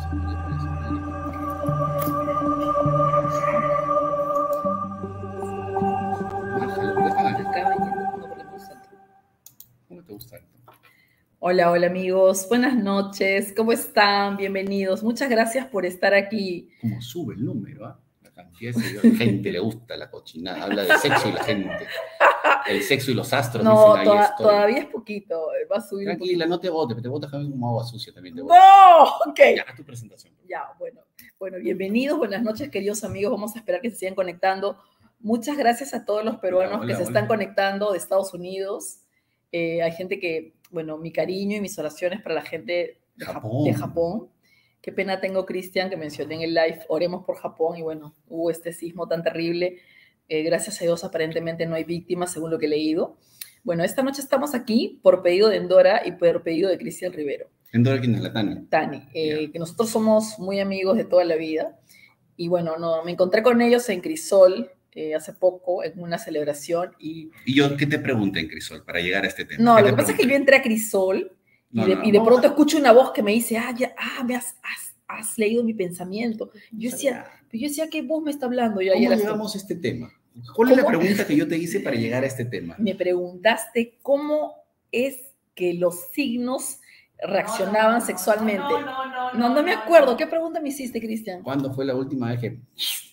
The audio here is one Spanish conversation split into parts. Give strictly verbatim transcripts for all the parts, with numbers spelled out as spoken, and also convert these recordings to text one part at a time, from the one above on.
¿Cómo te gusta esto? Hola, hola amigos, buenas noches, ¿cómo están? Bienvenidos, muchas gracias por estar aquí. ¿Cómo sube el número? ¿Ah? La cantidad de seguidores. La gente le gusta la cochinada, habla de sexo y la gente. El sexo y los astros No, dicen ahí toda, estoy. todavía es poquito, va a subir Tranquila, un no te votes, te votas como agua sucia también. Te ¡No! Ok. Ya, haz tu presentación. Ya, bueno. Bueno, bienvenidos, buenas noches, queridos amigos. Vamos a esperar que se sigan conectando. Muchas gracias a todos los peruanos Hola, hola, que se hola. están conectando de Estados Unidos. Eh, hay gente que, bueno, mi cariño y mis oraciones para la gente de Japón. de Japón. Qué pena tengo, Cristian, que mencioné en el live, oremos por Japón, y bueno, hubo este sismo tan terrible. Eh, gracias a Dios, aparentemente no hay víctimas, según lo que he leído. Bueno, esta noche estamos aquí por pedido de Endora y por pedido de Cristian Rivero. ¿Endora quién es? La Tani. Tani, eh, Yeah. que nosotros somos muy amigos de toda la vida. Y bueno, no, me encontré con ellos en Crisol eh, hace poco, en una celebración. Y, ¿Y yo qué te pregunté en Crisol para llegar a este tema? No, ¿Qué lo te que pasa es pregunté? que yo entré a Crisol y No, de, no, y de no, pronto no. escucho una voz que me dice, ah, ya, ah, me has, has, has leído mi pensamiento. Yo decía, yo decía, ¿qué voz me está hablando? Yo, ¿Cómo llegamos a este tema? ¿Cuál es la pregunta que yo te hice para llegar a este tema? Me preguntaste cómo es que los signos reaccionaban no, no, sexualmente. No, no, no, no. No, no me no, acuerdo. no. ¿Qué pregunta me hiciste, Cristian? ¿Cuándo fue la última vez que...?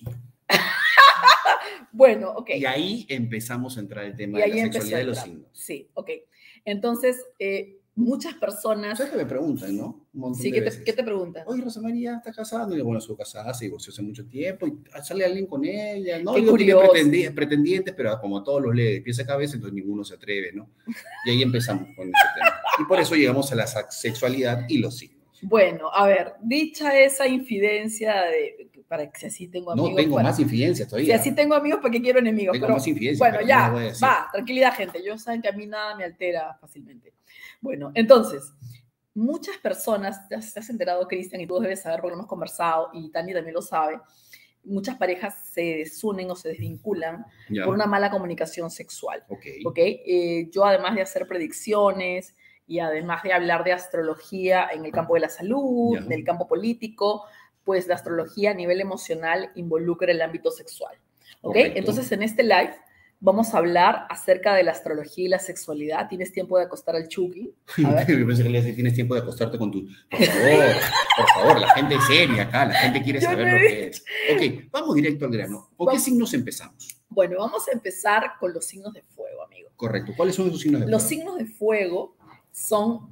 Bueno, ok. Y ahí empezamos a entrar el tema Y de ahí la empezó sexualidad a de los entrar. signos. Sí, ok. Entonces, eh, muchas personas... ¿Sabes que me preguntan, no? Un montón Sí, de ¿qué te, veces. ¿qué te preguntan? Oye, Rosa María está casada. Y digo, bueno, estuvo casada, se divorció hace mucho tiempo y sale alguien con ella. No, Qué digo, tiene curioso. pretendi- pretendientes, pero como todos los lee de pies a cabeza, entonces ninguno se atreve, ¿no? Y ahí empezamos con ese tema. Y por eso llegamos a la sexualidad y los signos. Bueno, a ver, dicha esa infidencia de... Para que si así tengo amigos... No, tengo para, más infidencias si todavía. así tengo amigos, ¿para qué quiero enemigos? Tengo Pero, más infidencias, bueno, pero ya, no lo voy a decir. va, tranquilidad, gente. Yo saben que a mí nada me altera fácilmente. Bueno, entonces, muchas personas, te has, te has enterado, Cristian, y tú debes saber porque hemos conversado, y Tani también lo sabe, muchas parejas se desunen o se desvinculan Ya. por una mala comunicación sexual. Ok. ¿Ok? Eh, yo, además de hacer predicciones y además de hablar de astrología en el campo de la salud, Ya. en el campo político, pues la astrología a nivel emocional involucra el ámbito sexual. ¿Ok? Correcto. Entonces, en este live vamos a hablar acerca de la astrología y la sexualidad. ¿Tienes tiempo de acostar al Chucky? A ver. Yo pensé que le decía, tienes tiempo de acostarte con tu... Por favor, por favor, la gente es seria acá, la gente quiere Yo saber no lo he que es. Ok, vamos directo al grano. ¿Por qué Vamos. signos empezamos? Bueno, vamos a empezar con los signos de fuego, amigo. Correcto. ¿Cuáles son esos signos de Los fuego? signos de fuego son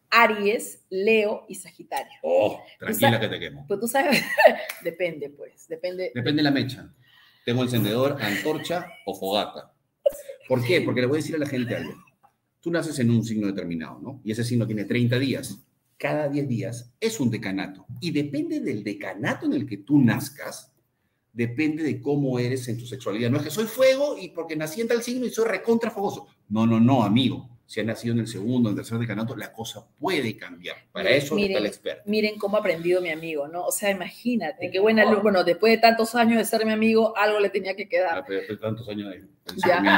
Aries, Leo y Sagitario. Oh, tranquila sabes, que te quemo. Pues tú sabes, depende, pues, depende. Depende de la mecha. ¿Tengo encendedor, antorcha o fogata? ¿Por qué? Porque le voy a decir a la gente algo. Tú naces en un signo determinado, ¿no? Y ese signo tiene treinta días. Cada diez días es un decanato. Y depende del decanato en el que tú nazcas, depende de cómo eres en tu sexualidad. No es que soy fuego y porque nací en tal signo y soy recontra fogoso. No, no, no, amigo. Si has nacido en el segundo, en el tercer decanato, la cosa puede cambiar. Para miren, eso miren, está el experto. Miren cómo ha aprendido mi amigo, ¿no? O sea, imagínate, qué buena luz. Bueno, después de tantos años de ser mi amigo, algo le tenía que quedar. Ah, pero después de tantos años de Ya. me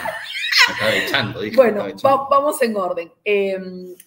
acaba echando. Dije, Bueno, me echando. va, vamos en orden. Eh,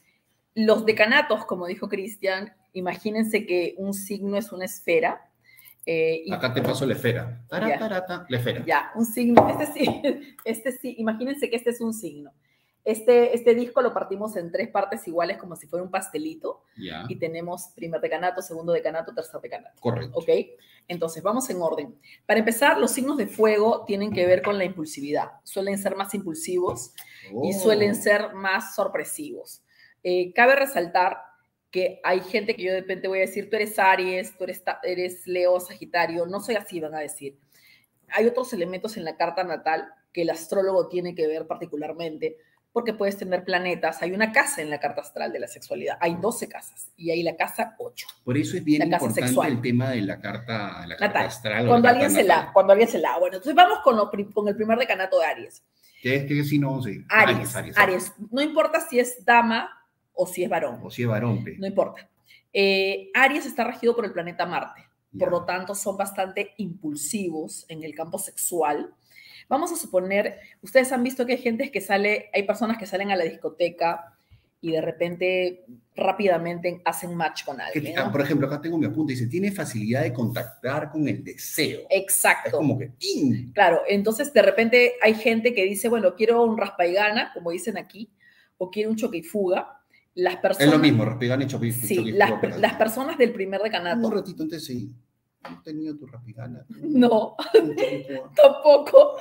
los decanatos, como dijo Cristian, imagínense que un signo es una esfera. Eh, y, Acá te paso la esfera. Tará, ya, tará, la esfera. Ya, un signo. Este sí, este sí, imagínense que este es un signo. Este, este disco lo partimos en tres partes iguales como si fuera un pastelito. Ya. Y tenemos primer decanato, segundo decanato, tercer decanato. Correcto. ¿Ok? Entonces, vamos en orden. Para empezar, los signos de fuego tienen que ver con la impulsividad. Suelen ser más impulsivos Oh. y suelen ser más sorpresivos. Eh, cabe resaltar que hay gente que yo de repente voy a decir, tú eres Aries, tú eres, eres Leo, Sagitario. No soy así, van a decir. Hay otros elementos en la carta natal que el astrólogo tiene que ver particularmente, porque puedes tener planetas. Hay una casa en la carta astral de la sexualidad. Hay doce casas y hay la casa ocho. Por eso es bien La casa importante sexual. el tema de la carta, la carta Natal. astral. Cuando la carta alguien se natal. la, cuando alguien se la. Bueno, entonces vamos con, lo, con el primer decanato de Aries. ¿Qué es? ¿Qué signo vamos a ir? Aries, Aries, Aries, Aries. No importa si es dama o si es varón. O si es varón, pe. No importa. Eh, Aries está regido por el planeta Marte. Ya. Por lo tanto, son bastante impulsivos en el campo sexual. Vamos a suponer, ustedes han visto que hay gente que sale, hay personas que salen a la discoteca y de repente rápidamente hacen match con alguien, Que, ¿no? por ejemplo, acá tengo mi apunte, dice, tiene facilidad de contactar con el deseo. Exacto. Es como que, ¡ting! Claro, entonces de repente hay gente que dice, bueno, quiero un raspa y gana, como dicen aquí, o quiero un choque y fuga. Las personas, es lo mismo, Rapigán y Choque, sí, choque y las, fuga, las personas del primer decanato. Un ratito antes sí. ¿No tenido tu Rapigana? No, tampoco.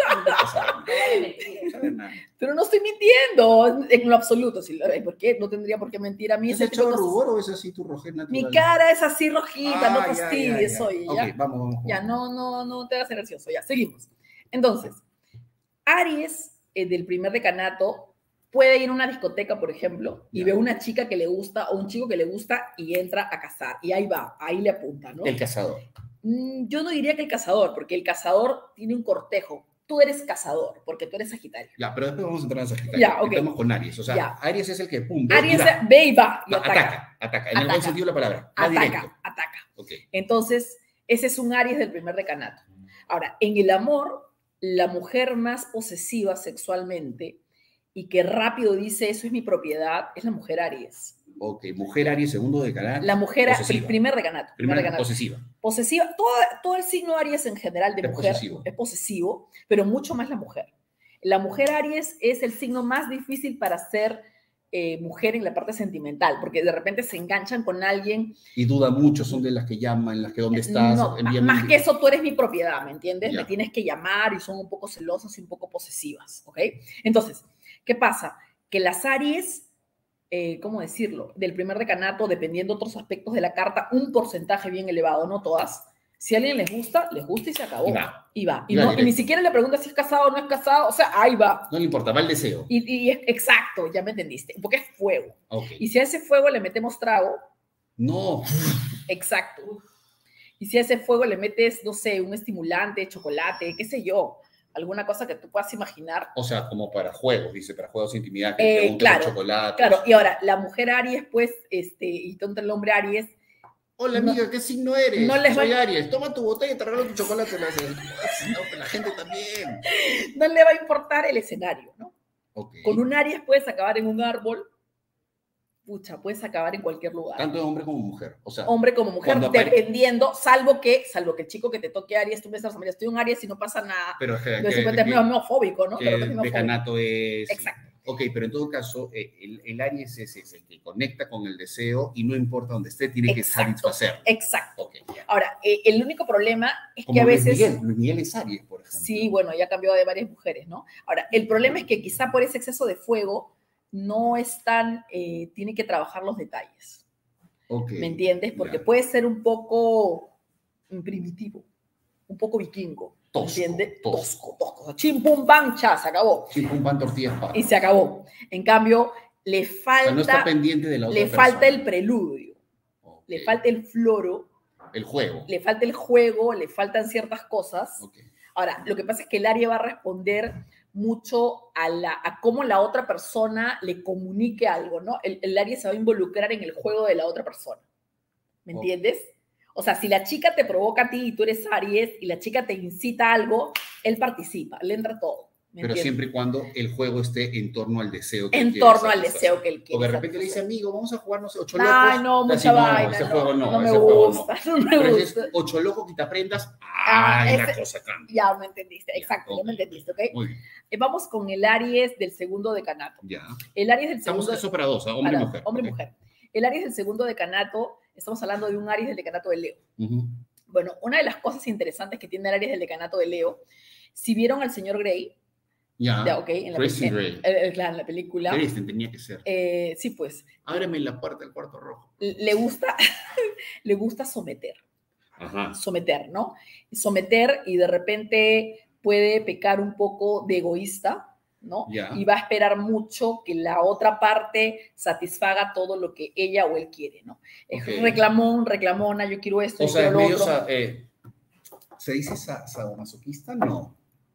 Pero no estoy mintiendo en lo absoluto. ¿Por qué? No tendría por qué mentir a mí. ¿Es echado rubor o es así tu rojez natural? Mi cara es así rojita, ah, no fastidies, ya, ya, ya. oye. Ok, ya, vamos, vamos. Ya, no, no, no te hagas gracioso. Ya, seguimos. Entonces, Aries eh, del primer decanato puede ir a una discoteca, por ejemplo, y ya. ve a una chica que le gusta o un chico que le gusta y entra a cazar. Y ahí va, ahí le apunta, ¿no? El cazador. Mm, yo no diría que el cazador, porque el cazador tiene un cortejo. Tú eres cazador, porque tú eres Sagitario. Ya, pero después vamos a entrar en Sagitario. Ya, ok. Estamos con Aries. O sea, ya. Aries es el que, pum, ve Aries y va. ve y va. Y no, ataca. Ataca, ataca. En ataca. el buen sentido de la palabra. Va ataca, directo. ataca. Okay. Entonces, ese es un Aries del primer decanato. Ahora, en el amor, la mujer más posesiva sexualmente y que rápido dice, eso es mi propiedad, es la mujer Aries. Ok, mujer Aries, segundo decanato. La mujer, posesiva. primer decanato. Primer decanato. Posesiva. Posesiva. Todo, todo el signo Aries en general de es mujer posesivo. es posesivo, pero mucho más la mujer. La mujer Aries es el signo más difícil para ser eh, mujer en la parte sentimental, porque de repente se enganchan con alguien. Y duda mucho, son de las que llaman, las que dónde estás. No, más que eso, tú eres mi propiedad, ¿me entiendes? Ya. Me tienes que llamar y son un poco celosas y un poco posesivas, ¿ok? Entonces, ¿qué pasa? Que las Aries... Eh, ¿cómo decirlo? Del primer decanato, dependiendo de otros aspectos de la carta, un porcentaje bien elevado, no todas. Si a alguien les gusta, les gusta y se acabó. Y va. Y va. Y, no, y ni siquiera le pregunta si es casado o no es casado, o sea, ahí va. No le importa, va el deseo. Y, y exacto, ya me entendiste, porque es fuego. Okay. Y si a ese fuego le metemos trago. No. Exacto. Y si a ese fuego le metes, no sé, un estimulante, chocolate, qué sé yo. Alguna cosa que tú puedas imaginar. O sea, como para juegos, dice, para juegos de intimidad, que eh, claro, chocolate. Claro, y ahora, la mujer Aries, pues, este, y tonto el hombre Aries. Hola, no, amiga, ¿qué signo eres? No les Soy va... Aries, toma tu botella y te regalo tu chocolate. No, la gente también. No le va a importar el escenario, ¿no? Okay. Con un Aries puedes acabar en un árbol. Pucha, puedes acabar en cualquier lugar. Tanto hombre como mujer. O sea, hombre como mujer, dependiendo, salvo que, salvo que el chico que te toque Aries, tú me estás, estoy en Aries y no pasa nada. Pero es que, de que, que, es neofóbico, ¿no? Que pero el decanato es... Exacto. Ok, pero en todo caso, eh, el, el Aries es ese, el que conecta con el deseo y no importa dónde esté, tiene exacto, que satisfacerlo. Exacto. Okay. Ahora, eh, el único problema es Como que a Luis veces... Miguel, Luis Miguel es Aries, por ejemplo. Sí, bueno, ya cambió de varias mujeres, ¿no? Ahora, el problema es que quizá por ese exceso de fuego no es tan, eh, tiene que trabajar los detalles. Okay, ¿me entiendes? Porque ya. puede ser un poco primitivo, un poco vikingo, tosco, ¿entiendes? Tosco, tosco, tosco. Chim, pum, pam, cha, se acabó. Chim, pum, pam, tortillas, pa. Y se acabó. En cambio, le falta... O sea, no está pendiente de la otra Le persona. falta el preludio, okay. Le falta el floro. El juego. Le falta el juego, le faltan ciertas cosas. Okay. Ahora, lo que pasa es que el Aries va a responder mucho a, la, a cómo la otra persona le comunique algo, ¿no? El, el Aries se va a involucrar en el juego de la otra persona. ¿Me Oh. entiendes? O sea, si la chica te provoca a ti y tú eres Aries y la chica te incita a algo, él participa, le entra todo. Pero entiendes? siempre y cuando el juego esté en torno al deseo que En él quiere torno al deseo que él quiere. O de repente le dice, amigo, vamos a jugar, no sé, ocho locos. Ay, no, mucha así, no, vaina, ese no, juego no, no me ese juego gusta, no, no. me Pero gusta. es ocho locos que te aprendas, Ah, ay, ese- la cosa cambia. Ya me entendiste, Ya, exacto, ok. ya me entendiste, ¿ok? Muy bien, Eh, Vamos con el Aries del segundo decanato. ya. El Aries del Estamos segundo... eso para dos, ¿ah? hombre para- y mujer. Hombre y ok. mujer. El Aries del segundo decanato, estamos hablando de un Aries del decanato de Leo. Ujú. Bueno, una de las cosas interesantes que tiene el Aries del decanato de Leo, si vieron al señor Grey, Ya, ya, ok, en la, Christian en- Grey. eh, eh, claro, en la película, Kristen tenía que ser. eh, sí, pues, Ábreme la puerta del cuarto rojo. le gusta, le gusta someter, Ajá. someter, ¿no? Someter y de repente puede pecar un poco de egoísta, ¿no? Ya. Y va a esperar mucho que la otra parte satisfaga todo lo que ella o él quiere, ¿no? Es Ok. reclamón, reclamona, yo quiero esto, O yo sea, es quiero lo medio, otro. sa- eh, ¿se dice sa- sadomasoquista? No.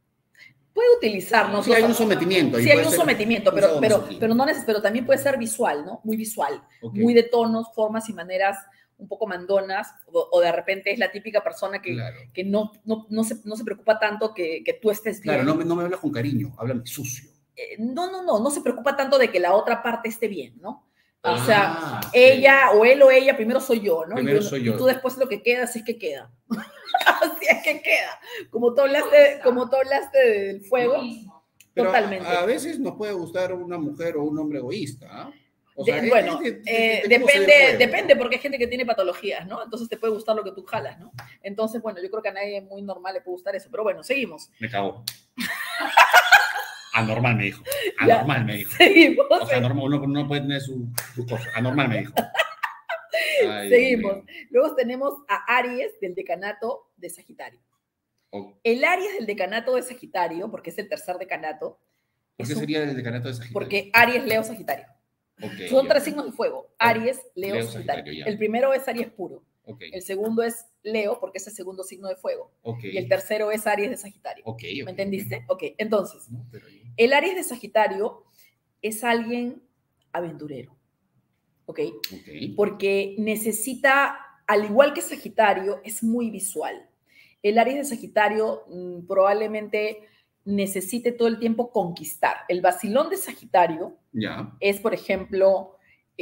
Puede utilizar, ¿no? Sí, hay un sometimiento. ahí Sí, hay puede un ser sometimiento, un pero, pero, sadomasoquismo. pero, no neces- pero también puede ser visual, ¿no? Muy visual, Ok. muy de tonos, formas y maneras un poco mandonas, o, o de repente es la típica persona que, Claro. que no, no, no, se, no se preocupa tanto que, que tú estés bien. Claro, no me, no me hablas con cariño, háblame sucio. eh, no, no, no, no se preocupa tanto de que la otra parte esté bien, ¿no? O Ah, sea, sí. ella o él o ella, primero soy yo, ¿no? Primero y, yo, soy y yo. tú después lo que queda, si es que queda. Así es que queda. Como tú hablaste, como tú hablaste del fuego, Pero totalmente. a, a veces nos puede gustar una mujer o un hombre egoísta, ¿ah? O sea, De, es- bueno, es de- de- eh, de cómo se ve el depende, juego, depende ¿no? porque hay gente que tiene patologías, ¿no? Entonces te puede gustar lo que tú jalas, ¿no? Entonces, bueno, yo creo que a nadie muy normal le puede gustar eso. Pero bueno, seguimos. Me cago. Anormal, me dijo. Ya, Anormal, me dijo. seguimos. O sea, normal, uno no puede tener su, su cosa. Anormal, me dijo. Ay, Dios Seguimos. mío. Luego tenemos a Aries del decanato de Sagitario. O- El Aries del decanato de Sagitario, porque es el tercer decanato, ¿Por es qué un- sería el decanato de Sagitario? porque Aries, Leo, Sagitario. Ok, Son ya. tres signos de fuego. Aries, Leo, Leo, Sagitario. Sagitario, ya. El primero es Aries puro. Ok, El segundo es Leo, porque es el segundo signo de fuego. ok. Y el tercero es Aries de Sagitario. Ok, ok. ¿Me entendiste? Ok, entonces, No, pero ahí- el Aries de Sagitario es alguien aventurero. ¿Ok? Ok. Porque necesita, al igual que Sagitario, es muy visual. El Aries de Sagitario mmm, probablemente necesite todo el tiempo conquistar. El vacilón de Sagitario Ya, es, por ejemplo,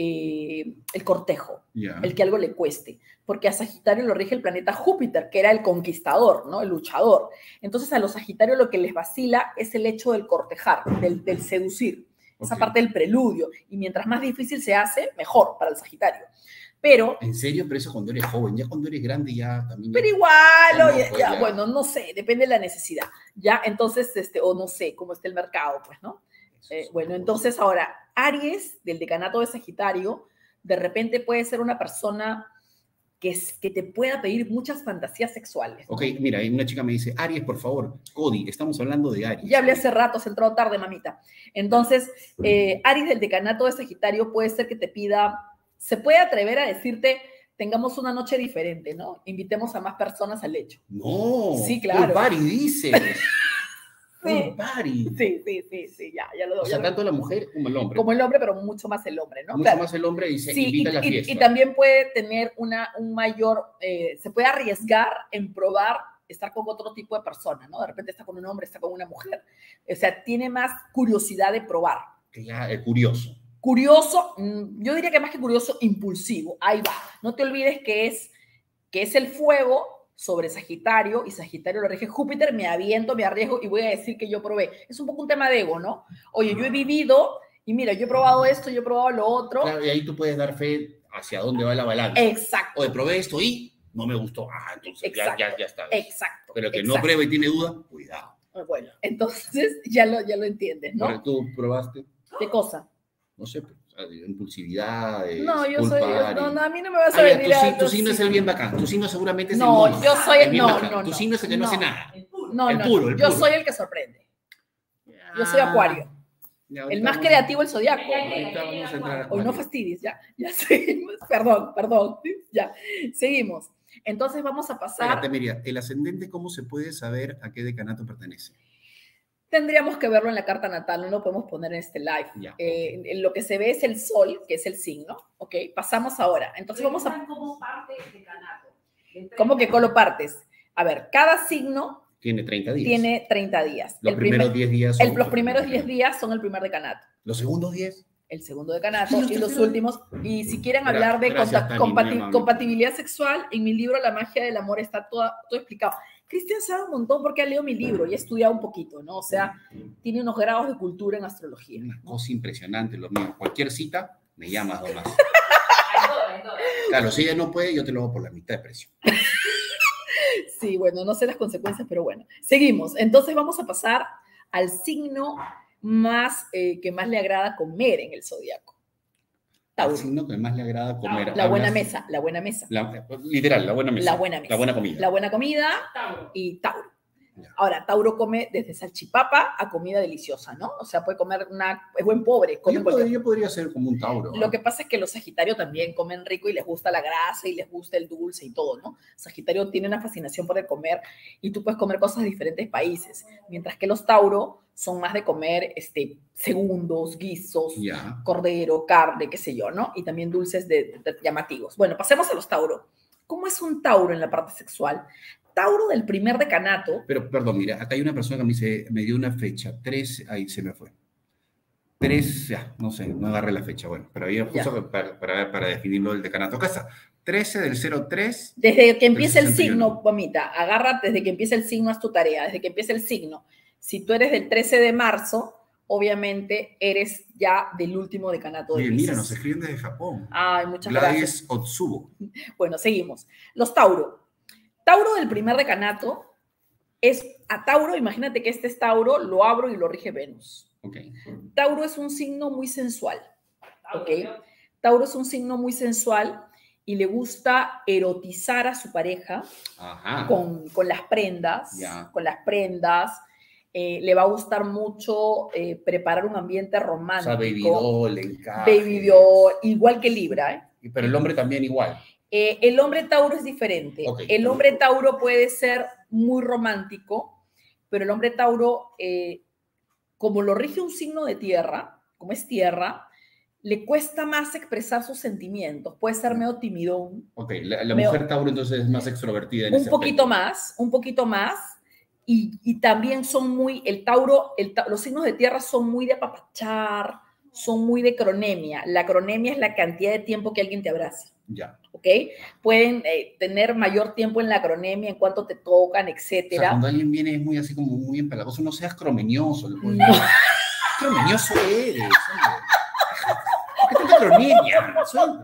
eh, el cortejo, ya. el que algo le cueste, porque a Sagitario lo rige el planeta Júpiter, que era el conquistador, ¿no? El luchador. Entonces a los Sagitarios lo que les vacila es el hecho del cortejar, del, del seducir, esa Ok. parte del preludio, y mientras más difícil se hace, mejor para el Sagitario. Pero, En serio, pero eso cuando eres joven, ya cuando eres grande ya también. ya- pero igual, No, oye, pues ya, ya. bueno, no sé, depende de la necesidad, ¿ya? Entonces, este, o no sé cómo está el mercado, pues, ¿no? Eso Eh, es bueno, una entonces ahora, Aries del decanato de Sagitario, de repente puede ser una persona que, es, que te pueda pedir muchas fantasías sexuales, ¿no? Ok, mira, ahí una chica me dice, Aries, por favor, Cody, estamos hablando de Aries. Ya hablé hace rato, se entró tarde, mamita. Entonces, eh, Aries del decanato de Sagitario puede ser que te pida, se puede atrever a decirte, tengamos una noche diferente, ¿no? Invitemos a más personas al hecho. No, Sí, claro. Full party, dices. Full Sí. party. Sí, sí, sí, sí, ya, ya lo O sea, ya lo- tanto la mujer como el hombre. como el hombre, pero mucho más el hombre, ¿no? Mucho Claro. más el hombre dice, Sí, invita y, a la y- fiesta. y también puede tener una, un mayor, eh, se puede arriesgar en probar estar con otro tipo de persona, ¿no? De repente está con un hombre, está con una mujer. O sea, tiene más curiosidad de probar. Claro, el curioso. Curioso, mm, yo diría que más que curioso, impulsivo. Ahí va. No te olvides que es, que es el fuego sobre Sagitario y Sagitario lo rige Júpiter, me aviento, me arriesgo y voy a decir que yo probé. Es un poco un tema de ego, ¿no? Oye, yo he vivido y mira, yo he probado esto, yo he probado lo otro. Claro, y ahí tú puedes dar fe hacia dónde va la balanza. Exacto. Oye, probé esto y no me gustó. Ah, entonces ya, ya, ya está. Exacto. Pero el que exacto. no prueba y tiene duda, cuidado. Bueno, entonces ya lo, ya lo entiendes, ¿no? Porque tú probaste, ¿Qué cosa? no sé, pues, o sea, de impulsividad, de No, yo full soy, yo- party. no, no, a mí no me vas a Ah, ya, venir tu, a... sí- tu signo es el bien bacán. Tu signo seguramente es No, el mono. yo soy- el bien no, bacán. no, Tu no, signo es el que no, no. hace nada. No, el no, puro, no. el Yo puro. soy el que sorprende. Yo soy Ah, Acuario. ya, El ahorita más vamos- creativo, el zodiaco. Ahorita vamos a entrar a Hoy no Acuario. fastidies, ya, ya seguimos. Perdón, perdón, ya, seguimos. Entonces vamos a pasar. Espérate, Miriam, el ascendente, ¿cómo se puede saber a qué decanato pertenece? Tendríamos que verlo en la carta natal, no lo podemos poner en este live. Ya, Eh, ok. en Lo que se ve es el sol, que es el signo, ¿ok? Pasamos ahora. Entonces vamos a... como parte del decanato. ¿Cómo que colo partes? A ver, cada signo Tiene treinta días. tiene treinta días. Los El primeros primer- diez días el- son los primeros decanato. diez días son el primer decanato. Los segundos diez. El segundo decanato ¿Y los y los terceros? últimos. Y si quieren Gra- hablar de gracias, conta- Tani, compati- muy amable. compatibilidad sexual, en mi libro La magia del amor está toda- todo explicado. Cristian sabe un montón porque ha leído mi libro y ha estudiado un poquito, ¿no? O sea, tiene unos grados de cultura en astrología. Una cosa impresionante, lo mío. Cualquier cita, me llamas nomás. Hay todo, hay todo. Claro, si ella no puede, yo te lo hago por la mitad de precio. Sí, bueno, no sé las consecuencias, pero bueno. Seguimos. Entonces vamos a pasar al signo más eh, que más le agrada comer en el zodiaco. El Tauro. signo que más le agrada comer. La buena Hablas- mesa, la buena mesa. la- literal, la buena mesa. La buena mesa. La buena comida. La buena comida Tauro. y Tauro. Ya. Ahora, Tauro come desde salchipapa a comida deliciosa, ¿no? O sea, puede comer una... Es buen pobre, come Yo cualquier- podría, yo podría ser como un Tauro. Lo ¿ah? que pasa es que los Sagitarios también comen rico y les gusta la grasa y les gusta el dulce y todo, ¿no? Sagitario tiene una fascinación por el comer y tú puedes comer cosas de diferentes países, mientras que los Tauro son más de comer este, segundos, guisos, Ya. cordero, carne, qué sé yo, ¿no? Y también dulces de, de- llamativos. Bueno, pasemos a los Tauro. ¿Cómo es un Tauro en la parte sexual? Tauro del primer decanato, Pero, perdón, mira, acá hay una persona que me dice, me dio una fecha, tres, ahí se me fue. tres, ya, no sé, no agarré la fecha, bueno, pero había justo Ya. para, para, para definirlo del decanato. Acá está, trece del cero tres. Desde que empiece el sesenta y uno. signo, mamita, agarra desde que empiece el signo, haz tu tarea, desde que empiece el signo. Si tú eres del trece de marzo, obviamente eres ya del último decanato de Oye, mira, Piscis. nos escriben desde Japón. Ay, muchas gracias. Gladys Otsubo. Bueno, seguimos. Los Tauro. Tauro del primer decanato es a Tauro, imagínate que este es Tauro, lo abro y lo rige Venus. Ok. Tauro es un signo muy sensual, ¿ok? Tauro. Tauro es un signo muy sensual y le gusta erotizar a su pareja Ajá. con, con las prendas, Ya. con las prendas. Eh, le va a gustar mucho eh, preparar un ambiente O romántico. sea, baby doll, encaje. Baby doll, igual que Libra, ¿eh? Pero el hombre también igual. Eh, el hombre Tauro es diferente. Ok. El hombre Tauro puede ser muy romántico, pero el hombre Tauro, eh, como lo rige un signo de tierra, como es tierra, le cuesta más expresar sus sentimientos. Puede ser medio timidón. Ok, la, la Veo- mujer Tauro entonces es más extrovertida en Un ese poquito aspecto. más, un poquito más. Y, y también son muy, el Tauro, el ta- los signos de tierra son muy de apapachar, son muy de cronemia. La cronemia es la cantidad de tiempo que alguien te abraza. Ya. ¿Ok? Pueden eh, tener mayor tiempo en la cronemia en cuanto te tocan, O sea, etcétera. cuando alguien viene es muy así como muy empalagoso, no seas cromenioso. le puedes No. decir. ¿Qué cromenioso eres? Hombre? ¿Por qué tanta cronemia? Soy-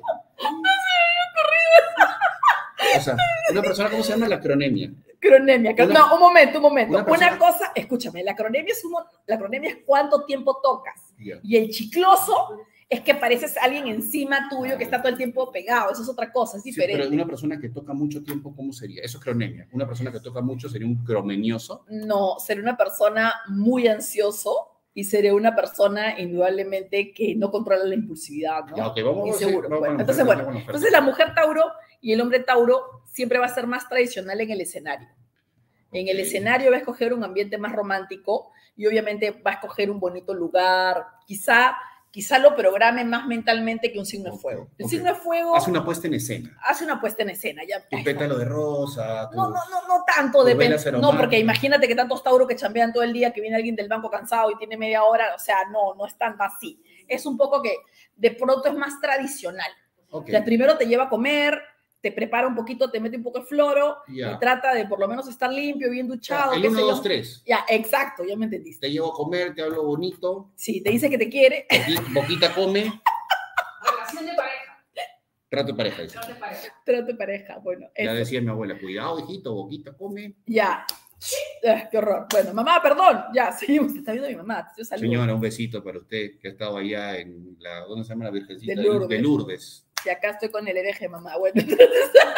O sea, una persona, ¿cómo se llama la cronemia? Cronemia. cro- Una- no, un momento, un momento. una Una, persona- cosa, escúchame, la cronemia, es un, la cronemia es cuánto tiempo tocas. Ya. Y el chicloso es que pareces alguien encima tuyo que está todo el tiempo pegado. Eso es otra cosa, es Sí, diferente. pero una persona que toca mucho tiempo, ¿cómo sería? Eso es cronemia. Una persona que toca mucho sería un cromenioso. No, seré una persona muy ansioso y seré una persona indudablemente que no controla la impulsividad, ¿no? Ya, ok, vamos, vamos, Inseguro. vamos Bueno, con la entonces, oferta, bueno, vamos con la oferta. entonces la mujer Tauro y el hombre Tauro siempre va a ser más tradicional en el escenario. En el Ok. escenario va a escoger un ambiente más romántico y obviamente va a escoger un bonito lugar. Quizá, quizá lo programe más mentalmente que un signo de Ok, fuego. El ok. signo de fuego Haz una puesta en escena. hace una puesta en escena. Ya, Tu ay, pétalo de rosa. no, tus- no, no, no tanto, tus depende. velas No, aromáticas. porque imagínate que tantos Tauro que chambean todo el día, que viene alguien del banco cansado y tiene media hora, o sea, no, no es tanto así. Es un poco que de pronto es más tradicional. Ok, O sea, primero te lleva a comer, te prepara un poquito, te mete un poco de floro Ya. y trata de por lo menos estar limpio, bien duchado. el qué uno, sé yo. dos, tres. Ya, exacto, ya me entendiste. Te llevo a comer, te hablo bonito. Sí, te dice que te quiere. boqui- Boquita come. Relación de pareja. Trato de pareja. Dice. Relación de pareja. Pero tu pareja, bueno, Ya eso. decía mi abuela, cuidado, hijito, boquita come. Ya. Ah, qué horror. Bueno, mamá, perdón. Ya, seguimos. Está viendo mi mamá. Yo saludo. Señora, un besito para usted que ha estado allá en la, ¿dónde se llama la Virgencita? De Lourdes. De Lourdes. Si acá estoy con el hereje, mamá. Bueno, entonces,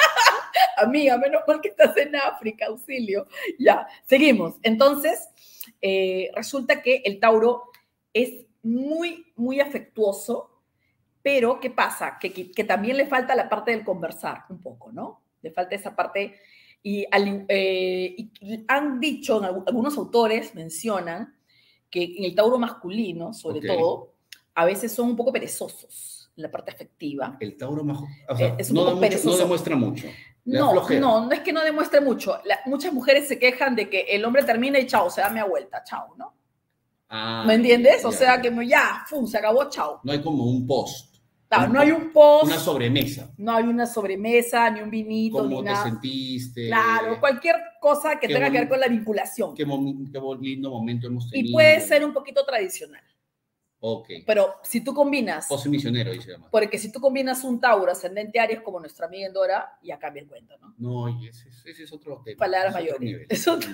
amiga, menos mal que estás en África, auxilio. Ya, seguimos. Entonces, eh, resulta que el Tauro es muy, muy afectuoso, pero ¿qué pasa? Que, que, que también le falta la parte del conversar un poco, ¿no? Le falta esa parte. Y, al, eh, y han dicho, algunos autores mencionan que en el Tauro masculino, sobre Ok. todo, a veces son un poco perezosos en la parte afectiva. El Tauro más... O sea, Eh, es un no, poco da mucho, no perezoso. demuestra mucho. Le da No, flojera. no, no es que no demuestre mucho. La- muchas mujeres se quejan de que el hombre termina y chao, se da media vuelta, chao, ¿no? Ah, ¿Me entiendes? O ya, sea, ya. que ya, ¡fum!, se acabó, chao. No hay como un post. Claro, Un no hay po- un post, Una sobremesa. no hay una sobremesa, ni un vinito, ni ¿Cómo te nada. sentiste? Claro, cualquier cosa que Qué tenga que ver bonito. con la vinculación. Qué, momen- qué bo- lindo momento hemos tenido. Y puede ser un poquito tradicional. Ok. Pero si tú combinas, Post misionero, dice además. porque si tú combinas un Tauro ascendente Aries como nuestra amiga Endora, ya cambia el cuento, ¿no? No, y ese, es- ese es otro tema. Palabras es otro mayores. nivel. Es otro-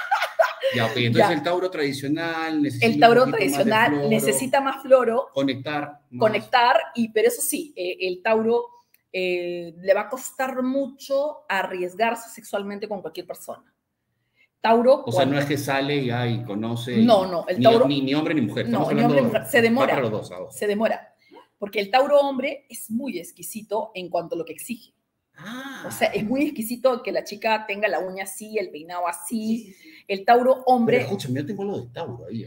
Ya, ok. Entonces Ya. el Tauro tradicional necesita El un Tauro poquito más de tradicional floro, necesita más floro, conectar. más. conectar, y, pero eso sí, eh, el Tauro eh, le va a costar mucho arriesgarse sexualmente con cualquier persona. Tauro, O sea, cuando- no es que sale y, ah, y conoce. y- No, no, el ni, Tauro- ni, ni hombre ni mujer. Estamos No, ni hablando hombre ni mujer. Se va demora. para los dos ahora. se demora, porque el Tauro hombre es muy exquisito en cuanto a lo que exige. Ah. O sea, es muy exquisito que la chica tenga la uña así, el peinado así. Sí, sí, sí. El Tauro Pero hombre, escúchame, yo tengo lo de Tauro ahí, ¿verdad?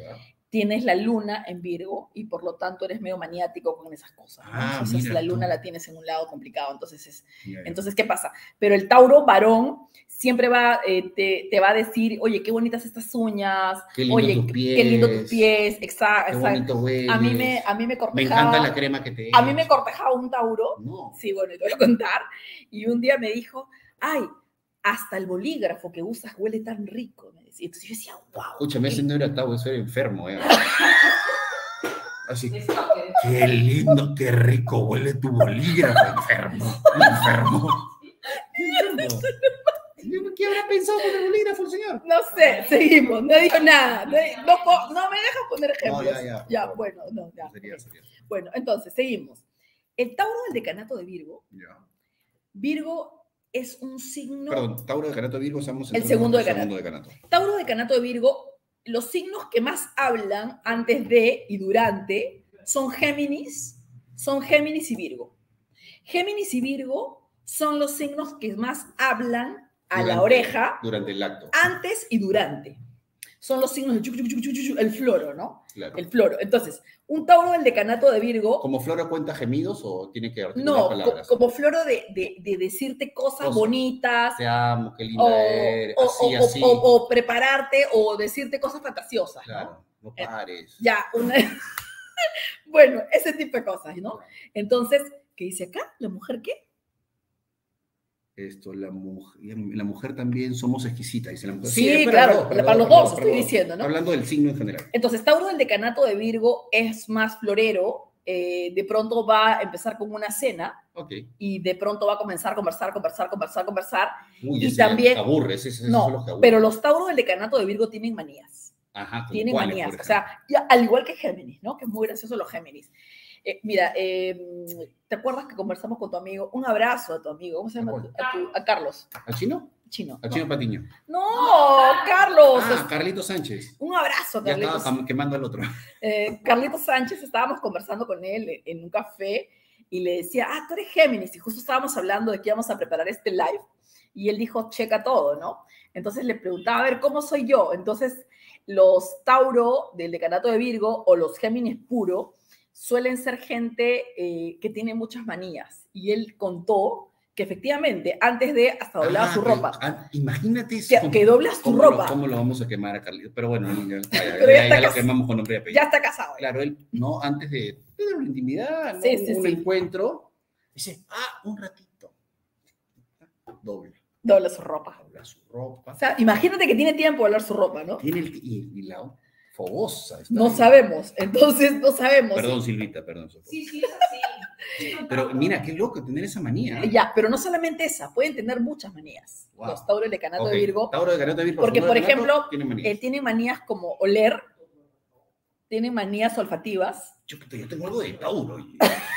tienes la luna en Virgo y por lo tanto eres medio maniático con esas cosas, ¿no? Ah, Entonces mira la luna tú. la tienes en un lado complicado, entonces es, Ya, ya. entonces ¿qué pasa? Pero el Tauro varón siempre va, eh, te, te va a decir, oye, qué bonitas estas uñas, Qué lindo oye, tus qué, pies. qué lindo tus pies, exacto, Qué exacto. bonito hueles. A mí me, a mí me Me cortejaba, encanta la crema que te a mí me echas. cortejaba un Tauro, No. sí, bueno, te voy a contar, y un día me dijo, ay, hasta el bolígrafo que usas huele tan rico, me decía. Entonces yo decía, wow. Escúchame, ese no era Tauro, ese era enfermo, ¿eh? Así. Es toque. Qué lindo, qué rico huele tu bolígrafo, enfermo. Enfermo. Enfermo. ¿Qué habrá pensado con el bolígrafo el señor? No sé, seguimos, no digo nada, no, no, no me dejas poner ejemplos. No, ya, ya. Ya, por favor. bueno, no, ya. Sería, sería. Bueno, entonces, seguimos. El Tauro del decanato de Virgo, Ya. Virgo es un signo... Perdón, Tauro de Canato Virgo, estamos El segundo en el decanato. segundo decanato. Tauro decanato de Virgo, los signos que más hablan antes de y durante son Géminis, son Géminis y Virgo. Géminis y Virgo son los signos que más hablan a Durante- la oreja Durante el acto. antes y durante. Son los signos del chuc, chuc, chuc, chuc, chuc, el floro, ¿no? Claro. El floro. Entonces, un Tauro del decanato de Virgo, ¿Como Flora cuenta gemidos o tiene que articular no, co- palabras? como floro de, de, de decirte cosas, Cosas. bonitas, Te amo, qué linda o, eres. o- Así, o- así. o- o prepararte o decirte cosas fantasiosas, ¿no? Claro, no pares. Ya, una... bueno, ese tipo de cosas, ¿no? Entonces, ¿qué dice acá? ¿La mujer qué? Esto, la mujer, la mujer también somos exquisitas, dice la mujer. Sí, es claro, para los dos estoy diciendo, ¿no? Hablando del signo en general. Entonces, Tauro del decanato de Virgo es más florero, eh, de pronto va a empezar con una cena Ok. y de pronto va a comenzar a conversar, conversar, conversar, conversar. Uy, Y ese ya también- te aburre, ese, ese son No, los que aburren. pero los Tauros del decanato de Virgo tienen manías. Ajá, ¿como Tienen cuáles, manías, por o sea, ya, al igual que Géminis, ¿no? Que es muy gracioso los Géminis. Eh, mira, eh, ¿te acuerdas que conversamos con tu amigo? Un abrazo a tu amigo, ¿cómo se llama? ¿A cuál? A, tu- a Carlos, ¿Al chino? chino. Al No, chino Patiño. no, Carlos. Ah, es- Carlito Sánchez. un abrazo, Ya Carlitos. estaba cam- quemando al otro. Eh, Carlitos Sánchez, estábamos conversando con él en, en un café y le decía, ah, tú eres Géminis, y justo estábamos hablando de que íbamos a preparar este live, y él dijo, checa todo, ¿no? Entonces le preguntaba, a ver, ¿cómo soy yo? Entonces, los Tauro del decanato de Virgo o los Géminis puro suelen ser gente eh, que tiene muchas manías, y él contó que efectivamente, antes de, hasta doblaba Ah, su que- ropa, ah, imagínate eso. que, que doblas tu ¿Cómo ropa, Lo, ¿Cómo lo vamos a quemar a Carlito? Pero bueno, ya, ya, ya, Pero ya ya está lo cas- quemamos con nombre y apellido. ya está casado. Claro, él, ¿no? Antes de tener una intimidad, ¿no? Sí, sí, un sí. encuentro, dice, ah, un ratito. Doble. Dobla su ropa. Dobla su ropa. O sea, imagínate que tiene tiempo de doblar su ropa, ¿no? Tiene el, y, y la fogosa. está No ahí. sabemos, entonces no sabemos. Perdón, Silvita, perdón. socorro. Sí, sí, es así. Pero mira, qué loco tener esa manía. ¿eh? Ya, pero no solamente esa, pueden tener muchas manías. Wow. Los Tauros del decanato Ok, de Virgo Tauro de Canato de Virgo. Porque, Tauro por de Canato, ejemplo, tiene manías. eh, tienen manías como oler, tienen manías olfativas. Yo, puta, yo tengo algo de Tauro. oye.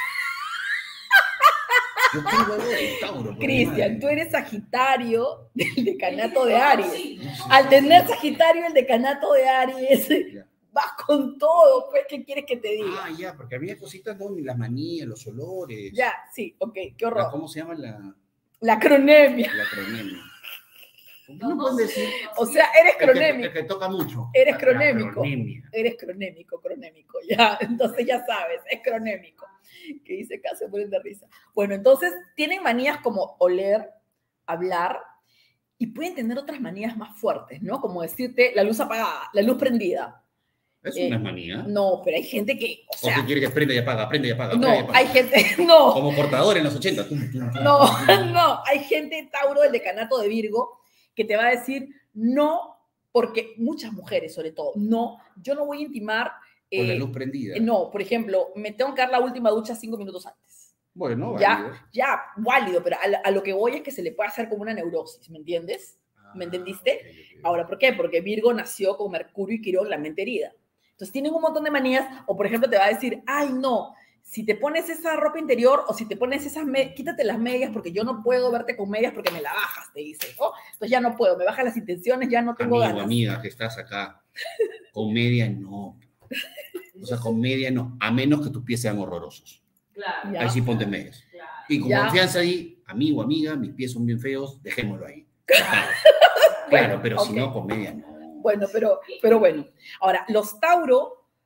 Yo tengo algo de Tauro. por mi Cristian, madre. tú eres Sagitario del decanato de Sí. Aries. No sé. Al tener Sagitario el decanato de Aries, Ya. vas con todo, pues, ¿qué quieres que te diga? Ah, ya, porque había cositas, ¿no? Las manías, los olores. Ya, sí, ok, qué La- horror. ¿Cómo se llama la, La cronemia. la cronemia? ¿Por qué No, no no pueden sé, decir? no O sé. sea, eres El que, cronémico. el que toca mucho. Eres La- cronémico. La cronemia. Eres cronémico, cronémico, ya. Entonces ya sabes, es cronémico. Que dice acá, se ponen de risa. Bueno, entonces tienen manías como oler, hablar, y pueden tener otras manías más fuertes, ¿no? Como decirte la luz apagada, la luz prendida. Eso Eh, no es manía. No, pero hay gente que, o ¿O qué sea, quiere que prenda y apaga, prenda y apaga? prenda y no, apaga? hay gente, no, Como portador en los ochenta. Tum, tum, tum, no, tum, tum. no, hay gente Tauro del decanato de Virgo que te va a decir no, porque muchas mujeres sobre todo, no, yo no voy a intimar. Con la eh, luz prendida. No, por ejemplo, me tengo que dar la última ducha cinco minutos antes. Bueno, Ya, válido. ya, válido, pero a, la- a lo que voy es que se le puede hacer como una neurosis, ¿me entiendes? ¿Me entendiste? Ah, ok, ok. Ahora, ¿por qué? Porque Virgo nació con Mercurio y Quirón, la mente herida. Entonces tienen un montón de manías, o por ejemplo te va a decir, ay no, si te pones esa ropa interior o si te pones esas, me- quítate las medias porque yo no puedo verte con medias porque me la bajas, te dice, ¿no? Entonces ya no puedo, me bajan las intenciones, ya no tengo Amigo, ganas. amiga, que estás acá. Comedia no. O sea, comedia no. A menos que tus pies sean horrorosos. Claro. Ya. Ahí sí ponte medias. Claro. Y con Ya. confianza ahí, amigo, amiga, mis pies son bien feos, dejémoslo ahí. Claro, pero si ok. no, comedia no. Bueno, pero, pero bueno. Ahora, los Tauro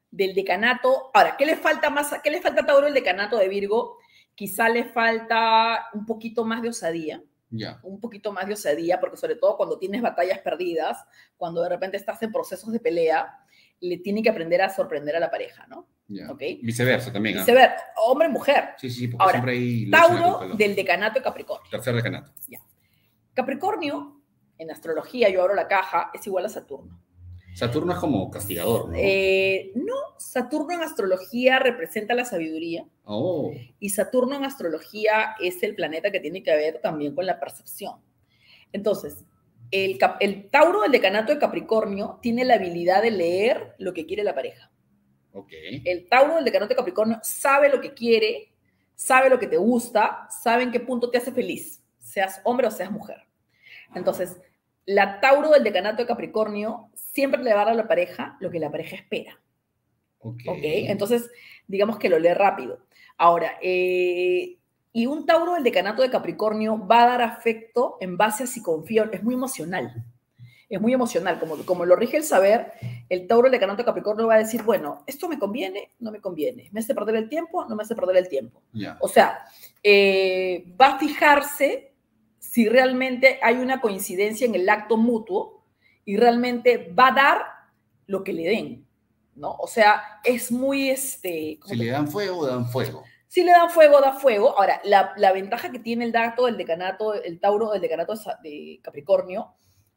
del decanato. Ahora, ¿qué le falta más? ¿Qué le falta a Tauro el decanato de Virgo? Quizá le falta un poquito más de osadía. Ya. Un poquito más de osadía, porque sobre todo cuando tienes batallas perdidas, cuando de repente estás en procesos de pelea, le tiene que aprender a sorprender a la pareja, ¿no? Ya. ¿Okay? Viceversa también. ¿eh? Viceversa, hombre-mujer. Sí, sí, porque Ahora, siempre hay... Tauro del decanato de Capricornio. Tercer decanato. Ya. Capricornio, en astrología, yo abro la caja, es igual a Saturno. Saturno es como castigador, ¿no? Eh, no, Saturno en astrología representa la sabiduría. Oh. Y Saturno en astrología es el planeta que tiene que ver también con la percepción. Entonces, el, el Tauro del decanato de Capricornio tiene la habilidad de leer lo que quiere la pareja. Okay. El Tauro del decanato de Capricornio sabe lo que quiere, sabe lo que te gusta, sabe en qué punto te hace feliz, seas hombre o seas mujer. Entonces, la Tauro del decanato de Capricornio siempre le va a dar a la pareja lo que la pareja espera. Ok. ¿Okay? Entonces, digamos que lo lee rápido. Ahora, eh, y un Tauro del decanato de Capricornio va a dar afecto en base a si confía, es muy emocional. Es muy emocional, como, como lo rige el saber, el Tauro del decanato de Capricornio va a decir, bueno, esto me conviene, no me conviene, me hace perder el tiempo, no me hace perder el tiempo. Yeah. O sea, eh, va a fijarse si realmente hay una coincidencia en el acto mutuo y realmente va a dar lo que le den, ¿no? O sea, es muy, este... Si le dan fuego, dan fuego. Si le dan fuego, da fuego. Ahora, la, la ventaja que tiene el dato del decanato, el Tauro del decanato de Capricornio,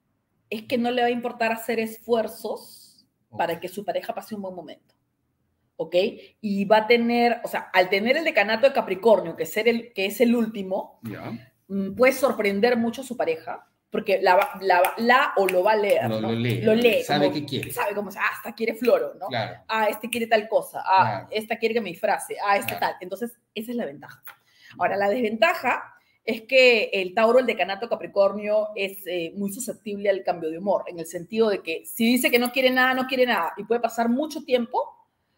es que no le va a importar hacer esfuerzos okay. para que su pareja pase un buen momento. ¿Ok? Y va a tener, o sea, al tener el decanato de Capricornio, que, ser el, que es el último, yeah. puede sorprender mucho a su pareja, porque la, la, la o lo va a leer, no, ¿no? Lo lee. Lo lee. Sabe como, qué quiere. Sabe cómo, ah, esta quiere floro, ¿no? Claro. Ah, este quiere tal cosa. Ah, claro. esta quiere que me disfrace. Ah, este claro. tal. Entonces, esa es la ventaja. Ahora, la desventaja es que el Tauro, el decanato Capricornio, es eh, muy susceptible al cambio de humor, en el sentido de que si dice que no quiere nada, no quiere nada, y puede pasar mucho tiempo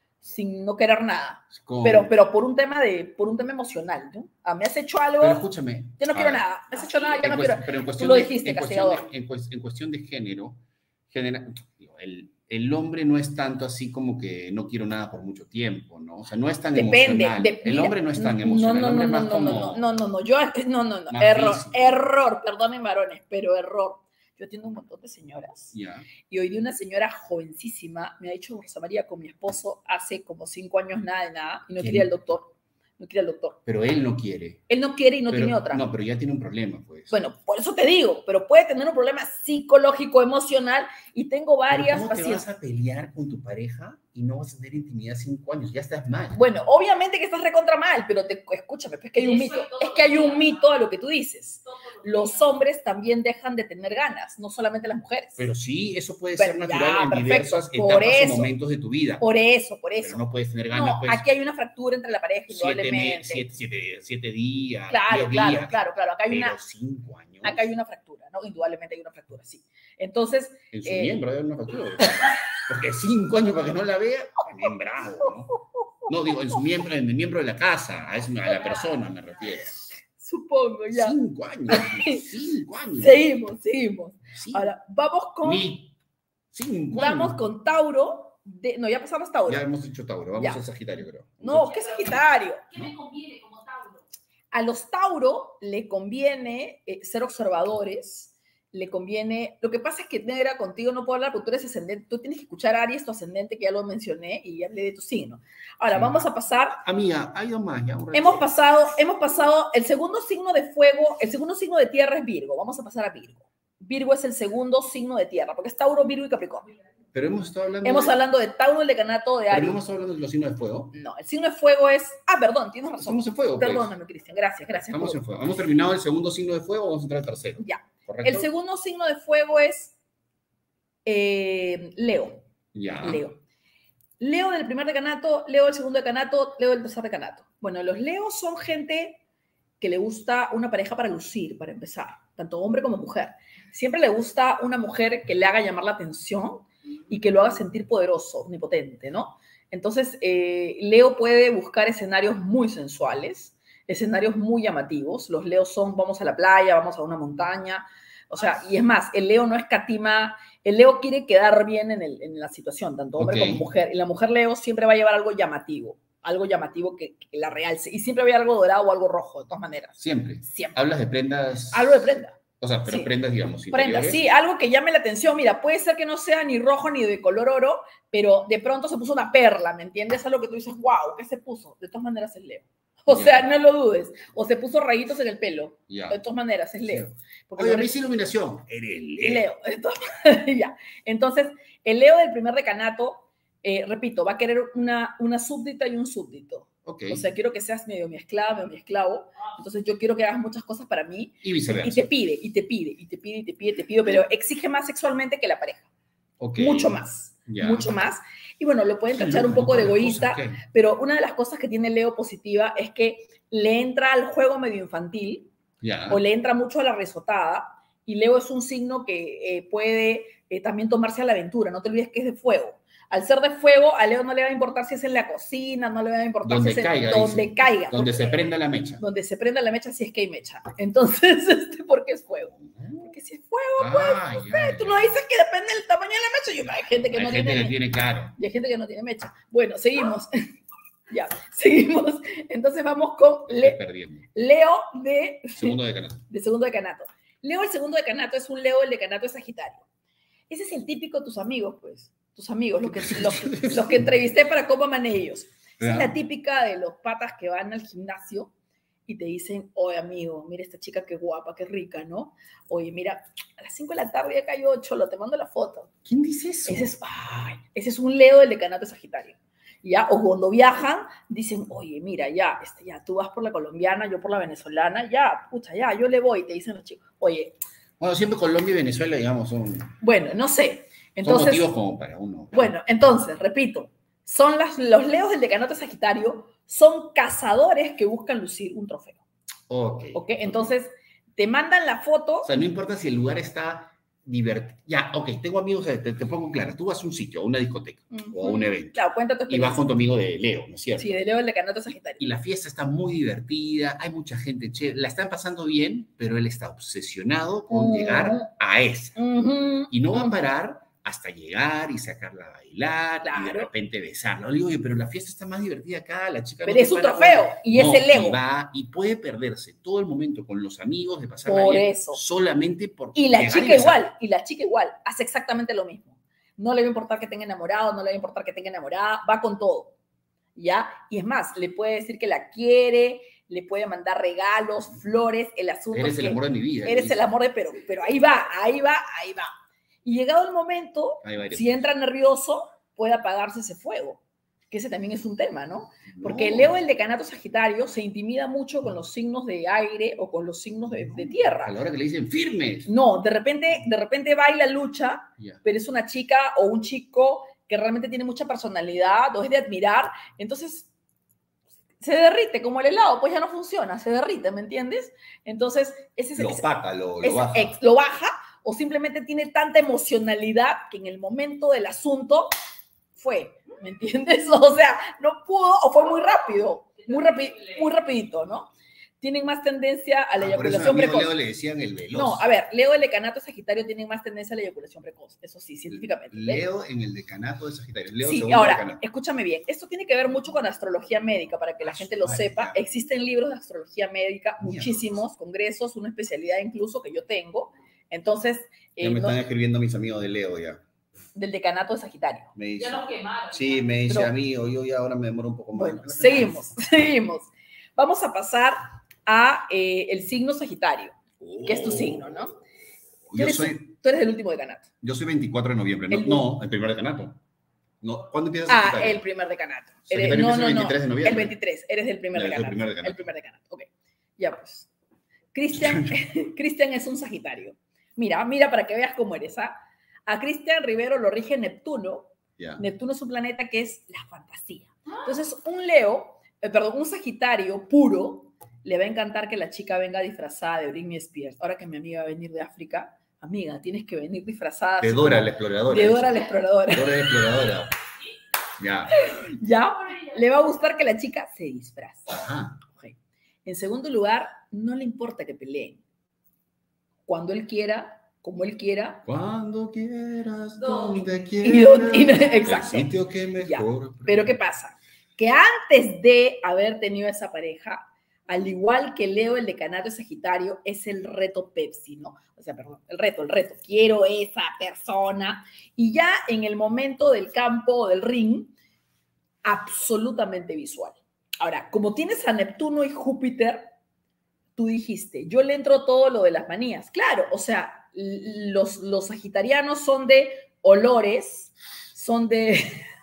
sin no querer nada, Con... pero, pero por, un tema de, por un tema emocional, ¿no? Ah, me has hecho algo, pero escúchame, yo no quiero ver, nada, me has hecho nada, yo no quiero, pero en tú lo dijiste, de, en, castigador. cuestión de, en, en cuestión de género, genera, el, el hombre no es tanto así como que no quiero nada por mucho tiempo, ¿no? O sea, no es tan Depende, emocional. De, el mira, hombre no es tan emocional. No, no, el hombre no, más no, como no, no, no, no, yo, no, no, no, más error, físico. error, perdonen varones, pero error. Yo atiendo un montón de señoras yeah. y hoy de una señora jovencísima me ha dicho, Rosa María, con mi esposo hace como cinco años nada de nada y no quería el doctor. No quiere al doctor. Pero él no quiere. Él no quiere y no pero, tiene otra. No, pero ya tiene un problema, pues. Bueno, por eso te digo, pero puede tener un problema psicológico, emocional, y tengo varias ¿Cómo pacientes. te vas a pelear con tu pareja y no vas a tener intimidad cinco años? Ya estás mal. Bueno, obviamente que estás recontra mal, pero te, escúchame, es que hay un mito. Es que hay un mito a lo que tú dices. Los hombres también dejan de tener ganas, no solamente las mujeres. Pero sí, eso puede pero ser natural ya, en perfecto. diversas por etapas eso, o momentos de tu vida. Por eso, por eso. Pero no puedes tener ganas, no, pues. aquí hay una fractura entre la pareja, indudablemente. Siete, siete, siete, siete días, claro, claro, días. Claro, claro, acá hay pero una... cinco años. Acá hay una fractura, ¿no? Indudablemente hay una fractura, sí. Entonces... En su eh, miembro hay una fractura. Porque cinco años para que no la vea, bien bravo, ¿no? No, digo, en su miembro, en el miembro de la casa, a, eso, a la persona me refiero. Supongo, ya. Cinco años, cinco años. Seguimos, seguimos. Sí. Ahora, vamos con... Ni cinco vamos años. con Tauro. De, no, ya pasamos Tauro. Ya hemos dicho Tauro, vamos ya. al Sagitario, creo. No, ¿qué Sagitario? ¿Qué me conviene como Tauro? A los Tauro le conviene eh, ser observadores, le conviene... Lo que pasa es que, negra, contigo no puedo hablar porque tú eres ascendente, tú tienes que escuchar a Aries, tu ascendente, que ya lo mencioné, y ya hablé de tu signo. Ahora, sí. Vamos a pasar... Amiga, ha ido más ya. Hemos pasado, hemos pasado, el segundo signo de fuego, el segundo signo de tierra es Virgo, vamos a pasar a Virgo. Virgo es el segundo signo de tierra, porque es Tauro, Virgo y Capricornio. Pero hemos estado hablando Hemos de... hablando de Tauro, el decanato de Aries. Pero no hemos estado hablando de los signos de fuego. No, el signo de fuego es... Ah, perdón, tienes razón. Estamos en fuego, pues. Perdóname, Cristian, gracias, gracias. Estamos por... en fuego. Hemos terminado el segundo signo de fuego, vamos a entrar al tercero. Ya. ¿Correcto? El segundo signo de fuego es eh, Leo. Ya. Leo. Leo del primer decanato, Leo del segundo decanato, Leo del tercer decanato. Bueno, los Leos son gente que le gusta una pareja para lucir, para empezar, tanto hombre como mujer. Siempre le gusta una mujer que le haga llamar la atención y que lo haga sentir poderoso, omnipotente, ¿no? Entonces, eh, Leo puede buscar escenarios muy sensuales, escenarios muy llamativos. Los Leos son, vamos a la playa, vamos a una montaña, O sea, y es más, el Leo no escatima, el Leo quiere quedar bien en, el, en la situación, tanto hombre Ok. como mujer. Y la mujer Leo siempre va a llevar algo llamativo, algo llamativo que, que la realce. Y siempre va a llevar algo dorado o algo rojo, de todas maneras. Siempre. Siempre. Hablas de prendas. Algo de prenda. O sea, pero Sí. prendas, digamos, Prenda, interiores. sí, algo que llame la atención. Mira, puede ser que no sea ni rojo ni de color oro, pero de pronto se puso una perla, ¿me entiendes? Algo que tú dices, wow, ¿qué se puso? De todas maneras es Leo. O Ya. sea, no lo dudes. O se puso rayitos en el pelo. Ya. De todas maneras es Leo. Porque Oye, no me eres- hice iluminación. Eres Leo. Leo. Entonces, ya. Entonces, el Leo del primer decanato, eh, repito, va a querer una, una súbdita y un súbdito. Ok. O sea, quiero que seas medio mi esclava, medio mi esclavo. Entonces, yo quiero que hagas muchas cosas para mí. Y Y viceversa. te pide, y te pide, y te pide, y te pide, te pide, pero exige más sexualmente que la pareja. Ok. Mucho más. Ya. Mucho más. Y bueno, lo pueden Qué tachar un loco, poco de todas las egoísta, cosas que- pero una de las cosas que tiene Leo positiva es que le entra al juego medio infantil Ya. o le entra mucho a la risotada. Y Leo es un signo que eh, puede eh, también tomarse a la aventura. No te olvides que es de fuego. Al ser de fuego, a Leo no le va a importar si es en la cocina, no le va a importar Donde si es en caiga, donde dice. caiga. Donde se prenda la mecha. Donde se prenda la mecha si es que hay mecha. Entonces, este, ¿por qué es fuego? Porque si es fuego, Ah, ya, tú ya. no dices que depende del tamaño de la mecha. Yo, hay gente que Hay no gente tiene que tiene claro. y hay gente que no tiene mecha. Bueno, seguimos. Ya, seguimos. Entonces vamos con Estoy Le- perdiendo. Leo de, Segundo decanato. de segundo decanato. Leo, el segundo decanato, es un Leo, el decanato es Sagitario. Ese es el típico tus amigos, pues. Tus amigos, los que, los, los que entrevisté para cómo aman ellos. Esa es Ya. la típica de los patas que van al gimnasio y te dicen, oye, amigo, mira esta chica qué guapa, qué rica, ¿no? Oye, mira, a las cinco de la tarde ya cayó cholo, te mando la foto. ¿Quién dice eso? Ese es, ay, ese es un Leo del decanato de Sagitario. ¿Ya? O cuando viajan, dicen, oye, mira, ya, este, ya, tú vas por la colombiana, yo por la venezolana, ya, pucha, ya, yo le voy, te dicen los chicos. Oye, Bueno, siempre Colombia y Venezuela, digamos, son, bueno, no sé. son Entonces, motivos como para uno. bueno, entonces, repito, son las, los Leos del decanato de Sagitario, son cazadores que buscan lucir un trofeo. Ok. ¿Ok? Entonces, te mandan la foto. O sea, no importa si el lugar está divertido. Ya, ok, tengo amigos, te, te pongo claro. Tú vas a un sitio, a una discoteca o a un evento Claro, cuenta tu y vas experiencia. con tu amigo de Leo, ¿no es cierto? Sí, de Leo del decanato de Sagitario. Y la fiesta está muy divertida, hay mucha gente chévere, la están pasando bien, pero él está obsesionado con Mm. llegar a esa. Ujú, Y no va a ujú. parar hasta llegar y sacarla a bailar y de Claro. repente besarla. Le digo, oye, pero la fiesta está más divertida acá, la chica... Pero no es te un para trofeo bola". y es No, el ego. Y va y puede perderse todo el momento con los amigos de pasarla Por bien eso. solamente por Y la llegar y chica besar. igual, y la chica igual, hace exactamente lo mismo. No le va a importar que tenga enamorado, no le va a importar que tenga enamorada, va con todo. ¿Ya? Y es más, le puede decir que la quiere, le puede mandar regalos, flores, el asunto Eres es el que amor de mi vida. eres el amor de, pero, pero ahí va, ahí va, ahí va. Y llegado el momento, Ahí va, si entra nervioso, puede apagarse ese fuego, que ese también es un tema, ¿no? Porque No. Leo, el decanato Sagitario, se intimida mucho con los signos de aire o con los signos de, de tierra. A la hora que le dicen firmes. No, de repente, de repente va y la lucha, Ya. pero es una chica o un chico que realmente tiene mucha personalidad o es de admirar, entonces se derrite como el helado, pues ya no funciona, se derrite, ¿me entiendes? Entonces, ese es Lo ese- opaca, lo, lo ese baja. ex- lo baja o simplemente tiene tanta emocionalidad que en el momento del asunto fue, ¿me entiendes? O sea, no pudo o fue muy rápido, muy, rapi- muy rapidito, ¿no? Tienen más tendencia a la Ah, por eso a eyaculación mi amigo precoz. Leo le decían el veloz. No, a ver, Leo, el decanato Sagitario tienen más tendencia a la eyaculación precoz, eso sí, científicamente. ¿ves? Leo en el decanato de Sagitario. Leo Sí, segundo ahora, decanato. escúchame bien, esto tiene que ver mucho con astrología médica, para que la gente lo Vale, sepa. ya. Existen libros de astrología médica, Mierda. muchísimos, congresos, una especialidad incluso que yo tengo. Entonces, Ya eh, me no- están escribiendo mis amigos de Leo ya. del decanato de Sagitario. Me dice, Ya los quemaron. sí, me dice Pero- a mí, o yo ya ahora me demoro un poco más. Bueno, seguimos, seguimos. Vamos a pasar a eh, el signo Sagitario, que es tu signo, ¿no? Tú Oh. Yo eres, soy, tú eres del último decanato. yo soy veinticuatro de noviembre. No, El- no, el primer decanato. No, ¿cuándo empieza Ah, Sagitario? el primer decanato. Sagitario Eres- no, empieza no, el no. veintitrés de noviembre. El veintitrés, eres del primer Ya, yo soy decanato. el primer decanato. El primer decanato, ok. Ya pues. Cristian, Cristian es un Sagitario. Mira, mira para que veas cómo eres. ¿Ah? A Cristian Rivero lo rige Neptuno. Ya. Neptuno es un planeta que es la fantasía. Entonces, un Leo, eh, perdón, un Sagitario puro, le va a encantar que la chica venga disfrazada de Britney Spears. Ahora que mi amiga va a venir de África, amiga, tienes que venir disfrazada. De así Dora, como- la exploradora. De dice. Dora la exploradora. Dora la exploradora. Ya. ¿Ya? Le va a gustar que la chica se disfrace. Ajá. En segundo lugar, no le importa que peleen. Cuando él quiera, como él quiera. Cuando quieras, Donde donde Y don- quieras. y no- exacto. El sitio que Ya. mejor. Pero ¿qué pasa? Que antes de haber tenido esa pareja, al igual que Leo, el decanato de Sagitario, es el reto Pepsi, ¿no? O sea, perdón, el reto, el reto. Quiero esa persona. Y ya en el momento del campo o del ring, absolutamente visual. Ahora, como tienes a Neptuno y Júpiter, tú dijiste, yo le entro todo lo de las manías. Claro, o sea, los, los sagitarianos son de olores, son de...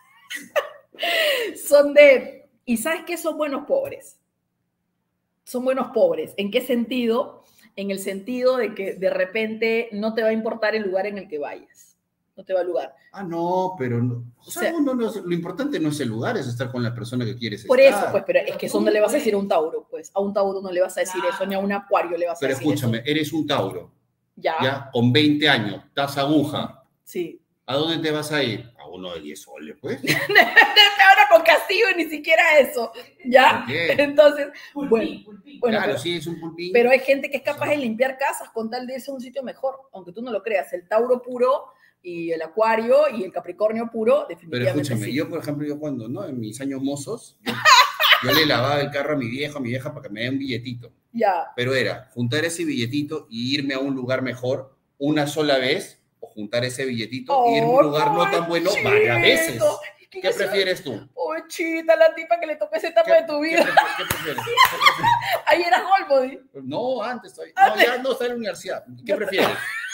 son de... ¿Y sabes qué? Son buenos pobres. Son buenos pobres. ¿En qué sentido? En el sentido de que de repente no te va a importar el lugar en el que vayas. No te va a lugar. Ah, no, pero no. O sea, O sea, uno no- lo importante no es el lugar, es estar con la persona que quieres Por estar. eso, pues, pero es que eso no le vas a decir a un Tauro, pues. A un Tauro no le vas a decir eso, ni a un Acuario le vas a Pero decir escúchame, eso. eres un Tauro, Ya, ¿ya? Con veinte años, estás aguja. sí. ¿A dónde te vas a ir? A uno de diez soles, pues. Ahora con castigo y ni siquiera eso. ¿Ya? ¿Por qué? Entonces, Pulpín, bueno, pulpín. bueno, Claro, pero, sí, es un pulpín. pero hay gente que es capaz de limpiar casas con tal de irse a un sitio mejor, aunque tú no lo creas. El Tauro puro y el Acuario y el Capricornio puro, Pero definitivamente escúchame, sí. yo, por ejemplo, yo cuando, ¿no? En mis años mozos, yo, yo le lavaba el carro a mi viejo, a mi vieja, para que me dé un billetito. Ya. Pero era juntar ese billetito y irme a un lugar mejor una sola vez, o juntar ese billetito y irme a un lugar no tan bueno Pochito. varias veces. ¿Qué ¿Qué prefieres tú? Pochita, la tipa que le tocó esa etapa ¿Qué, de tu qué vida. prefi- qué prefieres? ¿Qué prefieres? Ahí eras Golbody. No, antes estoy. No, ya no está en la universidad. ¿Qué prefieres?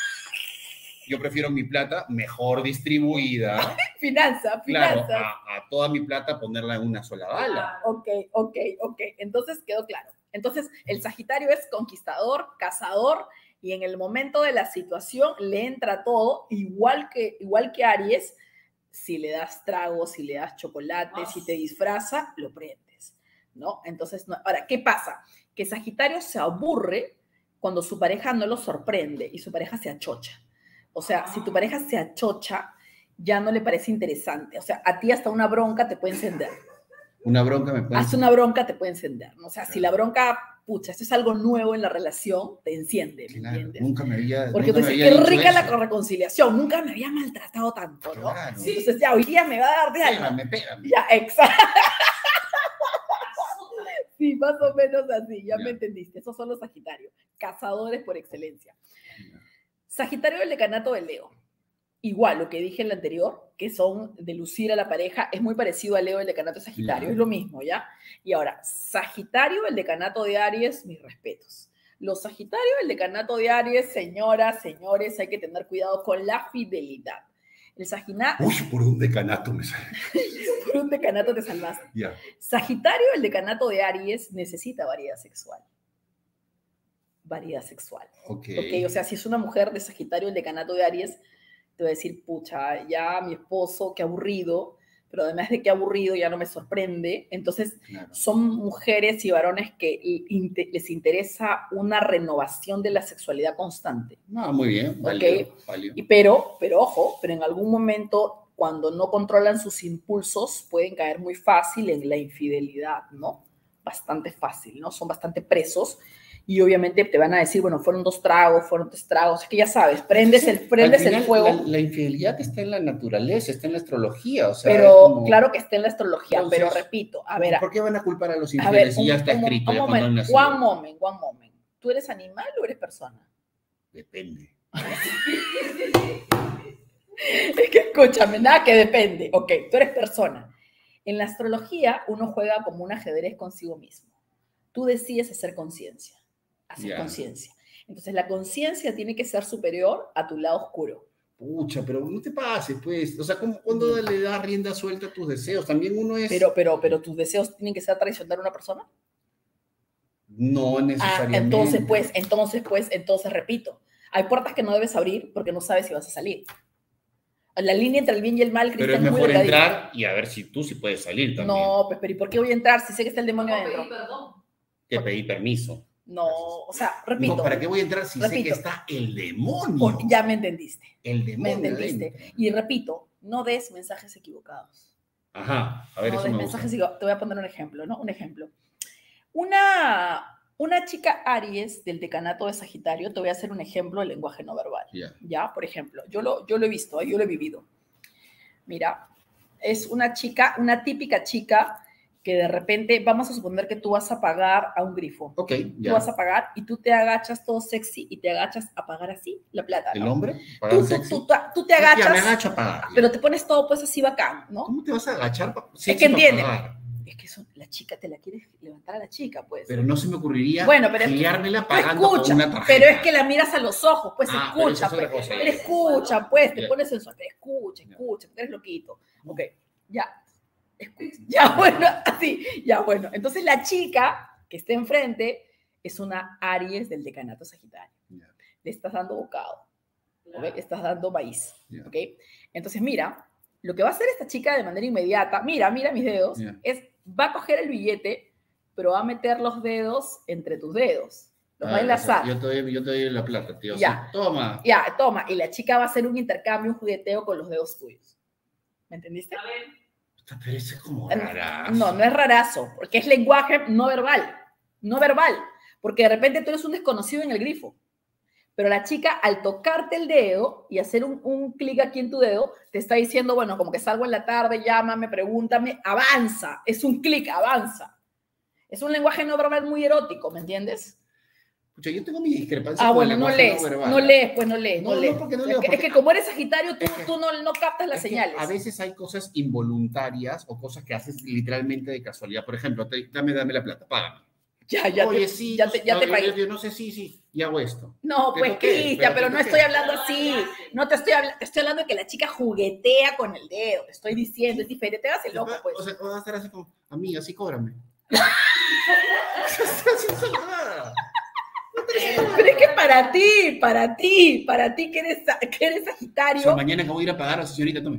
Yo prefiero mi plata mejor distribuida. Finanza, Claro, finanzas. a, a toda mi plata ponerla en una sola bala. Ok, ok, ok. Entonces quedó claro. Entonces el Sagitario es conquistador, cazador, y en el momento de la situación le entra todo, igual que, igual que Aries. Si le das tragos, si le das chocolate, si te disfraza, lo prendes, ¿no? Entonces, no. Ahora, ¿qué pasa? Que Sagitario se aburre cuando su pareja no lo sorprende y su pareja se achocha. O sea, si tu pareja se achocha, ya no le parece interesante. O sea, a ti hasta una bronca te puede encender. Una bronca me puede... Hasta una bronca te puede encender, ¿no? O sea, si la bronca, pucha, esto es algo nuvo en la relación, te enciende, ¿me Claro, entiendes? nunca me había... Porque nunca tú me dices, había qué dicho rica la eso. reconciliación, nunca me había maltratado tanto, ¿no? Claro. Sí. Entonces ya, hoy día me va a dar de algo. Pégame, pégame. Ya, exacto. Sí, más o menos así, ya, Ya. me entendiste. Esos son los Sagitarios, cazadores por excelencia. Sagitario del decanato de Leo. Igual, lo que dije en la anterior, que son de lucir a la pareja, es muy parecido a Leo del decanato de Sagitario, Ya. es lo mismo, ¿ya? Y ahora, Sagitario del decanato de Aries, mis respetos. Los Sagitarios del decanato de Aries, señoras, señores, hay que tener cuidado con la fidelidad. El Sagitario, Uy, por un decanato me sale. por un decanato te salvaste. Ya. Sagitario del decanato de Aries necesita variedad sexual. Variedad sexual. Ok. ¿Ok? O sea, si es una mujer de Sagitario del decanato de Aries, te va a decir, pucha, ya mi esposo, qué aburrido, pero además de que aburrido ya no me sorprende. Entonces, Claro. son mujeres y varones que inte- les interesa una renovación de la sexualidad constante. No, muy bien. Válido, válido. Y pero, pero ojo, pero en algún momento, cuando no controlan sus impulsos, pueden caer muy fácil en la infidelidad, ¿no? Bastante fácil, ¿no? Son bastante presos. Y obviamente te van a decir, bueno, fueron dos tragos, fueron tres tragos. Es que ya sabes, prendes el, prendes Al final, el fuego. La, la infidelidad está en la naturaleza, está en la astrología. O sea, Pero es como- claro que está en la astrología, Entonces, pero repito, a ver, ¿por qué van a culpar a los a ver, infieles si un, ya está un- escrito? un ya cuando han moment, nacido? one moment, one moment. ¿Tú eres animal o eres persona? Depende. Es que escúchame, nada que depende. Ok, tú eres persona. En la astrología uno juega como un ajedrez consigo mismo. Tú decides hacer conciencia, hacer Ya. conciencia. Entonces la conciencia tiene que ser superior a tu lado oscuro. Pucha, pero no te pases, pues. O sea, como cuando le das rienda suelta a tus deseos, también uno es... Pero, pero, pero tus deseos tienen que ser traicionar a una persona. No Ah, necesariamente. entonces, pues, entonces, pues, entonces repito, hay puertas que no debes abrir porque no sabes si vas a salir. La línea entre el bien y el mal, Pero es Cristian, muy mejor delgadita. entrar y a ver si tú sí puedes salir también. No, pues, pero ¿y por qué voy a entrar si sé que está el demonio No pedí adentro? perdón. Que pedir permiso. No, o sea, repito. No, ¿para qué voy a entrar si sé que repito. está el demonio? por- ya me entendiste, El me demonio entendiste. adentro. Y repito, no des mensajes equivocados. Ajá, a ver, No eso des me mensajes gusta. equivocados. Te voy a poner un ejemplo, ¿no? Un ejemplo. Una, Una chica Aries del decanato de Sagitario, te voy a hacer un ejemplo del lenguaje no verbal. Ya. ¿Ya? Por ejemplo, yo lo, yo lo he visto, ¿eh? Yo lo he vivido. Mira, es una chica, una típica chica que de repente, vamos a suponer que tú vas a pagar a un grifo. Ok, ya. Tú vas a pagar y tú te agachas todo sexy y te agachas a pagar así la plata, ¿no? ¿El hombre? Tú, tú, tú, tú, tú te agachas, Ya, me agacho a pagar. pero te pones todo pues así bacán, ¿no? ¿Cómo te vas a agachar? Pa... Es que entiende. Es que eso, la chica te la quieres levantar a la chica, pues. Pero no se me ocurriría bueno, pero filiármela es que, pagando escucha, con una tarjeta. pero es que la miras a los ojos, pues Ah, escucha, pero, pues, cosa, pero escucha, pues, te ya. pones en su, escucha, escucha, eres loquito. Ok, ya, escucha, ya, bueno, así, ya, bueno. Entonces la chica que está enfrente es una Aries del decanato Sagitario. Ya. Le estás dando bocado, ¿ok? Le estás dando maíz, Ya. ¿ok? Entonces, mira, lo que va a hacer esta chica de manera inmediata, mira, mira mis dedos, Ya. es, va a coger el billete, pero va a meter los dedos entre tus dedos. Los va a Ah, enlazar. o sea, yo, te doy, yo te doy la plata, tío. Ya. Sí, toma. Ya, toma. Y la chica va a hacer un intercambio, un jugueteo con los dedos tuyos. ¿Me entendiste? A ver, Pero eso es como rarazo. No, no es rarazo, porque es lenguaje no verbal. No verbal. Porque de repente tú eres un desconocido en el grifo. Pero la chica, al tocarte el dedo y hacer un, un clic aquí en tu dedo, te está diciendo, bueno, como que salgo en la tarde, llámame, pregúntame, avanza. Es un clic, avanza. Es un lenguaje no verbal muy erótico, ¿me entiendes? Escucha, yo tengo mi discrepancia Ah, con el bueno, no lenguaje lees, no verbal. no lees, pues no lees, no, No, no, lees. porque no es, leo, que, porque- es que como eres Sagitario, tú, es que- tú no, no captas las Es que señales. a veces hay cosas involuntarias o cosas que haces literalmente de casualidad. Por ejemplo, te- dame, dame la plata, págame. Ya, ya Oye, te, sí, ya no, te, ya no, te yo- pagué. yo, yo no sé, sí, sí, y hago esto. No, Te pues toqué, Cristian, pero te no toqué. estoy hablando así. No te estoy hablando, te estoy hablando de que la chica juguetea con el dedo. Te estoy diciendo, es diferente. Te hagas el loco, pues. O sea, vas a estar así como, amiga, sí, cóbrame. Pero es que para ti, para ti, para ti que eres, que eres O sea, Sagitario, mañana que voy a ir a pagar a la señorita, tome.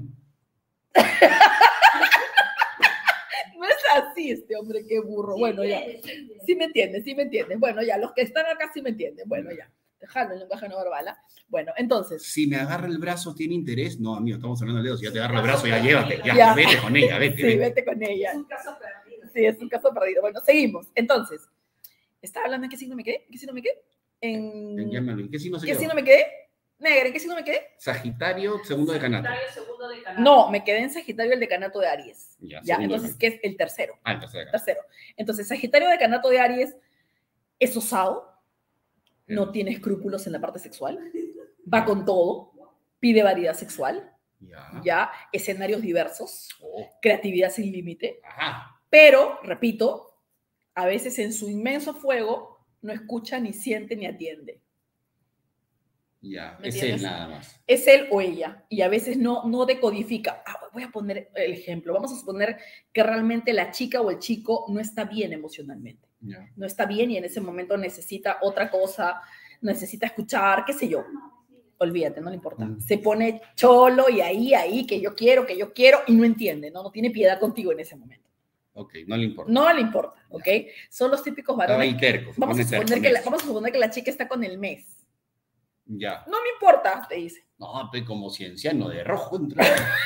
no es así este hombre, qué burro. Bueno, ya. Sí me entiendes, sí me entiendes. Bueno, ya, los que están acá sí me entienden. Bueno, ya. Dejando el lenguaje no verbal. ¿ah? Bueno, entonces, Si me agarra el brazo, ¿tiene interés? No, amigo, estamos hablando de dedos. Si ya te agarra el brazo, ya llévate. Ya, Ya. vete con ella, vete, sí, vete. vete con ella. es un caso perdido. Sí, es un caso perdido. Bueno, seguimos. Entonces, ¿estaba hablando en qué signo me quedé? ¿En qué signo me quedé? En... En llámalo. ¿En qué signo se ¿Qué quedó? signo me quedé? Negra, ¿en qué signo me quedé? Sagitario, segundo de canato. Sagitario, segundo de canal. No, me quedé en Sagitario el decanato de Aries. Ya, Ya, segundo entonces, de ¿qué es el tercero? Ah, el tercer de canato. Tercero. Entonces, Sagitario decanato de Aries es osado, no Ya. tiene escrúpulos en la parte sexual, va con todo, pide variedad sexual, Ya. ya, escenarios diversos, Oh. creatividad sin límite, Ajá. pero, repito, a veces en su inmenso fuego no escucha, ni siente, ni atiende. Ya. ¿Me Es entiendes? él nada más. Es él o ella, y a veces no, no decodifica. Ah, voy a poner el ejemplo. Vamos a suponer que realmente la chica o el chico no está bien emocionalmente. Ya. No está bien y en ese momento necesita otra cosa, necesita escuchar, qué sé yo. Olvídate, no le importa. Mm. Se pone cholo y ahí, ahí, que yo quiero, que yo quiero, y no entiende, ¿no? No tiene piedad contigo en ese momento. Ok, no le importa. No le importa, ¿ok? Son los típicos Estaba varones. ahí terco. se Vamos a, pone terco suponer en que la, eso. vamos a suponer que la chica está con el mes. Ya. No me importa, te dice. No, pues como cienciano de rojo. entra.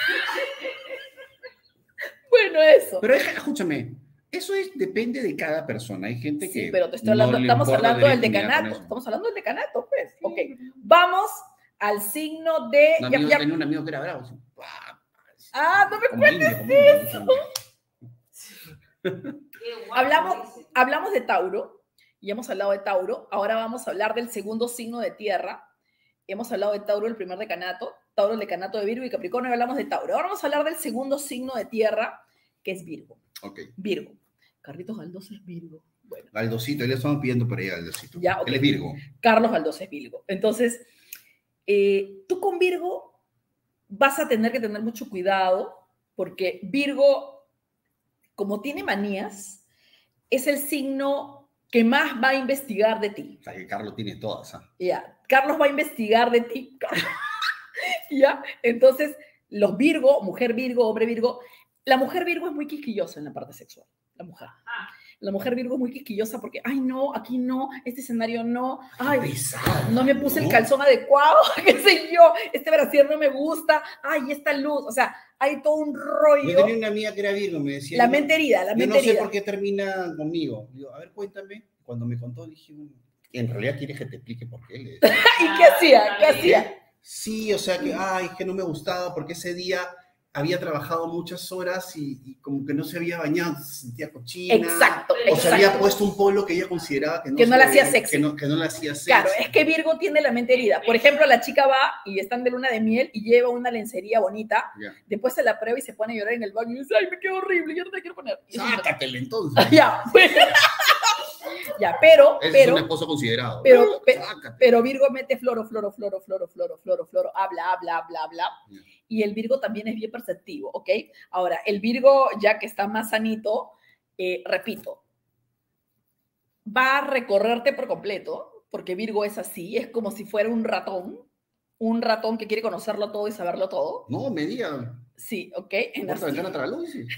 Bueno, eso. Pero es- escúchame, eso es, depende de cada persona. Hay gente Sí, que. pero te estoy no hablando, le estamos importa hablando del tener intimidad con decanato. eso. Estamos hablando del decanato, pues. Ok. Vamos al signo de. Un ya- amigo ya- tenía un amigo que era bravo. así, ¡pah! Ah, no me Como indio, como indio. Qué guapo, Hablamos, dice. hablamos de Tauro, y hemos hablado de Tauro. Ahora vamos a hablar del segundo signo de tierra. Hemos hablado de Tauro, el primer decanato, Tauro, el decanato de Virgo y Capricornio, y hablamos de Tauro. Ahora vamos a hablar del segundo signo de tierra, que es Virgo. Ok. Virgo. Carlitos Galdós es Virgo. Bueno, Galdosito, le estamos pidiendo por ahí a Galdosito. Ya, ok. Él es Virgo. Carlos Galdós es Virgo. Entonces, eh, tú con Virgo vas a tener que tener mucho cuidado, porque Virgo, como tiene manías, es el signo que más va a investigar de ti. O sea, que Carlos tiene todas. ¿ah? Ya, Carlos va a investigar de ti. Ya, entonces, los Virgo, mujer Virgo, hombre Virgo, la mujer Virgo es muy quisquillosa en la parte sexual. La mujer. Ah, La mujer Virgo es muy quisquillosa porque, ay, no, aquí no, este escenario no, ay, Pesada, no me puse ¿no? el calzón adecuado, qué sé yo, este brasier no me gusta, ay, esta luz, o sea, hay todo un Yo rollo. tenía una amiga que era Virgo, me decía. La yo- mente herida, la Yo mente no sé herida. por qué termina conmigo. Digo, a ver, cuéntame. cuando me contó, dije, en realidad quieres que te explique por qué. Le decía. ¿Y qué hacía? ¿Qué hacía? Sí, o sea que, ay, es que no me gustaba porque ese día había trabajado muchas horas y, y como que no se había bañado, se sentía cochina. Exacto, O se había exacto. puesto un polo que ella consideraba que no, Que no se la hacía veía, sexy. Que no, que no la hacía sexy. Claro, es que Virgo tiene la mente herida. Por ejemplo, la chica va y están de luna de miel y lleva una lencería bonita, Ya. después se la prueba y se pone a llorar en el baño y dice, ay, me quedó horrible, yo no te quiero poner. Y eso no- Sácatela entonces. Ya, bueno. Ya, pero, Ese pero, es un esposo considerado. pero, pe- Sácatela. pero Virgo mete floro, floro, floro, floro, floro, floro, floro, habla, habla, habla, habla. Ya. Y el Virgo también es bien perceptivo, ¿ok? Ahora, el Virgo, ya que está más sanito, eh, repito, va a recorrerte por completo, porque Virgo es así, es como si fuera un ratón, un ratón que quiere conocerlo todo y saberlo todo. No, me diga. Sí, ¿ok? En Puerta, así- ventana, tragaluz. Sí.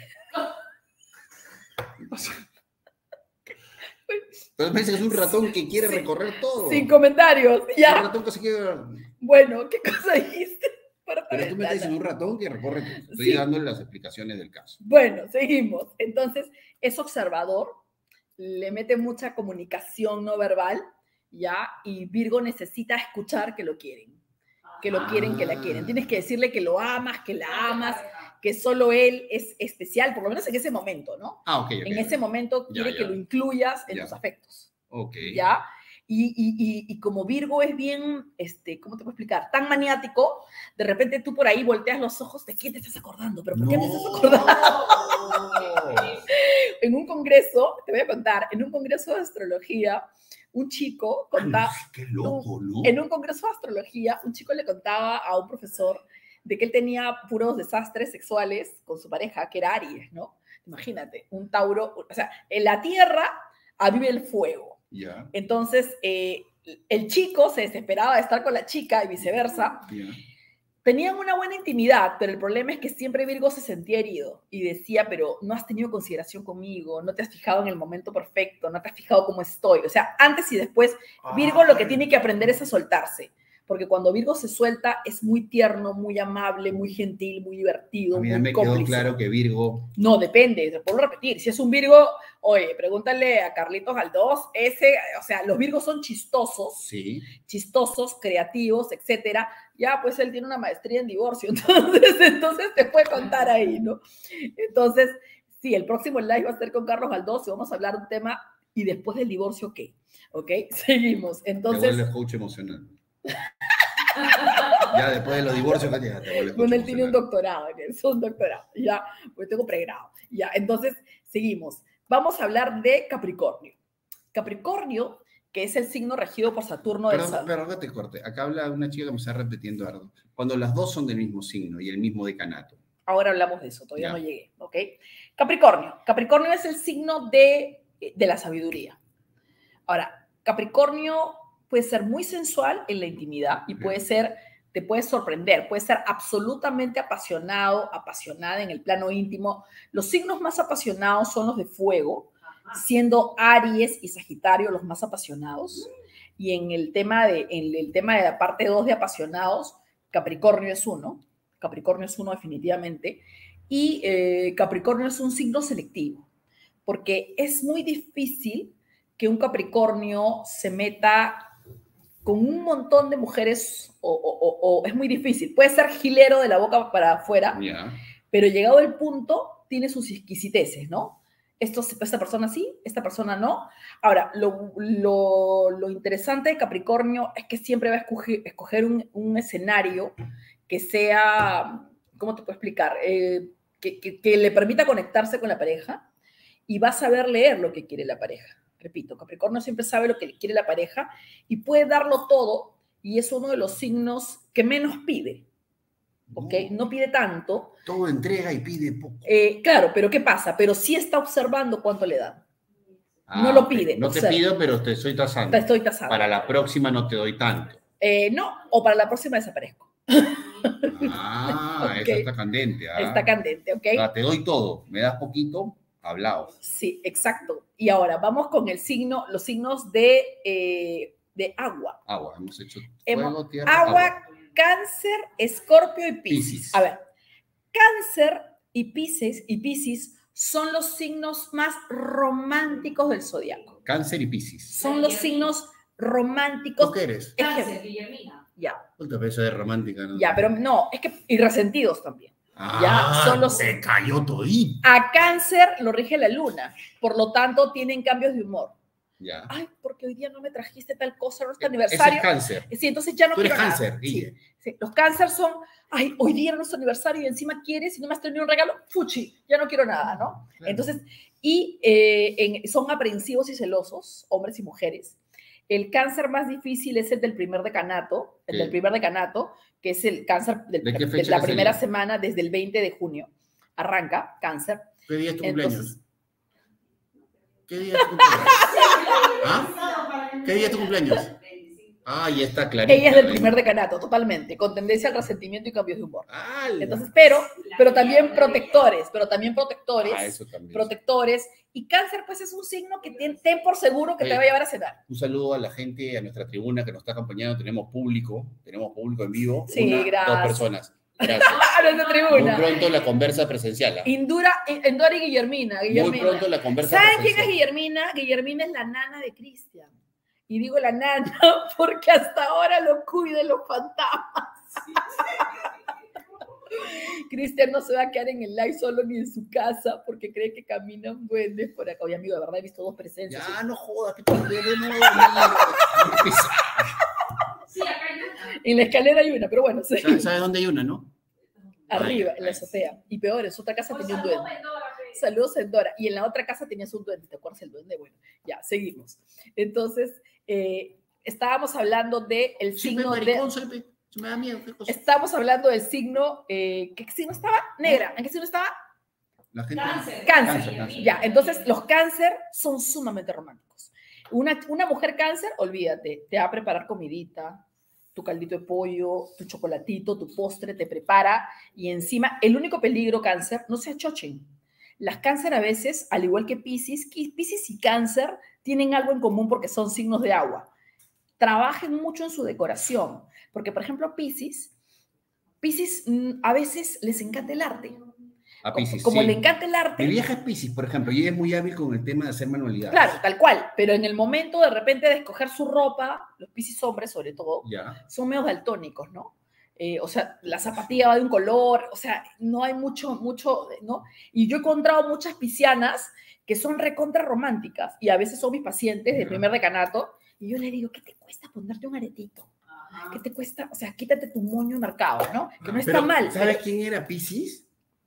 ¿Qué pasa? Pero me dice que es un ratón que quiere Sí. recorrer todo. Sin comentarios, Un ya. ratón que se quiere... Bueno, ¿qué cosa dijiste? Puerta, Pero tú me estás ventana. diciendo un ratón que recorre todo. Estoy Sí. dándole las explicaciones del caso. Bueno, seguimos. Entonces, es observador, le mete mucha comunicación no verbal, ¿ya? Y Virgo necesita escuchar que lo quieren, que lo quieren, que la quieren. Tienes que decirle que lo amas, que la amas, que solo él es especial, por lo menos en ese momento, ¿no? Ah, ok, ok. En ese momento Ya, quiere ya. que lo incluyas en Ya. tus afectos, Ok. ¿ya? Y, y, y, y como Virgo es bien, este, ¿cómo te puedo explicar? Tan maniático, de repente tú por ahí volteas los ojos, ¿de quién te estás acordando? ¿Pero por qué te estás acordando? En un congreso, te voy a contar, en un congreso de astrología, un chico contaba, Ay, qué loco, ¿no? en un congreso de astrología, un chico le contaba a un profesor de que él tenía puros desastres sexuales con su pareja, que era Aries, ¿no? Imagínate, un Tauro, o sea, en la Tierra aviva el fuego. Ya, Entonces, eh, el chico se desesperaba de estar con la chica y viceversa. ya. Tenían una buena intimidad, pero el problema es que siempre Virgo se sentía herido y decía, pero no has tenido consideración conmigo, no te has fijado en el momento perfecto, no te has fijado cómo estoy. O sea, antes y después, Virgo lo que tiene que aprender es a soltarse, porque cuando Virgo se suelta es muy tierno, muy amable, muy gentil, muy divertido, A mí muy me quedó cómplice. claro que Virgo... No, depende, te puedo repetir. Si es un Virgo, oye, pregúntale a Carlitos Galdós, ese, o sea, los Virgos son chistosos, Sí. chistosos, creativos, etcétera. Ya, pues él tiene una maestría en divorcio, entonces, entonces te puede contar ahí, ¿no? Entonces, sí, el próximo live va a ser con Carlos Galdós y vamos a hablar de un tema, ¿y después del divorcio qué? ¿Ok? Seguimos. Te Entonces, vuelves coach emocional. Ya después de los divorcios, ya te vuelves coach bueno, él tiene un emocional. doctorado, es un doctorado, ya, pues tengo pregrado, ya, entonces, seguimos. Vamos a hablar de Capricornio. Capricornio, que es el signo regido por Saturno del Perdón, Sol. perdón que te corte. Acá habla una chica que me está repitiendo algo. Cuando las dos son del mismo signo y el mismo decanato. Ahora hablamos de eso, todavía Ya. no llegué, ¿ok? Capricornio. Capricornio es el signo de, de la sabiduría. Ahora, Capricornio puede ser muy sensual en la intimidad y puede ser, te puede sorprender, puede ser absolutamente apasionado, apasionada en el plano íntimo. Los signos más apasionados son los de fuego, siendo Aries y Sagitario los más apasionados. Y en el tema de, en el tema de la parte dos de apasionados, Capricornio es uno. Capricornio es uno definitivamente. Y eh, Capricornio es un signo selectivo, porque es muy difícil que un Capricornio se meta con un montón de mujeres, o, o, o, o es muy difícil. Puede ser gilero de la boca para afuera, Ya. pero llegado el punto, tiene sus exquisiteces, ¿no? Esto, esta persona sí, esta persona no. Ahora, lo, lo, lo interesante de Capricornio es que siempre va a escoger, escoger un, un escenario que sea, ¿cómo te puedo explicar? Eh, que, que, que le permita conectarse con la pareja y va a saber leer lo que quiere la pareja. Repito, Capricornio siempre sabe lo que quiere la pareja y puede darlo todo y es uno de los signos que menos pide, ¿ok? No pide tanto. Todo entrega y pide poco. Eh, claro, pero ¿qué pasa? Pero sí está observando cuánto le dan. Ah, no lo ok. pide. No observa. te pido, pero te estoy tasando. Te estoy tasando. Para la próxima no te doy tanto. Eh, no, o para la próxima desaparezco. Ah, Ok. eso está candente. ¿Ah? Está candente, ¿ok? Ah, te doy todo. Me das poquito, hablado. Sí, exacto. Y ahora vamos con el signo, los signos de, eh, de agua. Agua. Hemos hecho Hemos- fuego, tierra, agua, agua. Cáncer, Escorpio y Piscis. Piscis. A ver, Cáncer y Piscis, y Piscis son los signos más románticos del zodiaco. Cáncer y Piscis. Son los signos románticos. ¿Tú qué eres? Es que- Cáncer, Guillermina. ya, Puta, pero eso es romántica, ¿no? ya, pero no, es que, y resentidos también. Ah, son los- se cayó todito. A Cáncer lo rige la luna, por lo tanto tienen cambios de humor. Ya. Ay, porque hoy día no me trajiste tal cosa, nuestro Ese aniversario. es cáncer. Sí, entonces ya no Tú eres quiero cáncer, nada. Guille. Sí, sí. Los cáncer son, ay, hoy día era nuestro aniversario y encima quieres y no me has tenido un regalo, fuchi, ya no quiero nada, ¿no? Claro. Entonces, y eh, en- son aprensivos y celosos, hombres y mujeres. El cáncer más difícil es el del primer decanato, el Sí. del primer decanato, que es el cáncer del- ¿De qué de fecha la es el- primera semana, desde el veinte de junio. Arranca cáncer. ¿Qué día es tu Entonces, cumpleaños? ¿Qué día es tu cumpleaños? ¿Ah? ¿Qué día es tu cumpleaños? Ah, ya está clarito. ella es del primer decanato, totalmente, con tendencia al resentimiento y cambios de humor. ¡Hala! Entonces, pero, pero también protectores, pero también protectores, Ah, eso también. protectores. Y cáncer, pues es un signo que ten, ten por seguro que te Oye. va a llevar a cenar. Un saludo a la gente, a nuestra tribuna que nos está acompañando. Tenemos público, tenemos público en vivo. Sí, Una, gracias. dos personas. Gracias. A nuestra Muy tribuna. pronto la conversa presencial. ¿ah? Indura, Endora y Guillermina. Muy Guillermina. pronto la conversa ¿Saben quién es presencial. Guillermina? Guillermina es la nana de Cristian. Y digo la nana porque hasta ahora lo cuida los fantasmas. Cristian no se va a quedar en el live solo ni en su casa porque cree que caminan duendes por acá. Oye, amigo, de verdad he visto dos presencias. Ya, no jodas, que te debemos Sí, acá hay una. En la escalera hay una, pero bueno, sí. ¿Sabes ¿Sabes dónde hay una, no? Arriba, Ah, en la ya. azotea. Y peor, en su otra casa Hoy tenía un saludos, duende. Endora, fe. Saludos, Endora. Y en la otra casa tenías un duende. ¿Te acuerdas el duende? Bueno, ya, seguimos. Entonces, eh, estábamos hablando del el Sí, signo me de... maricón, soy pe- me da miedo, qué cosa. Estamos hablando del signo... Eh, ¿Qué signo estaba? Negra. ¿En qué signo estaba? La gente... Cáncer. Cáncer. Cáncer, cáncer. Ya, entonces los cáncer son sumamente románticos. Una, una mujer cáncer, olvídate, te va a preparar comidita, tu caldito de pollo, tu chocolatito, tu postre, te prepara y encima, el único peligro cáncer, no se achochen. Las cáncer a veces, al igual que Piscis, que Piscis y cáncer tienen algo en común porque son signos de agua. Trabajen mucho en su decoración, porque por ejemplo Piscis, Piscis mm, a veces les encanta el arte. A Piscis, Como sí. le encanta el arte, Mi vieja es Piscis, por ejemplo, y ella es muy hábil con el tema de hacer manualidades. claro, tal cual, pero en el momento de repente de escoger su ropa, los Piscis hombres sobre todo, Ya. son medio daltónicos, ¿no? Eh, o sea, la zapatilla va de un color, o sea, no hay mucho, mucho, ¿no? Y yo he encontrado muchas piscianas que son recontra románticas y a veces son mis pacientes de Ya. primer decanato y yo le digo, ¿qué te cuesta ponerte un aretito? ¿Qué te cuesta? O sea, quítate tu moño marcado, ¿no? Que no está Pero, mal. ¿sabes pero- quién era Piscis?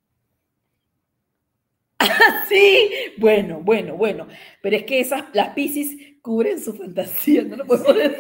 Sí, bueno, bueno, bueno. Pero es que esas, las Piscis cubren su fantasía, no lo podemos decir.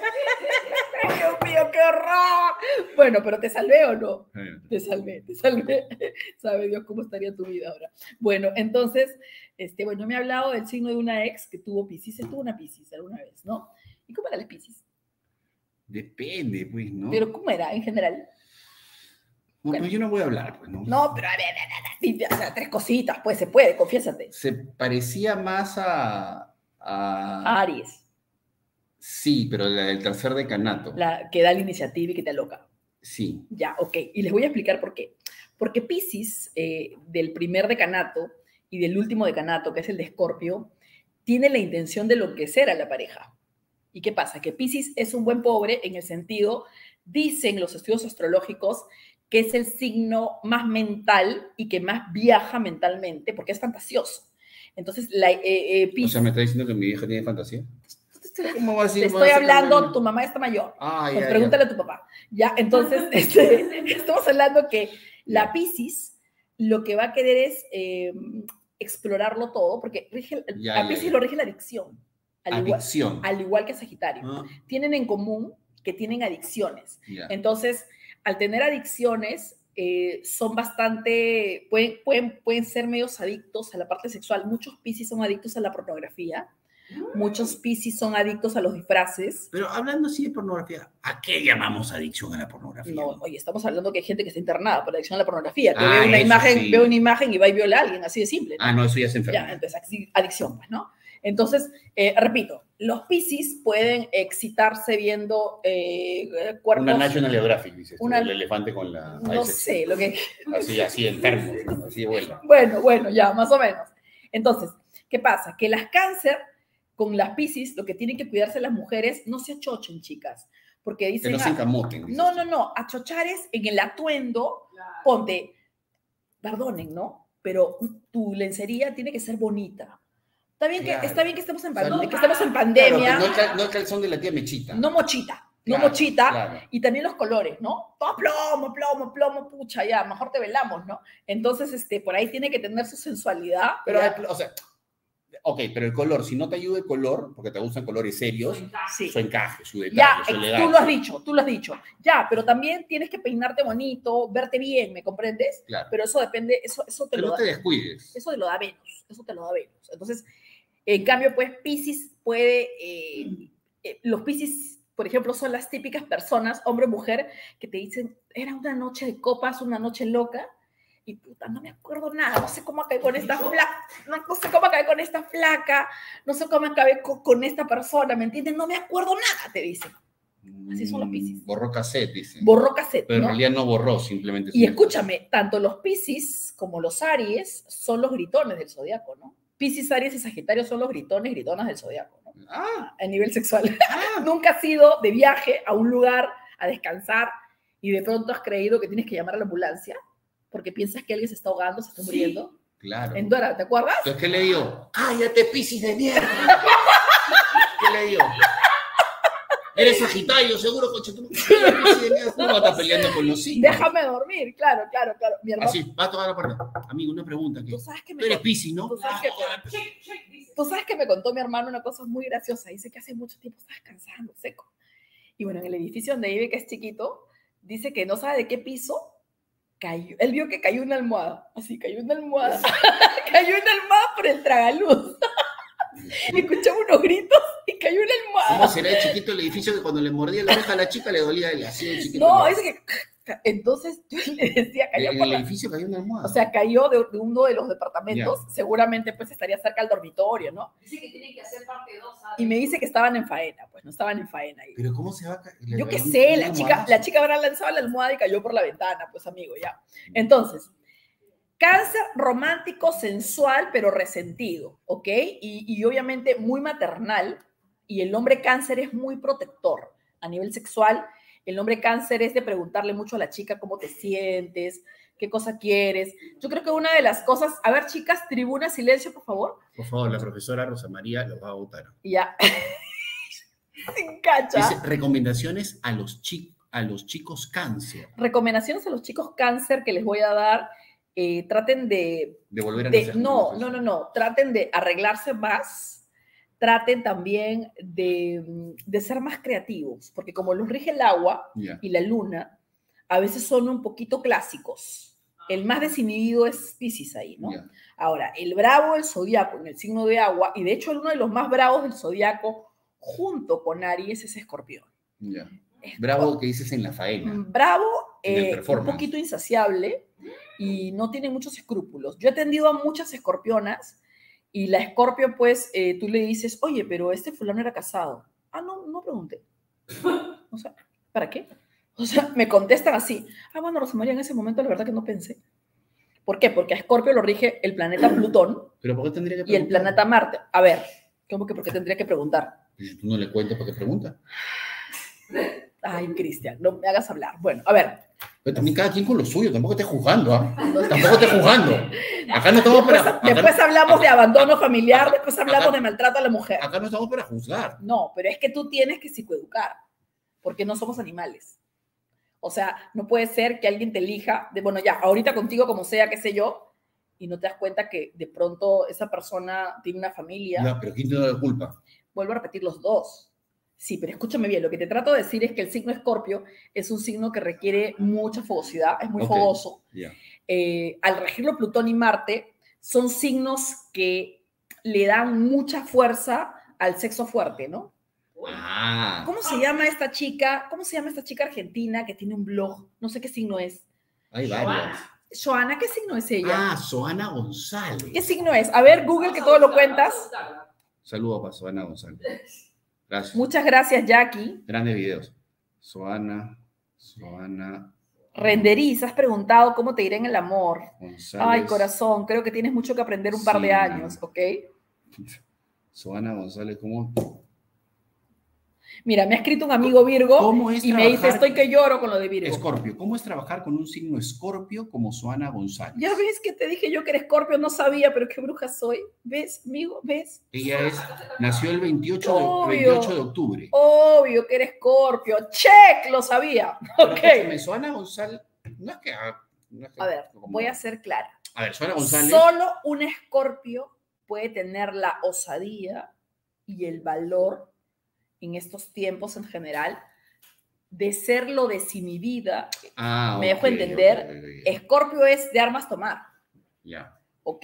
Dios mío, qué horror. Bueno, pero ¿te salvé o no? Te salvé, te salvé. Sabe Dios cómo estaría tu vida ahora. Bueno, entonces, este, bueno, me ha hablado del signo de una ex que tuvo Piscis. Él tuvo una Piscis alguna vez, ¿no? ¿Y cómo era la Piscis? Depende, pues, ¿no? Pero ¿cómo era en general? No, pues yo no voy a hablar, pues, ¿no? No, pero a ver, a ver, a ver, o sea, tres cositas, pues se puede, confiésate. Se parecía más a... a... Aries, Sí, pero la del tercer decanato. la que da la iniciativa y que te aloca. Sí. Ya, ok. Y les voy a explicar por qué. Porque Piscis, eh, del primer decanato y del último decanato, que es el de Escorpio, tiene la intención de enloquecer a la pareja. ¿Y qué pasa? Que Piscis es un buen pobre en el sentido, dicen los estudios astrológicos, que es el signo más mental y que más viaja mentalmente, porque es fantasioso. Entonces, la, eh, eh, O Piscis... sea, ¿me está diciendo que mi hija tiene fantasía? ¿Cómo va a decir? Te estoy hablando, tu mamá está mayor. Ah, Pues ya, pregúntale ya. a tu papá. Ya, entonces, este, estamos hablando que la Piscis lo que va a querer es eh, explorarlo todo, porque rige, Ya, a ya, Piscis ya. lo rige la adicción, al igual, Adicción. al igual que a Sagitario. Ah, Tienen en común que tienen adicciones. ya. Entonces, al tener adicciones, eh, son bastante, pueden, pueden, pueden ser medios adictos a la parte sexual. Muchos Piscis son adictos a la pornografía. Muchos Piscis son adictos a los disfraces. Pero hablando así de pornografía, ¿a qué llamamos adicción a la pornografía? No, oye, estamos hablando que hay gente que está internada por adicción a la pornografía, que Ah, ve una eso imagen, sí. ve una imagen y va y viola a alguien, así de simple, ¿no? Ah, no, eso ya se enferma. Ya, entonces, así, adicción, pues, ¿no? Entonces, eh, repito, los Piscis pueden excitarse viendo eh, cuerpos... Una National Geographic, dices. Una- El elefante con la... No ese- sé, lo que... Así, así enfermo, así de vuelta. Bueno, bueno, ya, más o menos. Entonces, ¿qué pasa? Que las cáncer con las Piscis, lo que tienen que cuidarse las mujeres, no se achochen, chicas, porque dicen... Que no se ah, encamoten. dices no, tú. no, no, achochar es en el atuendo, Claro. ponte, perdonen, ¿no? Pero tu lencería tiene que ser bonita. Está bien, Claro. que, está bien que estemos en, O sea, pan- no- que estemos en Claro, pandemia, que no, el cal- no el calzón de la tía Mechita. no mochita, Claro, no mochita, claro. y también los colores, ¿no? Todo plomo, plomo, plomo, pucha, ya, mejor te velamos, ¿no? Entonces, este, por ahí tiene que tener su sensualidad. Pero, ya. hay- o sea, ok, pero el color, si no te ayuda el color, porque te gustan colores serios, Sí. su encaje, su detalle, Ya, su ex- elegancia. tú lo has dicho, tú lo has dicho. Ya, pero también tienes que peinarte bonito, verte bien, ¿me comprendes? Claro. Pero eso depende, eso, eso te Que lo no da, te descuides. eso te lo da Venus, eso te lo da Venus. Entonces, en cambio, pues Piscis puede, eh, eh, los Piscis, por ejemplo, son las típicas personas, hombre o mujer, que te dicen, era una noche de copas, una noche loca, y puta, no me acuerdo nada, no sé cómo acabé con esta flaca, no, no sé cómo acabé con esta flaca, no sé cómo acabé con, con esta persona, ¿me entiendes? No me acuerdo nada, te dicen. Así son los Piscis. Mm, Borró cassette, dice. Borró cassette, Pero en ¿no? realidad no borró, simplemente. Y su- escúchame, tanto los Piscis como los Aries son los gritones del zodiaco, ¿no? Piscis, Aries y Sagitario son los gritones, gritonas del zodiaco, ¿no? Ah, A nivel sexual. ah. Nunca has ido de viaje a un lugar a descansar y de pronto has creído que tienes que llamar a la ambulancia porque piensas que alguien se está ahogando, se está Sí. muriendo. Claro. En Dora, ¿te acuerdas? Entonces, ¿qué le digo? ¡Cállate, Piscis de mierda! ¿Qué le digo? Eres Sagitario, seguro, coche. Tú no Piscis de mierda. ¿Cómo vas a estar peleando con los signos? Déjame dormir, claro, claro, claro. Mi hermano, Así, va a tocar la puerta. Amigo, una pregunta. aquí. tú sabes que me Tú eres con- Piscis, ¿no? tú sabes que- Check, check, dice. Tú sabes que me contó mi hermano una cosa muy graciosa. Dice que hace mucho tiempo estás cansando, seco. Y bueno, en el edificio donde vive, que es chiquito, dice que no sabe de qué piso cayó. Él vio que cayó una almohada. Así, cayó una almohada. Cayó una almohada por el tragaluz. Y escuchaba unos gritos y cayó una ¿Cómo almohada. será de chiquito el edificio que cuando le mordía la oreja a la chica le dolía el así de chiquito? No, dice que... Entonces yo le decía, cayó En por el la... edificio cayó una almohada. O sea, cayó de, de uno de los departamentos. Seguramente pues estaría cerca del dormitorio, ¿no? Dice que tienen que hacer parte dos. Y me dice que estaban en faena. Pues no estaban en faena ahí. Pero ¿cómo se va a caer? Le Yo qué dio un- sé, un la chica, almohadazo. la chica habrá lanzado la almohada y cayó por la ventana, pues amigo, ya. Entonces, cáncer romántico, sensual, pero resentido, ¿ok? Y, y obviamente muy maternal. Y el hombre cáncer es muy protector a nivel sexual. El hombre cáncer es de preguntarle mucho a la chica cómo te sientes, qué cosa quieres. Yo creo que una de las cosas... A ver, chicas, tribuna, silencio, por favor. Por favor, la profesora Rosa María lo va a votar. Y ya. Sin cacha. Dice, recomendaciones a los, chi- a los chicos cáncer. Recomendaciones a los chicos cáncer que les voy a dar. Eh, traten de, De volver a de- nacer. no, no, no, no, traten de arreglarse más, traten también de, de ser más creativos, porque como los rige el agua Ya. y la luna, a veces son un poquito clásicos. El más desinhibido es Piscis ahí, ¿no? Ya. Ahora, el bravo del zodiaco en el signo de agua, y de hecho uno de los más bravos del zodiaco junto con Aries es Escorpión. Ya. Es- Bravo que dices en la faena. Bravo, En el eh, un performance. poquito insaciable y no tiene muchos escrúpulos. Yo he atendido a muchas escorpionas y la escorpio, pues, eh, tú le dices, oye, pero este fulano era casado. Ah, no, no pregunté. O sea, ¿para qué? O sea, me contestan así. Ah, bueno, Rosa María, en ese momento la verdad que no pensé. ¿Por qué? Porque a Escorpio lo rige el planeta Plutón Pero ¿por qué tendría que y el preguntar? planeta Marte. A ver, ¿cómo que por qué tendría que preguntar? Pues tú no le cuentas para qué pregunta. Ay, Cristian, no me hagas hablar. Bueno, a ver. Pero también cada quien con lo suyo, tampoco estés juzgando, ¿ah? Tampoco estés juzgando. Acá no estamos Después, para. acá- después hablamos de abandono familiar, acá- después hablamos acá- de maltrato a la mujer. Acá no estamos para juzgar. No, pero es que tú tienes que psicoeducar, porque no somos animales. O sea, no puede ser que alguien te elija, de bueno, ya, ahorita contigo como sea, qué sé yo, y no te das cuenta que de pronto esa persona tiene una familia. Ya, pero ¿quién te da la culpa? Vuelvo a repetir los dos. Sí, pero escúchame bien, lo que te trato de decir es que el signo Escorpio es un signo que requiere mucha fogosidad, es muy Ok. fogoso. Ya. Eh, al regirlo Plutón y Marte, son signos que le dan mucha fuerza al sexo fuerte, ¿no? Ah. ¿Cómo se llama esta chica? ¿Cómo se llama esta chica argentina que tiene un blog? No sé qué signo es. Hay varias. Joana, ¿qué signo es ella? Ah, Soana González. ¿Qué signo es? A ver, Google, que todo lo cuentas. Saludos para Soana González. Gracias. Muchas gracias, Jackie. Grandes videos. Soana, Soana Renderiz, has preguntado cómo te irá en el amor. González. Ay, corazón, creo que tienes mucho que aprender un par de Sí. años, ¿ok? Soana González, ¿cómo? Mira, me ha escrito un amigo Virgo ¿Cómo es y me dice, trabajar- estoy que lloro con lo de Virgo. Escorpio, ¿cómo es trabajar con un signo Escorpio como Soana González? Ya ves que te dije yo que era Escorpio, no sabía, pero qué bruja soy. ¿Ves, amigo? ¿Ves? Ella es, nació el veintiocho de, Obvio. veintiocho de octubre. Obvio que era Escorpio. ¡Check! Lo sabía. Pero, Ok. escúchame, Soana González, no es que... no es que- A ver, como- voy a ser clara. A ver, Soana González... Solo un Escorpio puede tener la osadía y el valor en estos tiempos en general de ser lo desinhibida. Ah, ¿Me ok, dejo entender? ok, ok, ok. Escorpio es de armas tomar, Ya. ¿ok?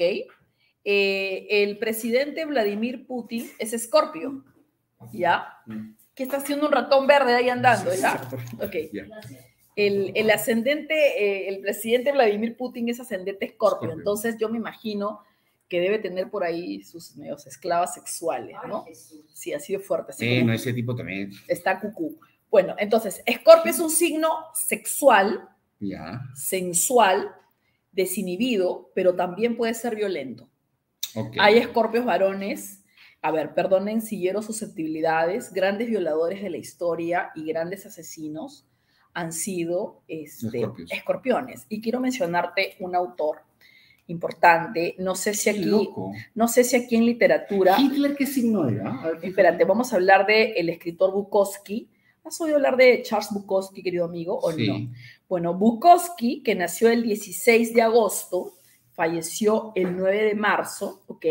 Eh, el presidente Vladimir Putin es Escorpio, ¿ya? Mm. ¿Qué está haciendo un ratón verde ahí andando, ya? Ok. Ya. El, el ascendente, eh, el presidente Vladimir Putin es ascendente Escorpio, Escorpio. entonces yo me imagino que debe tener por ahí sus medios esclavas sexuales, ¿no? Sí, así de fuerte. Así Sí, como no, ese tipo también. está cucú. Bueno, entonces, Escorpio es un signo sexual, Ya. sensual, desinhibido, pero también puede ser violento. Ok. Hay escorpios varones, a ver, perdonen si hiero susceptibilidades, grandes violadores de la historia y grandes asesinos han sido este, Escorpios. escorpiones. Y quiero mencionarte un autor importante, no sé si Qué aquí, loco. no sé si aquí en literatura, ¿Hitler qué signo era? A ver, espérate, vamos a hablar del escritor Bukowski. ¿Has oído hablar de Charles Bukowski, querido amigo, o Sí. no? Bueno, Bukowski, que nació el dieciséis de agosto, falleció el nueve de marzo, ¿ok?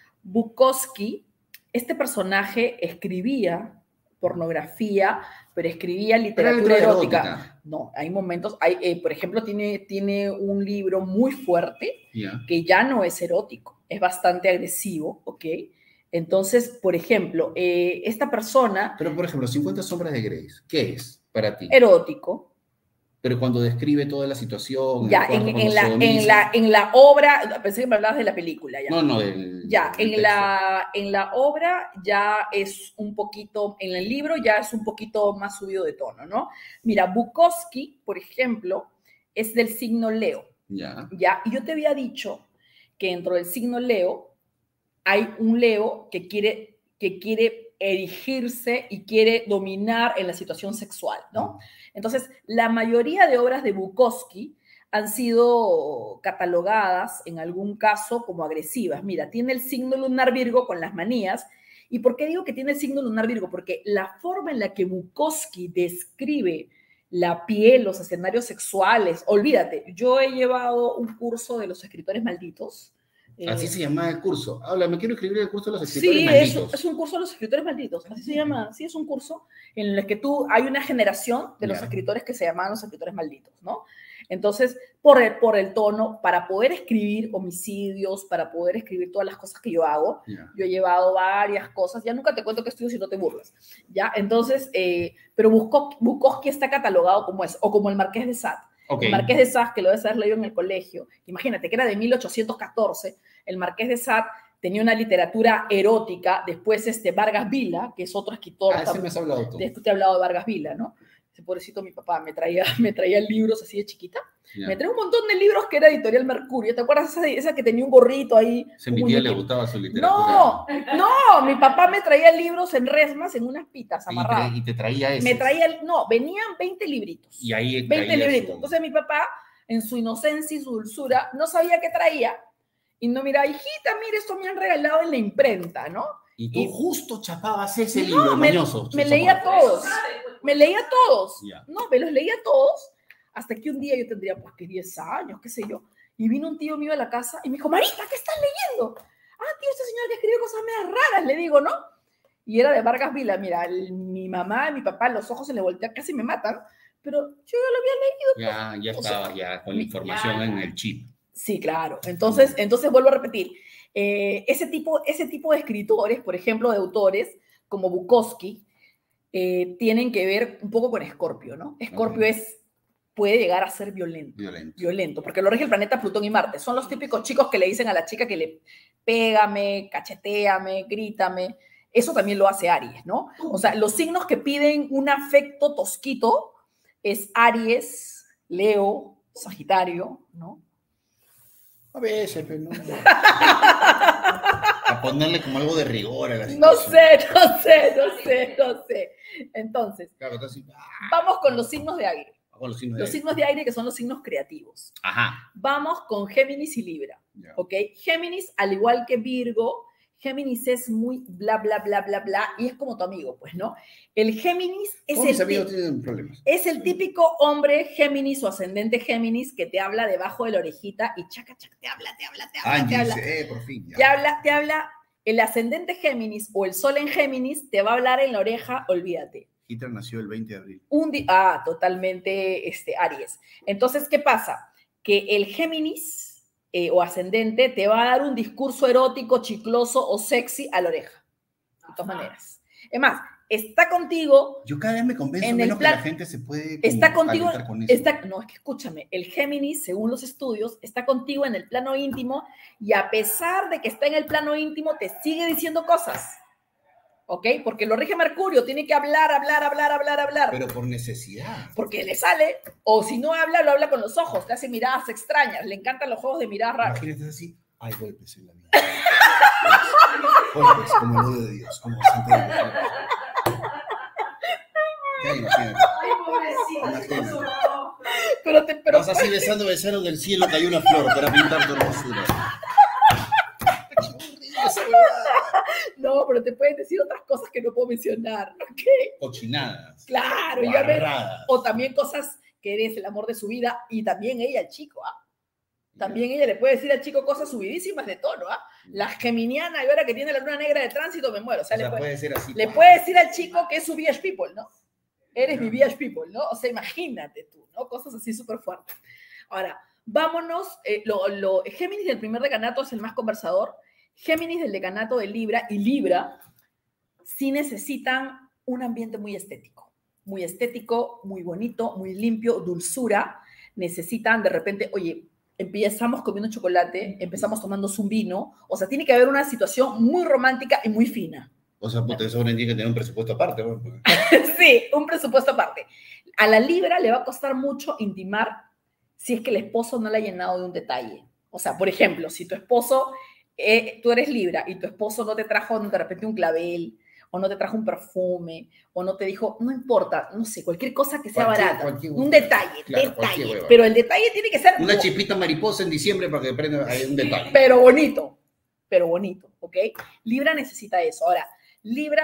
Bukowski, este personaje escribía pornografía, pero escribía Era literatura erótica. erótica. No, hay momentos, hay, eh, por ejemplo, tiene, tiene un libro muy fuerte Ya. que ya no es erótico, es bastante agresivo, ¿ok? Entonces, por ejemplo, eh, esta persona, Pero, por ejemplo, cincuenta sombras de Grey, ¿qué es para ti? erótico, Pero cuando describe toda la situación, ya, el cuarto, en, cuando en, la, sodomiza- en, la, en la obra, pensé que me hablabas de la película, ya. No, no, del, Ya, del en texto. la, en la obra ya es un poquito, en el libro ya es un poquito más subido de tono, ¿no? Mira, Bukowski, por ejemplo, es del signo Leo, Ya. ¿ya? Y yo te había dicho que dentro del signo Leo hay un Leo que quiere, que quiere erigirse y quiere dominar en la situación sexual, ¿no? Entonces, la mayoría de obras de Bukowski han sido catalogadas en algún caso como agresivas. Mira, tiene el signo lunar Virgo con las manías. ¿Y por qué digo que tiene el signo lunar Virgo? Porque la forma en la que Bukowski describe la piel, los escenarios sexuales, olvídate, yo he llevado un curso de los escritores malditos. Así eh, se llama el curso. Habla, me quiero escribir el curso de los escritores Sí, es, malditos. es un curso de los escritores malditos, así se llama. Sí, es un curso en el que tú, hay una generación de los Ya. escritores que se llaman los escritores malditos, ¿no? Entonces, por el, por el tono, para poder escribir homicidios, para poder escribir todas las cosas que yo hago, Ya. yo he llevado varias cosas, ya nunca te cuento qué estudio si no te burlas, ¿ya? Entonces, eh, pero Bukowski, Bukowski está catalogado como eso, o como el Marqués de Sade. Ok. El Marqués de Sade, que lo debes haber leído en el colegio, imagínate que era de mil ochocientos catorce, el Marqués de Sade tenía una literatura erótica, después este Vargas Vila, que es otro escritor, Ah, ese me has hablado tú. de esto te he hablado de Vargas Vila, ¿no? Ese pobrecito mi papá me traía, me traía libros así de chiquita, Ya. me traía un montón de libros que era Editorial Mercurio, ¿te acuerdas esa, esa que tenía un gorrito ahí? Se un mi tía le muñequito? gustaba su literatura. No, no, mi papá me traía libros en resmas, en unas pitas Y, amarradas. tra- y te traía ese. Me traía, no, venían veinte libritos. Y ahí veinte traía libritos. su- Entonces mi papá, en su inocencia y su dulzura, no sabía qué traía. Y no, mira, hijita, mire, esto me han regalado en la imprenta, ¿no? Y tú y- justo chapabas ese No, libro, el me- mañoso. me Chucho leía Juan. todos. Me leía todos. Ya. No, me los leía todos. Hasta que un día yo tendría, pues, que diez años, qué sé yo. Y vino un tío mío a la casa y me dijo, Marita, ¿qué estás leyendo? Ah, tío, este señor que escribe cosas medias raras, le digo, ¿no? Y era de Vargas Vila. Mira, el- mi mamá y mi papá, los ojos se le voltean, casi me matan. Pero yo ya lo había leído. Ya, ya O sea, estaba ya con la mi- información en el chip. Sí, claro. Entonces, entonces vuelvo a repetir. Eh, ese, tipo, ese tipo de escritores, por ejemplo, de autores como Bukowski, eh, tienen que ver un poco con Escorpio, ¿no? Escorpio Ok. es, puede llegar a ser violento, Violento. violento, porque lo rige el planeta Plutón y Marte. Son los típicos chicos que le dicen a la chica que le pégame, cacheteame, grítame. Eso también lo hace Aries, ¿no? O sea, los signos que piden un afecto tosquito es Aries, Leo, Sagitario, ¿no? A veces, pero no. A ponerle como algo de rigor a la No situación. sé, no sé, no sé, no sé. Entonces, Claro, está así. Ah, vamos con los signos de aire. con los signos de Los aire. signos de aire que son los signos creativos. Ajá. Vamos con Géminis y Libra. Ya. ¿Ok? Géminis, al igual que Virgo, Géminis es muy bla, bla, bla, bla, bla, y es como tu amigo, pues, ¿no? El Géminis es Todos mis el, amigos ti- tienen problemas. es el típico hombre Géminis o ascendente Géminis que te habla debajo de la orejita y chaca, chaca, te habla, te habla, te habla, te Angie habla. dice, eh, por fin. Ya. Te habla, te habla. El ascendente Géminis o el sol en Géminis te va a hablar en la oreja, olvídate. Hitler nació el veinte de abril. Un di- ah, totalmente este, Aries. Entonces, ¿qué pasa? Que el Géminis eh, o ascendente te va a dar un discurso erótico, chicloso o sexy a la oreja. De todas maneras. Es más, está contigo, Yo cada vez me convenzo En el menos plan- que la gente se puede está como contigo, calentar con eso. está, no, es que escúchame, el Géminis, según los estudios, está contigo en el plano íntimo y a pesar de que está en el plano íntimo, te sigue diciendo cosas. ¿Ok? Porque lo rige Mercurio, tiene que hablar, hablar, hablar, hablar, hablar. Pero por necesidad. Porque le sale, o si no habla, lo habla con los ojos, te hace miradas extrañas, le encantan los juegos de miradas raras. Imagínate así, hay golpes en la vida. Golpes como el odio de Dios, como bastante de Dios. Ya, imagínate. Ay, pobrecito. Imagínate. Pero, te, pero Vas así besando, besando del cielo cayó una flor para pintar tu hermosura. Esa huevada. no, pero te pueden decir otras cosas que no puedo mencionar, ¿ok? Cochinadas. Claro, ya ves. Guarradas. O también cosas que eres el amor de su vida y también ella, el chico, ¿ah? También ella le puede decir al chico cosas subidísimas de tono, ¿ah? La geminiana, y ahora que tiene la luna negra de tránsito, me muero. O sea, O sea, le, puede, puede ser así. le puede decir al chico que es su V I H people, ¿no? Eres mi V I H people, ¿no? O sea, imagínate tú, ¿no? Cosas así súper fuertes. Ahora, vámonos, eh, lo, lo, Géminis del primer decanato es el más conversador. Géminis del decanato de Libra y Libra sí necesitan un ambiente muy estético, muy estético, muy bonito, muy limpio, dulzura. Necesitan de repente, oye, empezamos comiendo chocolate, empezamos tomando un vino, o sea, tiene que haber una situación muy romántica y muy fina. O sea, puta, eso tiene que tener un presupuesto aparte. ¿No? Sí, un presupuesto aparte. A la Libra le va a costar mucho intimar si es que el esposo no le ha llenado de un detalle. O sea, por ejemplo, si tu esposo, eh, tú eres Libra y tu esposo no te trajo de repente un clavel, o no te trajo un perfume, o no te dijo, no importa, no sé, cualquier cosa que sea Cualquier- barata. cualquier- un detalle, claro, cualquier detalle. hueva. Pero el detalle tiene que ser Una bo- chipita mariposa en diciembre para que prenda ahí un detalle. pero bonito, pero bonito, ¿ok? Libra necesita eso. Ahora, Libra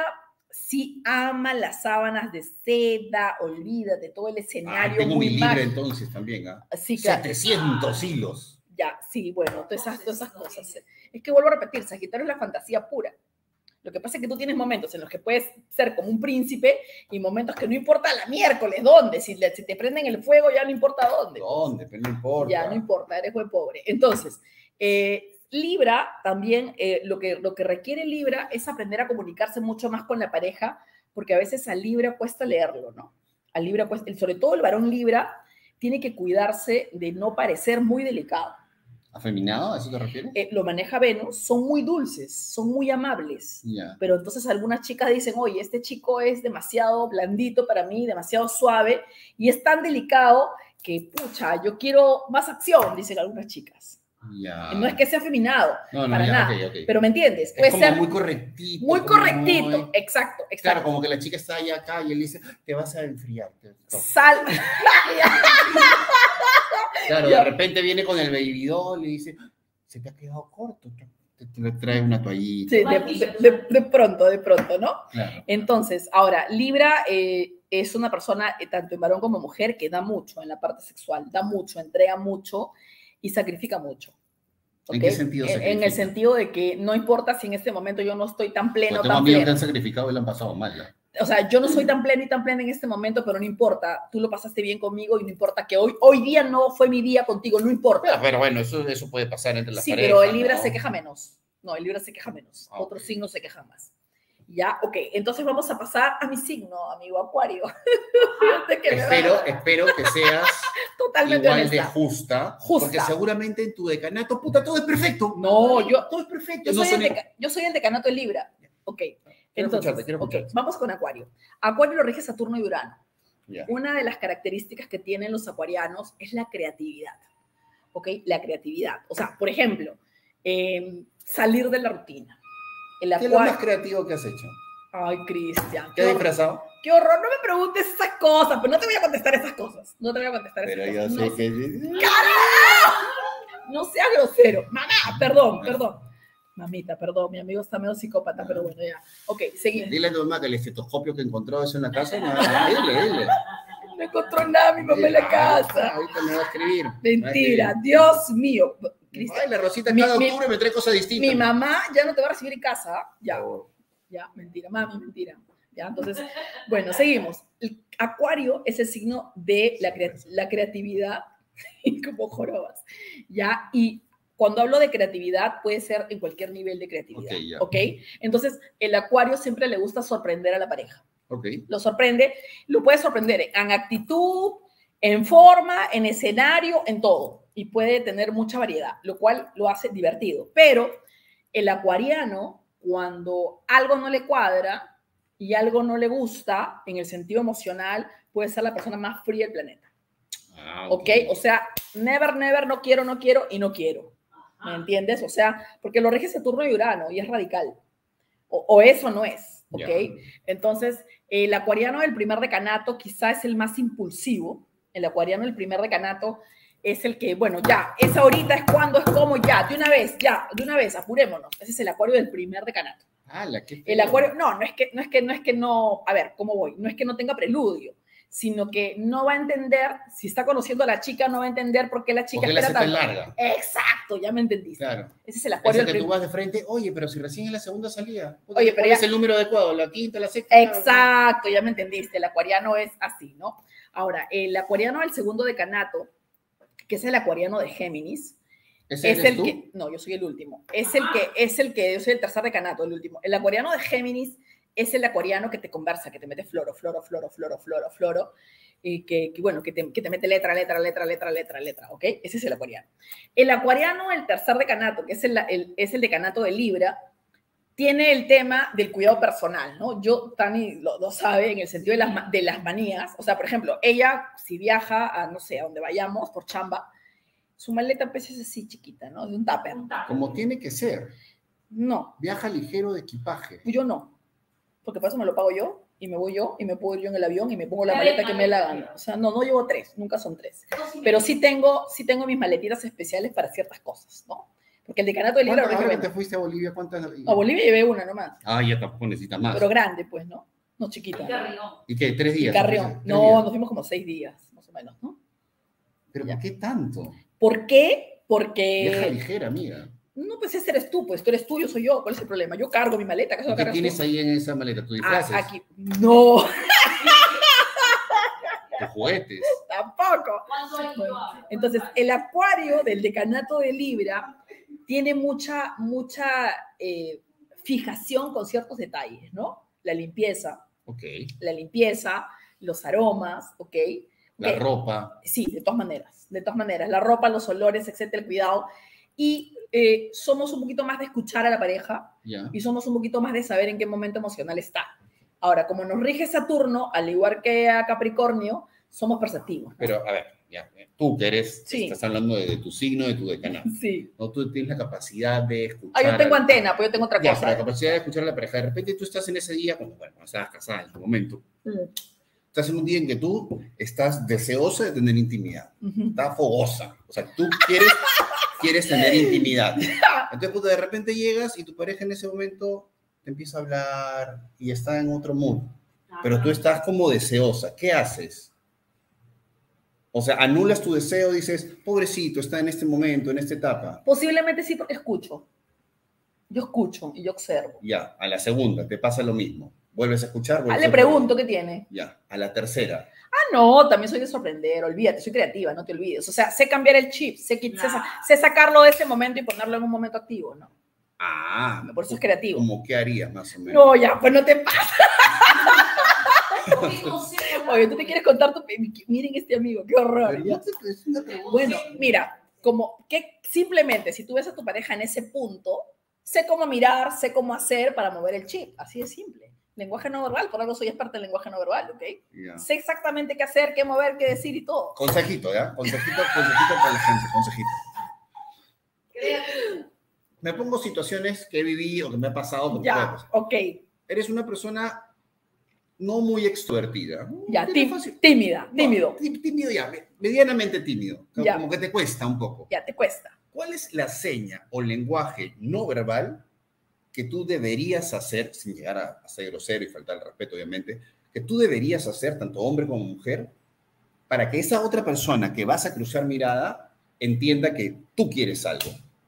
sí ama las sábanas de seda, olvídate, todo el Ah, escenario tengo muy mi libre mágico. entonces también, ¿ah? Sí, claro. setecientos hilos. Ya, sí, bueno, todas esas, todas esas cosas. Es que vuelvo a repetir, Sagitario es la fantasía pura. Lo que pasa es que tú tienes momentos en los que puedes ser como un príncipe y momentos que no importa la miércoles, ¿dónde? Si, le- si te prenden el fuego ya no importa dónde. ¿Dónde? Pero no importa. Ya, no importa, eres buen pobre. Entonces, eh, Libra también, eh, lo, que, lo que requiere Libra es aprender a comunicarse mucho más con la pareja, porque a veces a Libra cuesta leerlo, ¿no? A Libra cuesta, sobre todo el varón Libra tiene que cuidarse de no parecer muy delicado. ¿Afeminado? ¿A eso te refieres? Eh, lo maneja Venus, son muy dulces, son muy amables. Ya. Pero entonces algunas chicas dicen, oye, este chico es demasiado blandito para mí, demasiado suave, y es tan delicado que, pucha, yo quiero más acción, dicen algunas chicas. Ya. No es que sea afeminado, No, no, para ya, nada, ok, ok. pero ¿me entiendes? Es Puede como ser muy correctito. muy como correctito, muy- exacto, exacto. Claro, como que la chica está allá acá y él dice, te vas a enfriar. te- Sal. Claro, Ya. de repente viene con el baby doll y dice, se te ha quedado corto. Te, te trae una toallita. Sí, de, de- de- de pronto, de pronto, ¿no? Claro. Entonces, ahora, Libra eh, es una persona, eh, tanto en varón como mujer, que da mucho en la parte sexual, da mucho, entrega mucho y sacrifica mucho. ¿En ¿ok? qué sentido En- En sacrifica? el sentido de que no importa si en este momento yo no estoy tan pleno, Pues tengo tan amigos que pleno. han sacrificado y lo han pasado mal. ¿no? O sea, yo no soy tan plena y tan plena en este momento, pero no importa. Tú lo pasaste bien conmigo y no importa que hoy, hoy día no fue mi día contigo, no importa. Pero, pero bueno, eso, eso puede pasar entre las Sí, parejas. pero el Libra ¿no? se queja menos. No, el Libra se queja menos. Ah, Otros ok. signos se quejan más. Ya, ok. Entonces vamos a pasar a mi signo, amigo Acuario. Fíjate que me va- Espero, espero que seas totalmente igual de honesta. justa, Justa. porque seguramente en tu decanato, puta, todo es perfecto. No, yo, Todo es perfecto. yo, no soy el son- deca- yo soy el decanato de Libra. Ok. Quiero Entonces, escucharte, quiero ok, escucharte. vamos con Acuario. Acuario lo rige Saturno y Urano. Ya. Una de las características que tienen los acuarianos es la creatividad. ¿ok? La creatividad. O sea, por ejemplo, eh, salir de la rutina. El ¿Qué es lo más creativo que has hecho? Ay, Cristian. ¿Qué has disfrazado? Qué horror, no me preguntes esas cosas, pero no te voy a contestar esas cosas. No te voy a contestar Pero esas yo cosas. sé no, que... no seas grosero. Mamá, perdón, perdón. Mamita, perdón, mi amigo está medio psicópata, pero bueno, ya. Ok, seguimos. Dile a tu mamá que el estetoscopio que encontró eso en la casa, no, no, dile, dile. No encontró nada mi mamá en la casa. Ahorita me va a escribir. Mentira, Va a escribir. Dios mío. Cristian, Ay, la Rosita mi- cada mi- octubre me trae cosas distintas. mi mamá ya no te va a recibir en casa. Ya, Oh. ya, mentira, mami, mentira. Ya, entonces, bueno, seguimos. El Acuario es el signo de la, crea- la creatividad, como jorobas, ¿ya? Y cuando hablo de creatividad, puede ser en cualquier nivel de creatividad, Ok, ya. ¿ok? Entonces, el Acuario siempre le gusta sorprender a la pareja. Ok. Lo sorprende, lo puede sorprender en actitud, en forma, en escenario, en todo. Y puede tener mucha variedad, lo cual lo hace divertido. Pero el acuariano, cuando algo no le cuadra y algo no le gusta, en el sentido emocional, puede ser la persona más fría del planeta. Ah, ¿Ok? O sea, never, never, no quiero, no quiero y no quiero. ¿Me entiendes? O sea, porque lo rige Saturno y Urano y es radical. O, o eso no es. ¿Ok? Ya. Entonces, el acuariano del primer decanato quizá es el más impulsivo. El acuariano del primer decanato es el que, bueno, ya, es ahorita, es cuando, es como, ya, de una vez, ya, de una vez, apurémonos. Ese es el acuario del primer decanato. ¡Hala, qué El feo! acuario, no, no es que no, es que, no es que no, a ver, ¿cómo voy? No es que no tenga preludio, sino que no va a entender, si está conociendo a la chica, no va a entender por qué la chica Porque la espera hace tan tanto. larga. Exacto, ya me entendiste. Claro. Ese es el acuario Esa del que tú primer. vas de frente, oye, pero si recién es la segunda salida. Oye, pero ¿Cuál ya- es el número adecuado? ¿La quinta, la sexta? Exacto, ya me entendiste. El acuariano es así, ¿no? Ahora, el acuariano del segundo decanato, que es el acuariano de Géminis, ¿Ese es eres el tú? que, no, yo soy el último, es el que, es el que, yo soy el tercer decanato, el último. El acuariano de Géminis es el acuariano que te conversa, que te mete floro, floro, floro, floro, floro, floro, y que, que bueno, que te, que te mete letra, letra, letra, letra, letra, letra, ¿ok? Ese es el acuariano. El acuariano, el tercer decanato, que es el, el- es el decanato de Libra, tiene el tema del cuidado personal, ¿no? Yo, Tani lo, lo sabe en el sentido de las, ma- de las manías. O sea, por ejemplo, ella, si viaja a, no sé, a donde vayamos por chamba, su maleta pues es así chiquita, ¿no? De un tupper. Un tupper. Como tiene que ser. No, Viaja ligero de equipaje. yo no. Porque para eso me lo pago yo, y me voy yo, y me puedo ir yo en el avión, y me pongo la Tres maleta que me dé la maletas. gana. O sea, no, no llevo tres, nunca son tres. Dos y Pero medio. sí tengo, sí tengo mis maletitas especiales para ciertas cosas, ¿no? Porque el decanato de Libra... ¿Cuántas lo ahora que que te vende. fuiste a Bolivia? ¿Cuántas? A Bolivia llevé una nomás, Ah, ya tampoco necesitas más. pero grande, pues, ¿no? No Y chiquita. ¿no? Carrión. ¿Y qué? ¿Tres Y días? Carrión. ¿Tres No, días? nos fuimos como seis días, más o menos, ¿no? ¿Pero Ya. por qué tanto? ¿Por qué? Viaja Porque... ligera, amiga. No, pues ese eres tú, pues tú eres tú, yo soy yo. ¿Cuál es el problema? Yo cargo mi maleta, ¿acaso ¿Y la qué cargas tienes tú? ahí en esa maleta? ¿Tus Ah, disfraces? aquí. No, ¿Tus juguetes? tampoco. ¿Cuánto hay Bueno, yo? entonces, el acuario del decanato de Libra tiene mucha, mucha eh, fijación con ciertos detalles, ¿no? La limpieza, Ok. la limpieza, los aromas, ¿ok? La Ok. ropa. Sí, de todas maneras, de todas maneras. La ropa, los olores, etcétera, el cuidado. Y eh, somos un poquito más de escuchar a la pareja Ya. y somos un poquito más de saber en qué momento emocional está. Ahora, como nos rige Saturno, al igual que a Capricornio, somos perceptivos, ¿no? Pero, a ver, ya, tú que eres, Sí. estás hablando de, de tu signo, de tu decanato. Sí. ¿No? Tú tienes la capacidad de escuchar. Ah, yo tengo a- antena, pues yo tengo otra Ya, cosa. pero la capacidad de escuchar a la pareja. De repente tú estás en ese día, cuando, bueno, cuando estabas casada en su momento, Mm, estás en un día en que tú estás deseosa de tener intimidad. ujú. Estás fogosa. O sea, tú quieres, quieres tener intimidad. Entonces, pues, de repente llegas y tu pareja en ese momento te empieza a hablar y está en otro mood. Pero tú estás como deseosa. ¿Qué haces? O sea, anulas tu deseo, dices, pobrecito, está en este momento, en esta etapa. Posiblemente sí, porque escucho. Yo escucho y yo observo. Ya, a la segunda, te pasa lo mismo. Vuelves a escuchar, Ah, vuelves le a pregunto qué tiene. Ya, a la tercera. Ah, no, también soy de sorprender, olvídate, soy creativa, no te olvides. O sea, sé cambiar el chip, sé, qui- sé, sa- sé sacarlo de ese momento y ponerlo en un momento activo, ¿no? Ah, Por eso es creativo. ¿Cómo qué harías más o menos? No, ya, pues no te pasa. Porque no sé, Oye, tú te quieres contar tu... Miren este amigo, qué horror. Pero ya. no te- es una pregunta. Bueno, mira, como que simplemente si tú ves a tu pareja en ese punto, sé cómo mirar, sé cómo hacer para mover el chip, así de simple. Lenguaje no verbal, por algo soy experta en lenguaje no verbal, ¿ok? Ya. Sé exactamente qué hacer, qué mover, qué decir y todo. Consejito, ¿ya? Consejito, consejito para la gente, consejito. Me pongo situaciones que he vivido, que me ha pasado. Que Ya, me ok. Eres una persona no muy extrovertida. Ya, Tienes tí- fácil- tímida, No, tímido. tí- tímido ya, me- medianamente tímido. Como, Ya. como que te cuesta un poco. Ya, te cuesta. ¿Cuál es la seña o lenguaje no verbal que tú deberías hacer, sin llegar a, a ser grosero y faltar el respeto, obviamente, que tú deberías hacer, tanto hombre como mujer, para que esa otra persona que vas a cruzar mirada entienda que tú quieres algo?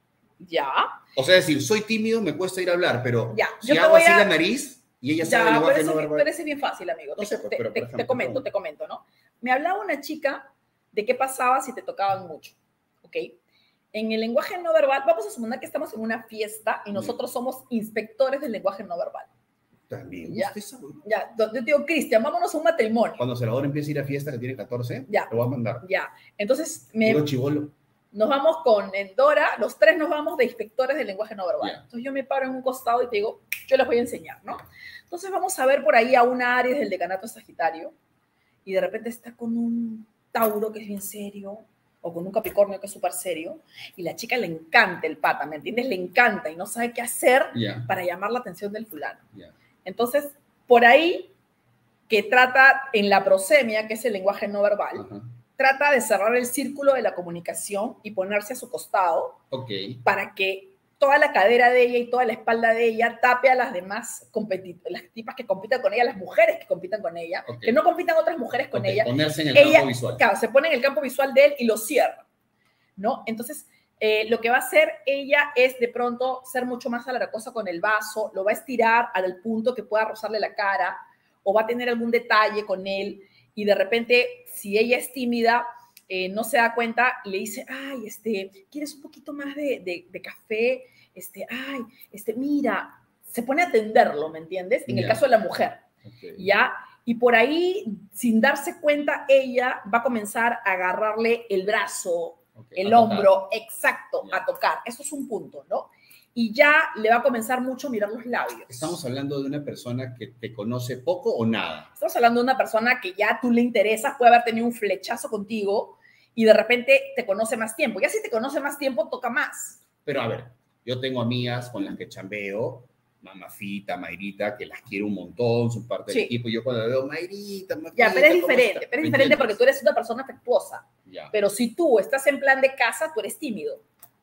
Ya. O sea, decir, soy tímido, me cuesta ir a hablar, pero Ya, si yo te hago voy así a- la nariz y ella sabe el Ya, pero lenguaje ese, no pero verbal. ese es bien fácil, amigo. No Te, sé, pues, te- pero, por te- ejemplo, te comento, te comento, ¿no? Me hablaba una chica de qué pasaba si te tocaban mucho, ¿ok? En el lenguaje no verbal, vamos a suponer que estamos en una fiesta y nosotros somos inspectores del lenguaje no verbal. También Ya. gusta esa huevada. Ya, yo te digo, Cristian, vámonos a un matrimonio. Cuando Salvador empiece a ir a fiesta que tiene catorce, Ya. lo voy a mandar. Ya, entonces me, Digo chivolo. nos vamos con Endora, los tres nos vamos de inspectores del lenguaje no verbal. Ya. Entonces yo me paro en un costado y te digo, yo les voy a enseñar, ¿no? Entonces vamos a ver por ahí a una Aries del decanato Sagitario y de repente está con un Tauro que es bien serio o con un Capricornio que es súper serio y la chica le encanta el pata, ¿me entiendes? Le encanta y no sabe qué hacer Ya, para llamar la atención del fulano. ya. Entonces, por ahí que trata en la prosemia, que es el lenguaje no verbal, Ajá. trata de cerrar el círculo de la comunicación y ponerse a su costado Ok. para que toda la cadera de ella y toda la espalda de ella tape a las demás competidoras, las tipas que compitan con ella, las mujeres que compitan con ella, Ok. que no compitan otras mujeres con Ok, ella. ponerse en el Ella, campo visual. claro, se pone en el campo visual de él y lo cierra, ¿no? Entonces, eh, lo que va a hacer ella es de pronto ser mucho más alargosa con el vaso, lo va a estirar al punto que pueda rozarle la cara o va a tener algún detalle con él y de repente, si ella es tímida, eh, no se da cuenta y le dice, ay, este, ¿quieres un poquito más de, de, de café? Este, ay, este, mira, se pone a atenderlo, ¿me entiendes? En el Ya. caso de la mujer, Ok. ¿ya? Y por ahí, sin darse cuenta, ella va a comenzar a agarrarle el brazo, Ok, el a hombro, exacto, Ya. a tocar. Eso es un punto, ¿no? Y ya le va a comenzar mucho a mirar los labios. ¿Estamos hablando de una persona que te conoce poco o nada? Estamos hablando de una persona que ya tú le interesas, puede haber tenido un flechazo contigo y de repente te conoce más tiempo. Ya si te conoce más tiempo, toca más. Pero a ver, yo tengo amigas con las que chambeo, Mamafita, Mayrita, que las quiero un montón, son parte Sí. del equipo, y yo cuando le veo, Mayrita, Mafita, Ya, pero es ¿cómo diferente, estás? pero es ¿Me diferente entiendes? porque tú eres una persona afectuosa. Ya. Pero si tú estás en plan de casa, tú eres tímido.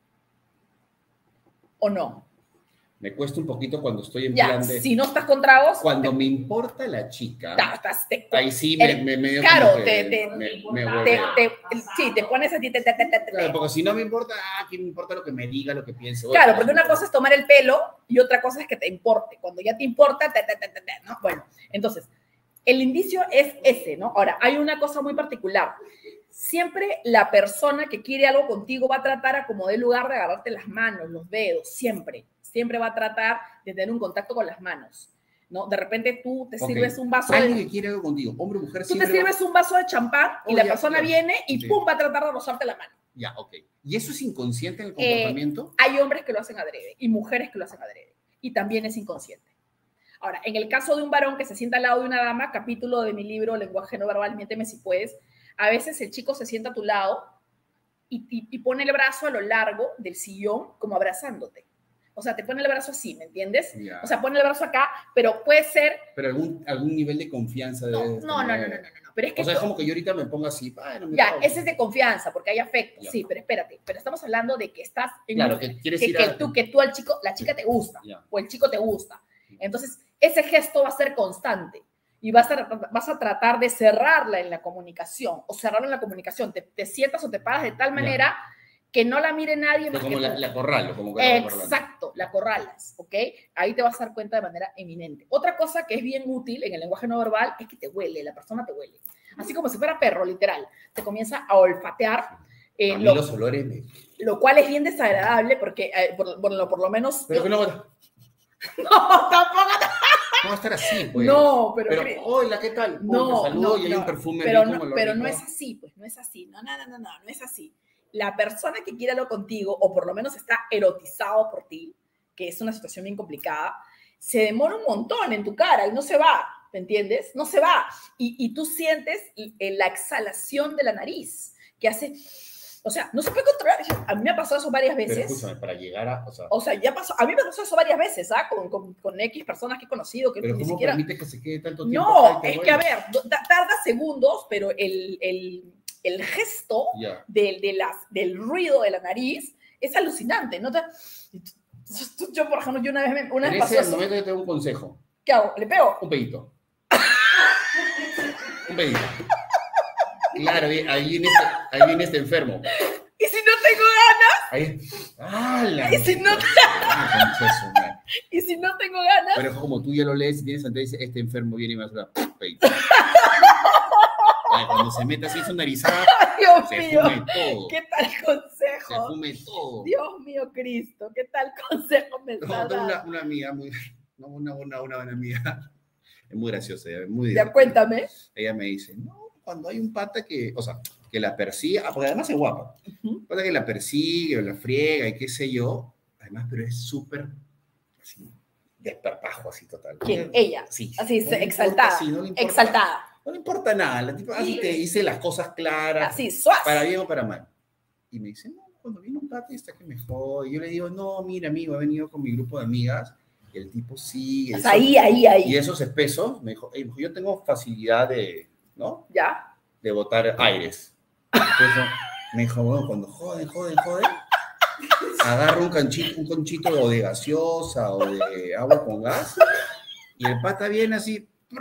¿O no? Me cuesta un poquito cuando estoy en Ya, plan de... si no estás con tragos, Cuando me importa la chica, ta- estás, te, ahí sí me, el- me medio claro, como que te- te- me, me te, hueveo. te- sí, te pones a ti, te, te, te, te, te. Claro, porque si no me importa, ah, ¿qué me importa lo que me diga, lo que piense? Claro, Bueno, porque una cosa es tomar el pelo y otra cosa es que te importe. Cuando ya te importa, te, te, te, te, te, ¿no? Bueno, entonces, el indicio es ese, ¿no? Ahora, hay una cosa muy particular. Siempre la persona que quiere algo contigo va a tratar a como de lugar de agarrarte las manos, los dedos, siempre. Siempre va a tratar de tener un contacto con las manos, ¿no? De repente tú te Ok. sirves un vaso Alguien de... que quiere algo contigo, hombre o mujer, Tú te siempre va- sirves un vaso de champán y Oh, la ya, persona ya. viene y Sí. pum, va a tratar de rozarte la mano. Ya, ok. ¿Y eso es inconsciente en el Eh, comportamiento? Hay hombres que lo hacen adrede y mujeres que lo hacen adrede. Y también es inconsciente. Ahora, en el caso de un varón que se sienta al lado de una dama, capítulo de mi libro Lenguaje no verbal, miénteme si puedes, a veces el chico se sienta a tu lado y, y, y pone el brazo a lo largo del sillón como abrazándote. O sea, te pone el brazo así, ¿me entiendes? Ya. O sea, pone el brazo acá, pero puede ser... Pero algún, algún nivel de confianza No, debe no, no, no, no, tener. no, no, no, pero es que... O sea, es esto- como que yo ahorita me ponga así, "Ay, no me ya, cago". ese es de confianza, porque hay afecto, Ya. sí, pero espérate, pero estamos hablando de que estás en Claro, un- que quieres que, ir que a... tú, que tú al chico, la chica te gusta, Ya. o el chico te gusta. Entonces, ese gesto va a ser constante y vas a, vas a tratar de cerrarla en la comunicación, o cerrarla en la comunicación. Te, te sientas o te paras de tal Ya. manera que no la mire nadie Que más como que la, tú. la acorralo, como que la acorralo. Exacto, la corralas, ¿ok? Ahí te vas a dar cuenta de manera eminente. Otra cosa que es bien útil en el lenguaje no verbal es que te huele, la persona te huele. Así como si fuera perro, literal. Te comienza a olfatear, eh, A mí lo, los olores me... lo cual es bien desagradable porque, eh, por, por lo, por lo menos... Pero que no, No, tampoco. no va a estar así, pues. No, pero... Pero, cre- hola, ¿qué tal? Pum, No, te saludo no, y hay no, un perfume pero rico, no, olor pero no rico. es así, pues no es así. No, no, no, no, no, no es así. La persona que quiere algo contigo, o por lo menos está erotizado por ti, que es una situación bien complicada, se demora un montón en tu cara y no se va, ¿me entiendes? No se va. Y, y tú sientes la exhalación de la nariz, que hace... O sea, no se puede controlar. A mí me ha pasado eso varias veces. Pero escúchame, para llegar a... O sea, o sea ya pasó. A mí me pasó eso varias veces, ¿ah? Con, con, con X personas que he conocido. Que pero ni ¿cómo siquiera... permite que se quede tanto tiempo? No, es que a ver, tarda segundos, pero el, el, el gesto yeah. de, de las, del ruido de la nariz es alucinante, ¿no? Te, yo, por ejemplo, yo una vez... Me, una en vez ese pasó momento yo tengo un consejo. ¿Qué hago? ¿Le pego? Un pedito. Un pedito. Claro, ahí viene, este, ahí viene este enfermo. ¿Y si no tengo ganas? Ahí. ¡Ah, la ¿Y si no, te... ¿Y si no tengo ganas? Pero como tú ya lo lees y tienes antes, dice, este enfermo viene y me hace una pedito. Ay, cuando se mete así su narizada, Dios se mío, fume todo. ¿Qué tal consejo? Se fume todo. Dios mío, Cristo, ¿qué tal consejo me no, estás dando? Una, una amiga muy... No, una, una, una buena amiga. Es muy graciosa, es muy Ya, cuéntame. Ella me dice, no, cuando hay un pata que, o sea, que la persigue, ah, porque además es guapa, uh-huh. Pata que la persigue o la friega y qué sé yo, además, pero es súper, así, desparpajo, así total. ¿Quién? Ella. Sí. Así, no exaltada. Importa, sí, no importa, exaltada. No le importa nada, la tipa así te dice las cosas claras, así, suaz. Para bien o para mal. Y me dice, no, cuando viene un pata está que me jode. Y yo le digo, no, mira, amigo, he venido con mi grupo de amigas. Y el tipo sigue. O sea, ahí, ahí, ahí. Y esos espesos, me dijo, hey, yo tengo facilidad de, ¿no? Ya. De botar aires. Entonces, me dijo, bueno, cuando joden, joden, joden, agarro un conchito, un conchito o de gaseosa o de agua con gas, y el pata viene así. No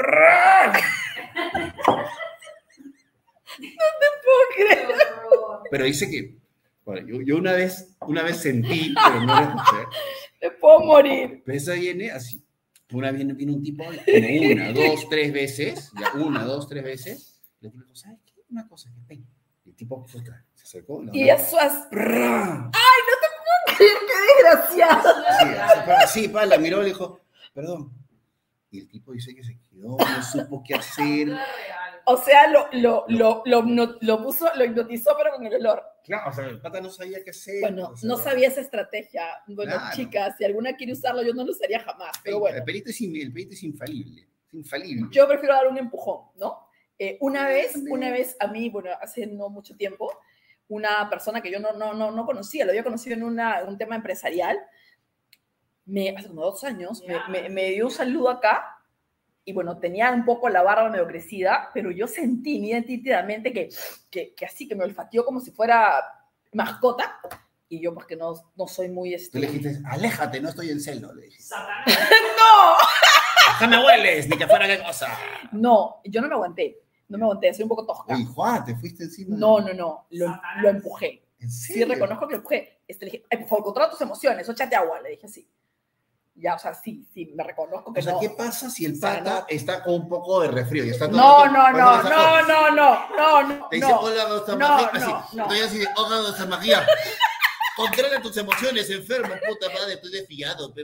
te puedo creer. Pero dice que, bueno, yo, yo una vez, una vez sentí, pero no lo escuché. Te puedo morir. Pero esa viene así. Una vez viene un tipo, como una, dos, tres veces, ya una, dos, tres veces. Le digo, ¿sabes qué? Una cosa que ven. Y el tipo puta, se acercó. Y eso es. ¡Ay, no te puedo creer! ¡Qué desgraciado! Sí, sí, pa, la miró y le dijo, perdón. Y el tipo dice que se quedó, no supo qué hacer. O sea, lo, lo, lo, lo, lo, lo puso, lo hipnotizó, pero con el olor. Claro, o sea, el pata no sabía qué hacer. Bueno, o sea, no sabía esa estrategia. Bueno, claro. Chicas, si alguna quiere usarlo, yo no lo usaría jamás. Pero bueno. El perito es, el perito es infalible. Es infalible. Yo prefiero dar un empujón, ¿no? Eh, una vez, una vez a mí, bueno, hace no mucho tiempo, una persona que yo no, no, no, no conocía, lo había conocido en una, un tema empresarial, me, hace como dos años, me, me, me dio un saludo acá. Y bueno, tenía un poco la barba medio crecida, pero yo sentí nítidamente que, que, que así, que me olfateó como si fuera mascota. Y yo, pues que no, no soy muy... Este... Tú le dijiste, aléjate, no estoy en celo, le dije. ¡No! ¡No me hueles, ni que fuera qué cosa! No, yo no me aguanté. No me aguanté, soy un poco tosca. Uy, Juan, ¿te fuiste encima? No, no, no, lo, lo empujé. ¿En serio? Sí, reconozco que lo empujé. Este, le dije, ay, por favor, controla tus emociones, échate agua, le dije así. Ya, o sea, sí, sí, me reconozco que o sea, no. ¿qué pasa si el o sea, pata no. está con un poco de resfrío? Y está todo no, todo, no, no, no, no, no, no, no. Te dice, no, hola, doctor no, Magia. no, Así, no. estoy así de, hola, doctor Magia. Controla tus emociones, enfermo, puta madre, estoy desfillado. No,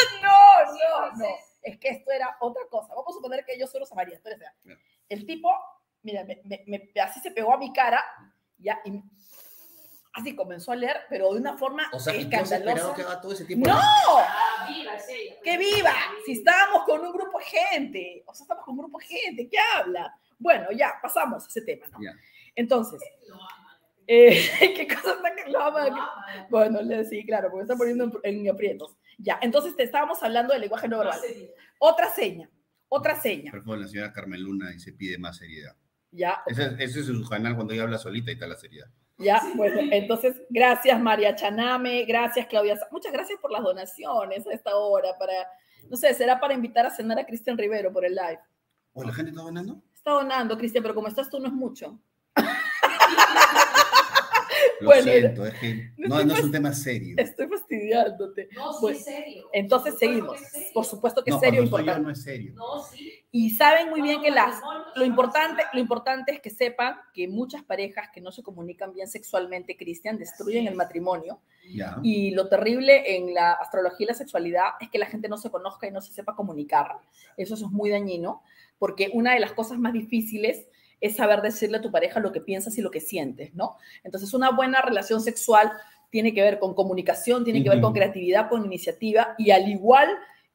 no, no. Es que esto era otra cosa. Vamos a suponer que yo soy Rosa María. Entonces, no. El tipo, mira, me, me, me, así se pegó a mi cara, ya, y así comenzó a leer, pero de una forma o sea, escandalosa. Que haga todo ese tiempo ¡No! Ah, viva, es ella. ¡Que viva! Si estábamos con un grupo de gente. O sea, estamos con un grupo de gente. ¿Qué habla? Bueno, ya, pasamos a ese tema, ¿no? Ya. Entonces, eh, ¿qué cosa está que lo ama? Bueno, sí, claro, porque está poniendo en, en aprietos. Ya, entonces te estábamos hablando del lenguaje no verbal. Otra seña, otra seña. Por favor, la señora Carmen Luna y se pide más seriedad. Ya. Ese, ese es su canal cuando ella habla solita y está la seriedad. Ya, bueno, entonces, gracias María Chaname, gracias Claudia, muchas gracias por las donaciones a esta hora, para, no sé, será para invitar a cenar a Cristian Rivero por el live. ¿O la gente está donando? Está donando, Cristian, pero como estás tú no es mucho. Lo bueno, siento, es que no, no es un tema serio. Estoy fastidiándote. No, sí, bueno, es serio. Entonces Por seguimos. serio. Por supuesto que no, es serio e cuando soy importante. yo no es serio. No, sí. Y saben muy No, bien no, que no, las, no, no, lo, importante, lo importante es que sepan que muchas parejas que no se comunican bien sexualmente, Cristian, destruyen el matrimonio. Ya. Y lo terrible en la astrología y la sexualidad es que la gente no se conozca y no se sepa comunicar. Eso, eso es muy dañino, porque una de las cosas más difíciles es saber decirle a tu pareja lo que piensas y lo que sientes, ¿no? Entonces, una buena relación sexual tiene que ver con comunicación, tiene que ver con creatividad, con iniciativa, y al igual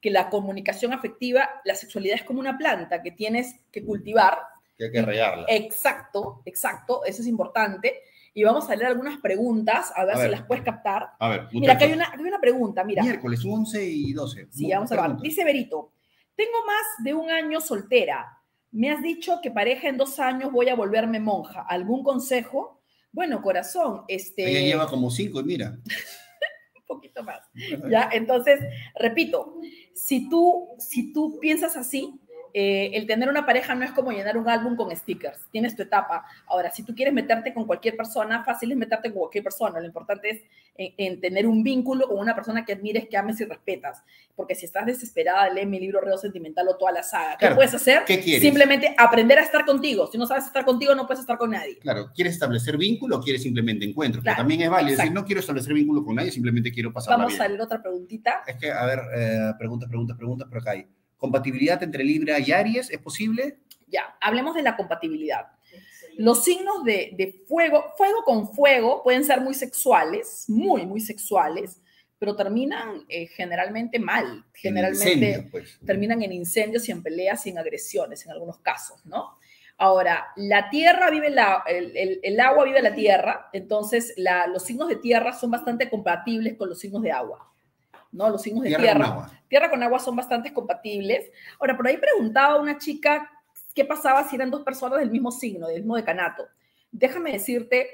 que la comunicación afectiva, la sexualidad es como una planta que tienes que cultivar. Que hay que regarla. Exacto, exacto, eso es importante. Y vamos a leer algunas preguntas, a ver, A si ver. las puedes captar. A ver, Mira, acá hay muchachos. una, acá hay una pregunta, mira. Miércoles, son once y doce. Sí, vamos a ver. Dice Berito, tengo más de un año soltera. Me has dicho que pareja en dos años voy a volverme monja. ¿Algún consejo? Bueno, corazón, este... Ella lleva como cinco y mira. un poquito más. ¿Ya? Entonces, repito, si tú, si tú piensas así, eh, el tener una pareja no es como llenar un álbum con stickers. Tienes tu etapa. Ahora, si tú quieres meterte con cualquier persona, fácil es meterte con cualquier persona. Lo importante es en, en tener un vínculo con una persona que admires, que ames y respetas. Porque si estás desesperada, lee mi libro Reo Sentimental o toda la saga. Claro. ¿Qué puedes hacer? ¿Qué quieres? Simplemente aprender a estar contigo. Si no sabes estar contigo, no puedes estar con nadie. Claro, ¿quieres establecer vínculo o quieres simplemente encuentros? Claro, Pero también es válido exacto. decir, no quiero establecer vínculo con nadie, simplemente quiero pasarla Vamos bien. a leer otra preguntita. Es que, a ver, eh, preguntas, preguntas, preguntas por acá hay. ¿Compatibilidad entre Libra y Aries es posible? Ya, hablemos de la compatibilidad. Los signos de, de fuego, fuego con fuego, pueden ser muy sexuales, muy, muy sexuales, pero terminan eh, generalmente mal. Generalmente En incendios, pues. terminan en incendios y en peleas y en agresiones, en algunos casos, ¿no? Ahora, la tierra vive la, el, el, el agua vive la tierra, entonces la, los signos de tierra son bastante compatibles con los signos de agua, ¿no? Los signos de Tierra tierra. con agua. Tierra con agua son bastante compatibles. Ahora, por ahí preguntaba una chica qué pasaba si eran dos personas del mismo signo, del mismo decanato. Déjame decirte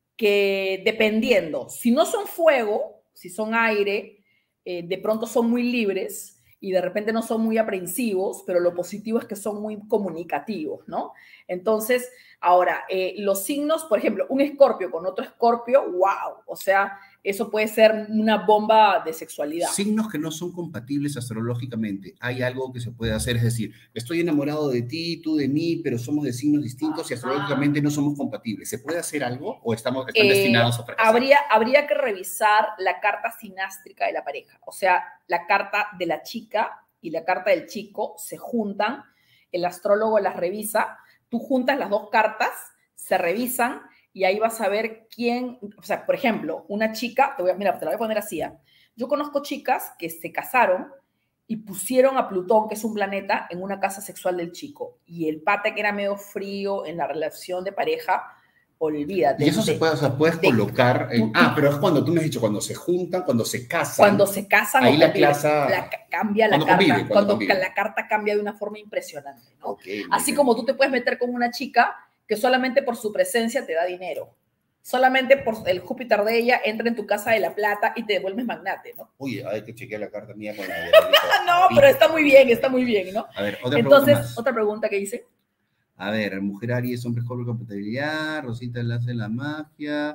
que dependiendo, si no son fuego, si son aire, eh, de pronto son muy libres y de repente no son muy aprensivos, pero lo positivo es que son muy comunicativos, ¿no? Entonces, ahora, eh, los signos, por ejemplo, un escorpio con otro escorpio, wow, o sea, eso puede ser una bomba de sexualidad. Signos que no son compatibles astrológicamente. Hay algo que se puede hacer, es decir, estoy enamorado de ti, tú de mí, pero somos de signos distintos y astrológicamente no somos compatibles. ¿Se puede hacer algo o estamos están Eh, destinados a fracasar? habría, habría que revisar la carta sinástrica de la pareja, o sea, la carta de la chica y la carta del chico se juntan, el astrólogo las revisa, tú juntas las dos cartas, se revisan y ahí vas a ver quién, o sea, por ejemplo, una chica, te voy a, mira, te la voy a poner así, ¿eh? Yo conozco chicas que se casaron y pusieron a Plutón, que es un planeta, en una casa sexual del chico, y el pata que era medio frío en la relación de pareja, olvídate. Y eso se puede, o sea, puedes de, colocar en, tú, ah, pero es cuando tú me has dicho, cuando se juntan, cuando se casan. Cuando se casan, ahí la conviven, clase la, cambia la cuando carta, convive, cuando cuando convive. la carta cambia de una forma impresionante, ¿no? Okay, Así bien. como tú te puedes meter con una chica que solamente por su presencia te da dinero. Solamente por el Júpiter de ella entra en tu casa de la plata y te devuelves magnate, ¿no? Oye, hay que chequear la carta mía con la de No, pero está muy bien, está muy bien, ¿no? A ver, otra Entonces, pregunta más. otra pregunta que hice. A ver, mujer Aries, hombre Scorpio, compatibilidad, Rosita enlace la magia.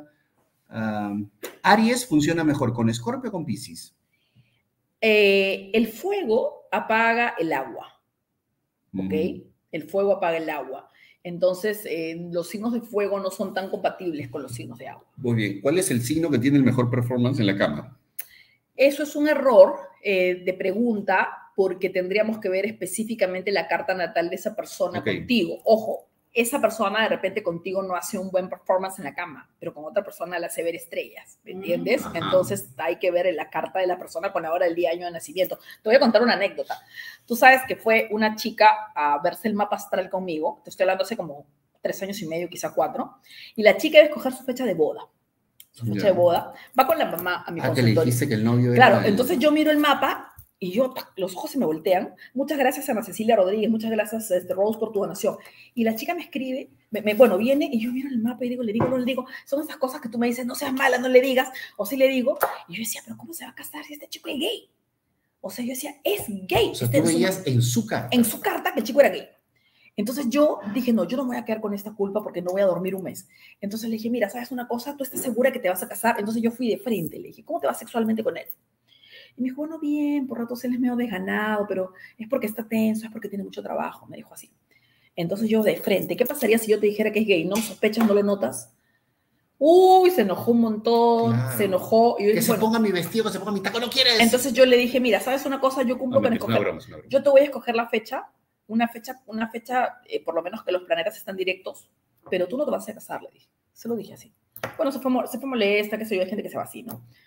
Um, Aries funciona mejor con Scorpio o con Piscis. Eh, el fuego apaga el agua, ¿ok? Mm. El fuego apaga el agua. Entonces, eh, los signos de fuego no son tan compatibles con los signos de agua. Muy bien. ¿Cuál es el signo que tiene el mejor performance en la cama? Eso es un error eh, de pregunta porque tendríamos que ver específicamente la carta natal de esa persona okay. contigo. Ojo, esa persona de repente contigo no hace un buen performance en la cama, pero con otra persona la hace ver estrellas, ¿me entiendes? Ajá. Entonces hay que ver en la carta de la persona con la hora del día, año de nacimiento. Te voy a contar una anécdota. Tú sabes que fue una chica a verse el mapa astral conmigo, te estoy hablando hace como tres años y medio, quizá cuatro, y la chica iba a escoger su fecha de boda. Su fecha ya. de boda, va con la mamá a mi ah, consultorio. Que le dijiste que el novio era... Claro, entonces yo miro el mapa y yo, los ojos se me voltean. Muchas gracias a Ana Cecilia Rodríguez, muchas gracias a este, Rose por tu donación. Y la chica me escribe, me, me, bueno, viene y yo miro el mapa y digo, le digo, no le digo, son esas cosas que tú me dices, no seas mala, no le digas, o sí le digo. Y yo decía, pero ¿cómo se va a casar si este chico es gay? O sea, yo decía, es gay. O sea, este tú veías en su carta. En su carta que el chico era gay. Entonces yo dije, no, yo no me voy a quedar con esta culpa porque no voy a dormir un mes. Entonces le dije, mira, ¿sabes una cosa? ¿Tú estás segura que te vas a casar? Entonces yo fui de frente, le dije, ¿cómo te vas sexualmente con él? Y me dijo, bueno, bien, por ratos él es medio desganado, pero es porque está tenso, es porque tiene mucho trabajo, me dijo así. Entonces yo de frente, ¿qué pasaría si yo te dijera que es gay? ¿No sospechas, no lo notas? Uy, se enojó un montón, claro. se enojó. Y yo que dije, se bueno, ponga mi vestido, que se ponga mi taco, ¿no quieres? Entonces yo le dije, mira, ¿sabes una cosa? Yo cumplo no, con escoger. Broma, broma. Yo te voy a escoger la fecha, una fecha, una fecha eh, por lo menos que los planetas están directos, pero tú no te vas a casar, le dije. Se lo dije así. Bueno, se fue, se fue molesta, que sé yo, hay gente que se va así, ¿no?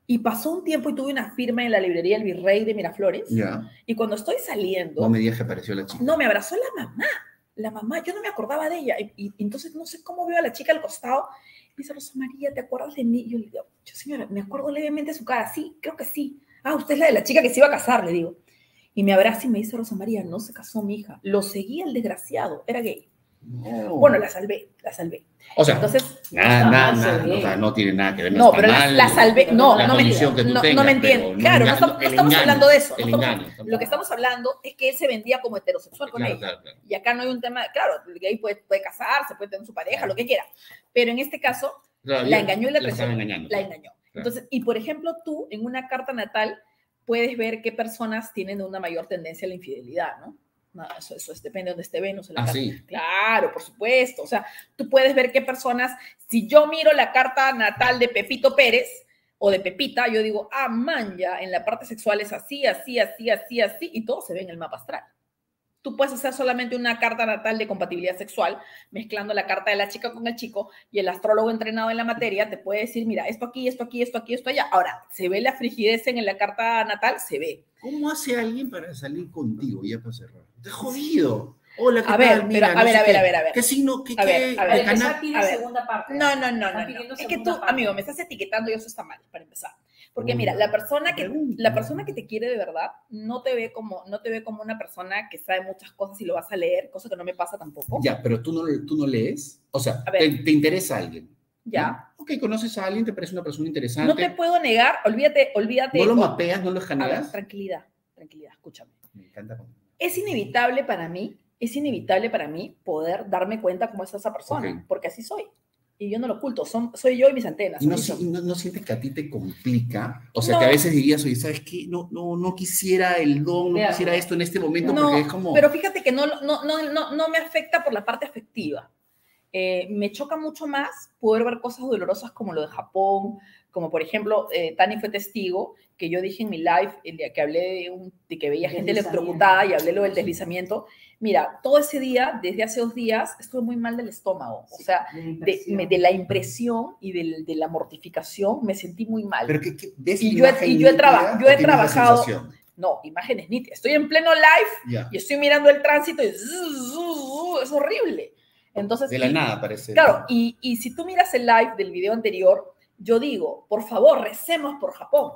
Y pasó un tiempo y tuve una firma en la librería El Virrey de Miraflores. Ya. Y cuando estoy saliendo... No me digas que apareció la chica. No, me abrazó la mamá. La mamá, yo no me acordaba de ella. Y, y entonces no sé cómo veo a la chica al costado. Me dice, Rosa María, ¿te acuerdas de mí? Y yo le digo, yo señora, me acuerdo levemente de su cara. Sí, creo que sí. Ah, usted es la de la chica que se iba a casar, le digo. Y me abraza y me dice, Rosa María, no se casó mi hija. Lo seguía el desgraciado, era gay. No. Bueno, la salvé, la salvé. O sea, entonces, nada, no, nada, no, nada, no, o sea, no tiene nada que ver. No, está pero la, mal la salvé, no, la no me, condición que tú no, tengas, no me entiendes. pero no Claro, no enga- estamos, no el estamos engaño, hablando de eso. el no estamos- engaño. lo que estamos hablando es que él se vendía como heterosexual con Claro, ella. claro, claro. Y acá no hay un tema, claro, el gay puede, puede casarse, puede tener su pareja, lo que quiera. Pero en este caso, Claro, la yo- engañó y la la estaba traicionó. engañando. La engañó. Entonces, y por ejemplo, tú en una carta natal puedes ver qué personas tienen una mayor tendencia a la infidelidad, ¿no? No, eso, eso es, depende de donde esté Venus en la Ah, carta. sí. Claro, por supuesto. O sea, tú puedes ver qué personas, si yo miro la carta natal de Pepito Pérez o de Pepita, yo digo, ah, man, ya en la parte sexual es así, así, así, así, así, y todo se ve en el mapa astral. Tú puedes hacer solamente una carta natal de compatibilidad sexual, mezclando la carta de la chica con el chico, y el astrólogo entrenado en la materia te puede decir, mira, esto aquí, esto aquí, esto aquí, esto allá. Ahora, ¿se ve la frigidez en la carta natal? Se ve. ¿Cómo hace alguien para salir contigo? Ya para cerrar. Te he jodido. Hola, ¿qué A ver, tal? pero, Mira, a no ver, sé a ver, qué. a ver, a ver. ¿Qué signo? ¿Qué, A ver, qué? a ver. ¿De Para canal? empezar, pide a ver. segunda parte. No, no, no, no, Están no. pidiendo Es que segunda tú, parte. amigo, me estás etiquetando y eso está mal, para empezar. Porque Uy, mira, la persona que pregunta. la persona que te quiere de verdad no te ve como no te ve como una persona que sabe muchas cosas y lo vas a leer, cosa que no me pasa tampoco. Ya, pero tú no, tú no lees. O sea, A ver. te, te interesa alguien. Ya. ¿No? Ok, conoces a alguien, te parece una persona interesante. No te puedo negar, olvídate, olvídate. ¿No lo o- mapeas, no lo A ver, escaneas? tranquilidad, tranquilidad, escúchame. Me encanta. cuando- Es inevitable para mí, es inevitable para mí poder darme cuenta cómo es esa persona, Ok. porque así soy. Y yo no lo oculto, son, soy yo y mis antenas. ¿Y no, así si- son. y no, no sientes que a ti te complica? O sea, No. que a veces dirías, oye, ¿sabes qué? No, no, no quisiera el don, no De quisiera acuerdo. esto en este momento No, porque es como... pero fíjate que no, no, no, no, no me afecta por la parte afectiva. Eh, me choca mucho más poder ver cosas dolorosas como lo de Japón, como por ejemplo, eh, Tani fue testigo que yo dije en mi live, el día que hablé de, un, de que veía gente Deslizamiento. electrocutada y hablé lo del deslizamiento. Mira, todo ese día, desde hace dos días, estuve muy mal del estómago. O sea, De de, impresión. me- de la impresión y del- de la mortificación me sentí muy mal. Pero que, que ves Y la yo he- imagen y yo he nítida traba- yo o he tienes la trabajado- sensación? No, imágenes nítidas. Estoy en pleno live Ya. y estoy mirando el tránsito y zzz, zzz, zzz, es horrible. Entonces, De la y- nada parece. Claro, y, y si tú miras el live del video anterior, yo digo, por favor, recemos por Japón.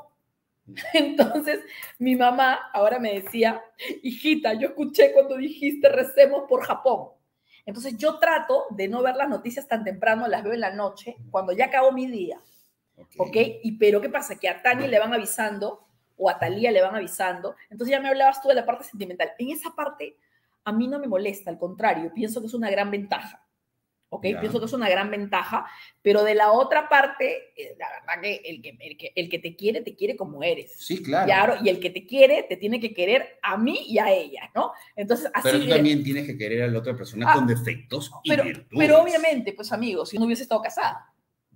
Entonces, mi mamá ahora me decía, hijita, yo escuché cuando dijiste recemos por Japón. Entonces, yo trato de no ver las noticias tan temprano, las veo en la noche, cuando ya acabó mi día, ¿ok? Y pero, ¿qué pasa? Que a Tani le van avisando, o a Talía le van avisando, entonces ya me hablabas tú de la parte sentimental. En esa parte, a mí no me molesta, al contrario, pienso que es una gran ventaja. ¿Ok? Ya. Pienso que es una gran ventaja, pero de la otra parte, eh, la verdad que el, que el que el que te quiere, te quiere como eres. Sí, claro. Claro, y el que te quiere, te tiene que querer a mí y a ella, ¿no? Entonces, así... Pero tú también tienes que querer a la otra persona Ah, con defectos y pero, virtudes. pero obviamente, pues amigos, si no hubiese estado casada,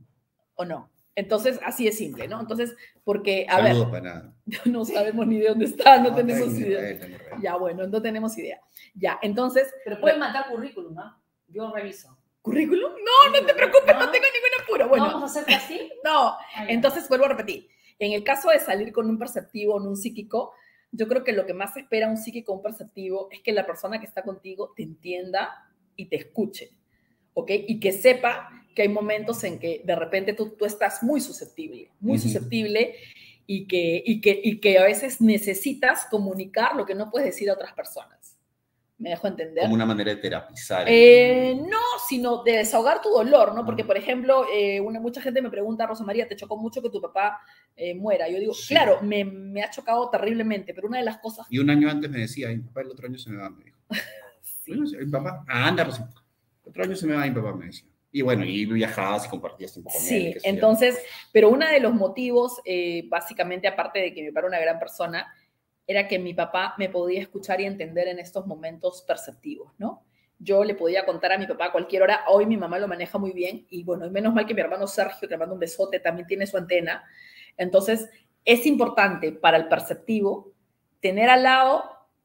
¿o no? Entonces, así es simple, ¿no? Entonces, porque, a Saludos para nada. ver, no sabemos ni de dónde está, no Ah, tenemos está en idea. Israel, está en Israel. Ya, bueno, no tenemos idea. Ya, entonces, Pero pueden mandar currículum, ¿no? Yo reviso. ¿currículum? No, no te preocupes, no, no tengo ningún apuro. ¿No Bueno, vamos a hacerte así? no, Ah, ya. entonces vuelvo a repetir. En el caso de salir con un perceptivo o un psíquico, yo creo que lo que más espera un psíquico o un perceptivo es que la persona que está contigo te entienda y te escuche, ¿ok? Y que sepa que hay momentos en que de repente tú, tú estás muy susceptible, muy Ujú. susceptible y que, y, que, y que a veces necesitas comunicar lo que no puedes decir a otras personas. ¿Me dejo entender? Como una manera de terapizar. Eh, no, sino de desahogar tu dolor, ¿no? Porque, por ejemplo, eh, una, mucha gente me pregunta, Rosa María, ¿te chocó mucho que tu papá eh, muera? Yo digo, Sí. claro, me, me ha chocado terriblemente, pero una de las cosas... Y un año antes me decía, mi papá el otro año se me va, me dijo. Sí. Bueno, mi papá, ah, anda, Rosita. El otro año se me va, mi papá me decía. Y bueno, y viajabas y compartías tiempo con él. Sí, qué sé yo. entonces, pero uno de los motivos, eh, básicamente, aparte de que mi papá era una gran persona, era que mi papá me podía escuchar y entender en estos momentos perceptivos, ¿no? Yo le podía contar a mi papá a cualquier hora, hoy mi mamá lo maneja muy bien, y bueno, y menos mal que mi hermano Sergio, que le mando un besote, también tiene su antena. Entonces, es importante para el perceptivo tener al lado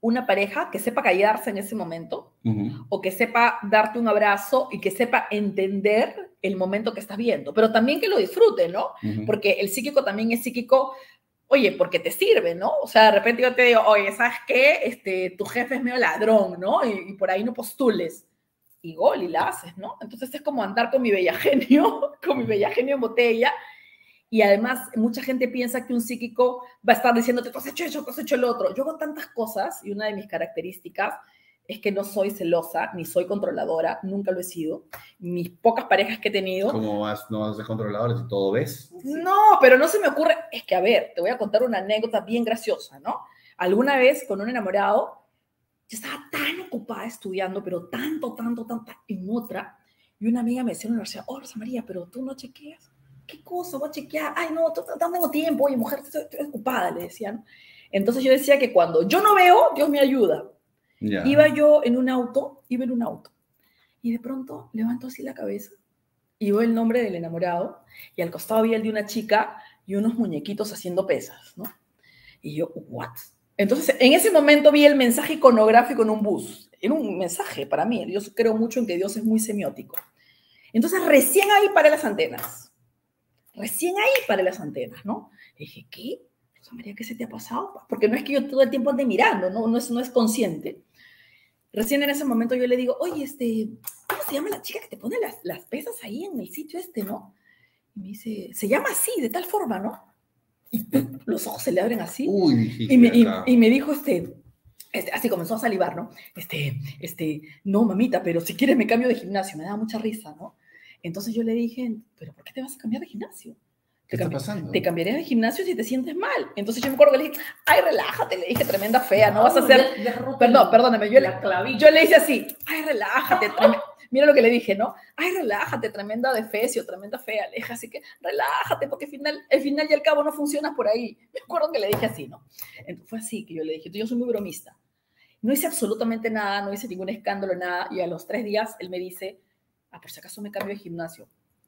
una pareja que sepa callarse en ese momento, Ujú. o que sepa darte un abrazo y que sepa entender el momento que estás viendo, pero también que lo disfrute, ¿no? Ujú. Porque el psíquico también es psíquico, oye, porque te sirve, ¿no? O sea, de repente yo te digo, oye, ¿sabes qué? Este, tu jefe es medio ladrón, ¿no? Y, y por ahí no postules. Y gol, y la haces, ¿no? Entonces es como andar con mi bella genio, con mi bella genio en botella. Y además, mucha gente piensa que un psíquico va a estar diciéndote, tú has hecho eso, tú has hecho el otro. Yo hago tantas cosas y una de mis características es que no soy celosa, ni soy controladora, nunca lo he sido. Mis pocas parejas que he tenido... ¿Cómo vas, no vas a ser controlador si todo ves? No, pero no se me ocurre... Es que, a ver, te voy a contar una anécdota bien graciosa, ¿no? Alguna vez con un enamorado, yo estaba tan ocupada estudiando, pero tanto, tanto, tanto, en otra, y una amiga me decía en la universidad, oh, Rosa María, pero tú no chequeas. ¿Qué cosa? Voy a chequear. Ay, no, no tengo tiempo. Oye, mujer, estoy, estoy ocupada, le decían. Entonces yo decía que cuando yo no veo, Dios me ayuda. Ya. Iba yo en un auto, iba en un auto, y de pronto levanto así la cabeza y veo el nombre del enamorado, y al costado había el de una chica y unos muñequitos haciendo pesas, ¿no? Y yo, ¿what? Entonces, en ese momento vi el mensaje iconográfico en un bus. Era un mensaje para mí. Yo creo mucho en que Dios es muy semiótico. Entonces, recién ahí paré las antenas. Recién ahí paré las antenas, ¿no? Y dije, ¿qué? Rosa María, ¿qué se te ha pasado? Porque no es que yo todo el tiempo ande mirando, no, no, es, no es consciente. Recién en ese momento yo le digo, oye, este, ¿cómo se llama la chica que te pone las, las pesas ahí en el sitio este, no? Y me dice, se llama así, de tal forma, ¿no? Y ¡pum! Los ojos se le abren así. Uy, dijiste Y me, y, acá. y me dijo, este, este, así comenzó a salivar, ¿no? Este, este, no, mamita, pero si quieres me cambio de gimnasio. Me daba mucha risa, ¿no? Entonces yo le dije, ¿pero por qué te vas a cambiar de gimnasio? ¿Qué Te, está cambi- pasando? te cambiarías de gimnasio si te sientes mal. Entonces yo me acuerdo que le dije, ay, relájate, le dije, tremenda fea, no vas a hacer... Ya- ya roto Perdón, el- perdóname, yo, le- la clavija. yo le hice así, ay, relájate, trem- mira lo que le dije, ¿no? Ay, relájate, tremenda defecio, tremenda fea, le dije, así que relájate, porque al final, al final y al cabo no funciona por ahí. Me acuerdo que le dije así, ¿no? Entonces fue así que yo le dije, yo soy muy bromista. No hice absolutamente nada, no hice ningún escándalo, nada, y a los tres días él me dice, ah, por si acaso me cambio de gimnasio.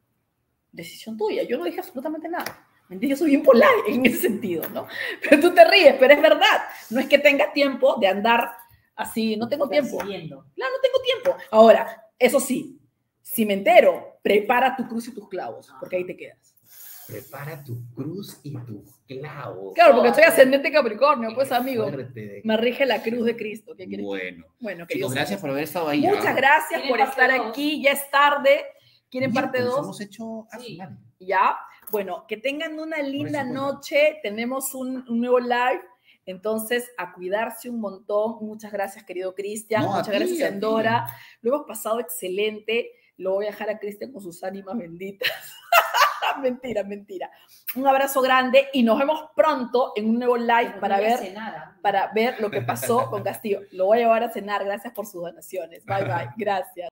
Decisión tuya, yo no dije absolutamente nada. ¿Entiendes? Yo soy bien polite en ese sentido, ¿no? Pero tú te ríes, pero es verdad. No es que tenga tiempo de andar así, no tengo tiempo. Persiguiendo. Claro, no tengo tiempo. Ahora, eso sí, si me entero, prepara tu cruz y tus clavos, porque ahí te quedas. Prepara tu cruz y tus clavos. Claro, porque soy ascendente Capricornio, pues Qué amigo. fuerte de- Me rige la cruz de Cristo. ¿Qué quieres? Bueno. Bueno, Chicos, queridos gracias amigos. por haber estado ahí. Muchas ¿ah? gracias ¿Quieren por parte estar dos? aquí. Ya es tarde. ¿Quieren parte Miércoles dos? Hemos hecho... Ah, Sí. vale. Ya, bueno, que tengan una linda eso, noche. Tenemos un, un nuevo live, entonces a cuidarse un montón. Muchas gracias, querido Cristian. No, a Muchas ti, gracias, a ti. Endora. Lo hemos pasado excelente. Lo voy a dejar a Cristian con sus ánimas benditas. Mentira, mentira. Un abrazo grande y nos vemos pronto en un nuevo live Pero para no voy a ver, cenar, ¿ah? para ver lo que pasó con Castillo. Lo voy a llevar a cenar. Gracias por sus donaciones. Bye, bye. Gracias.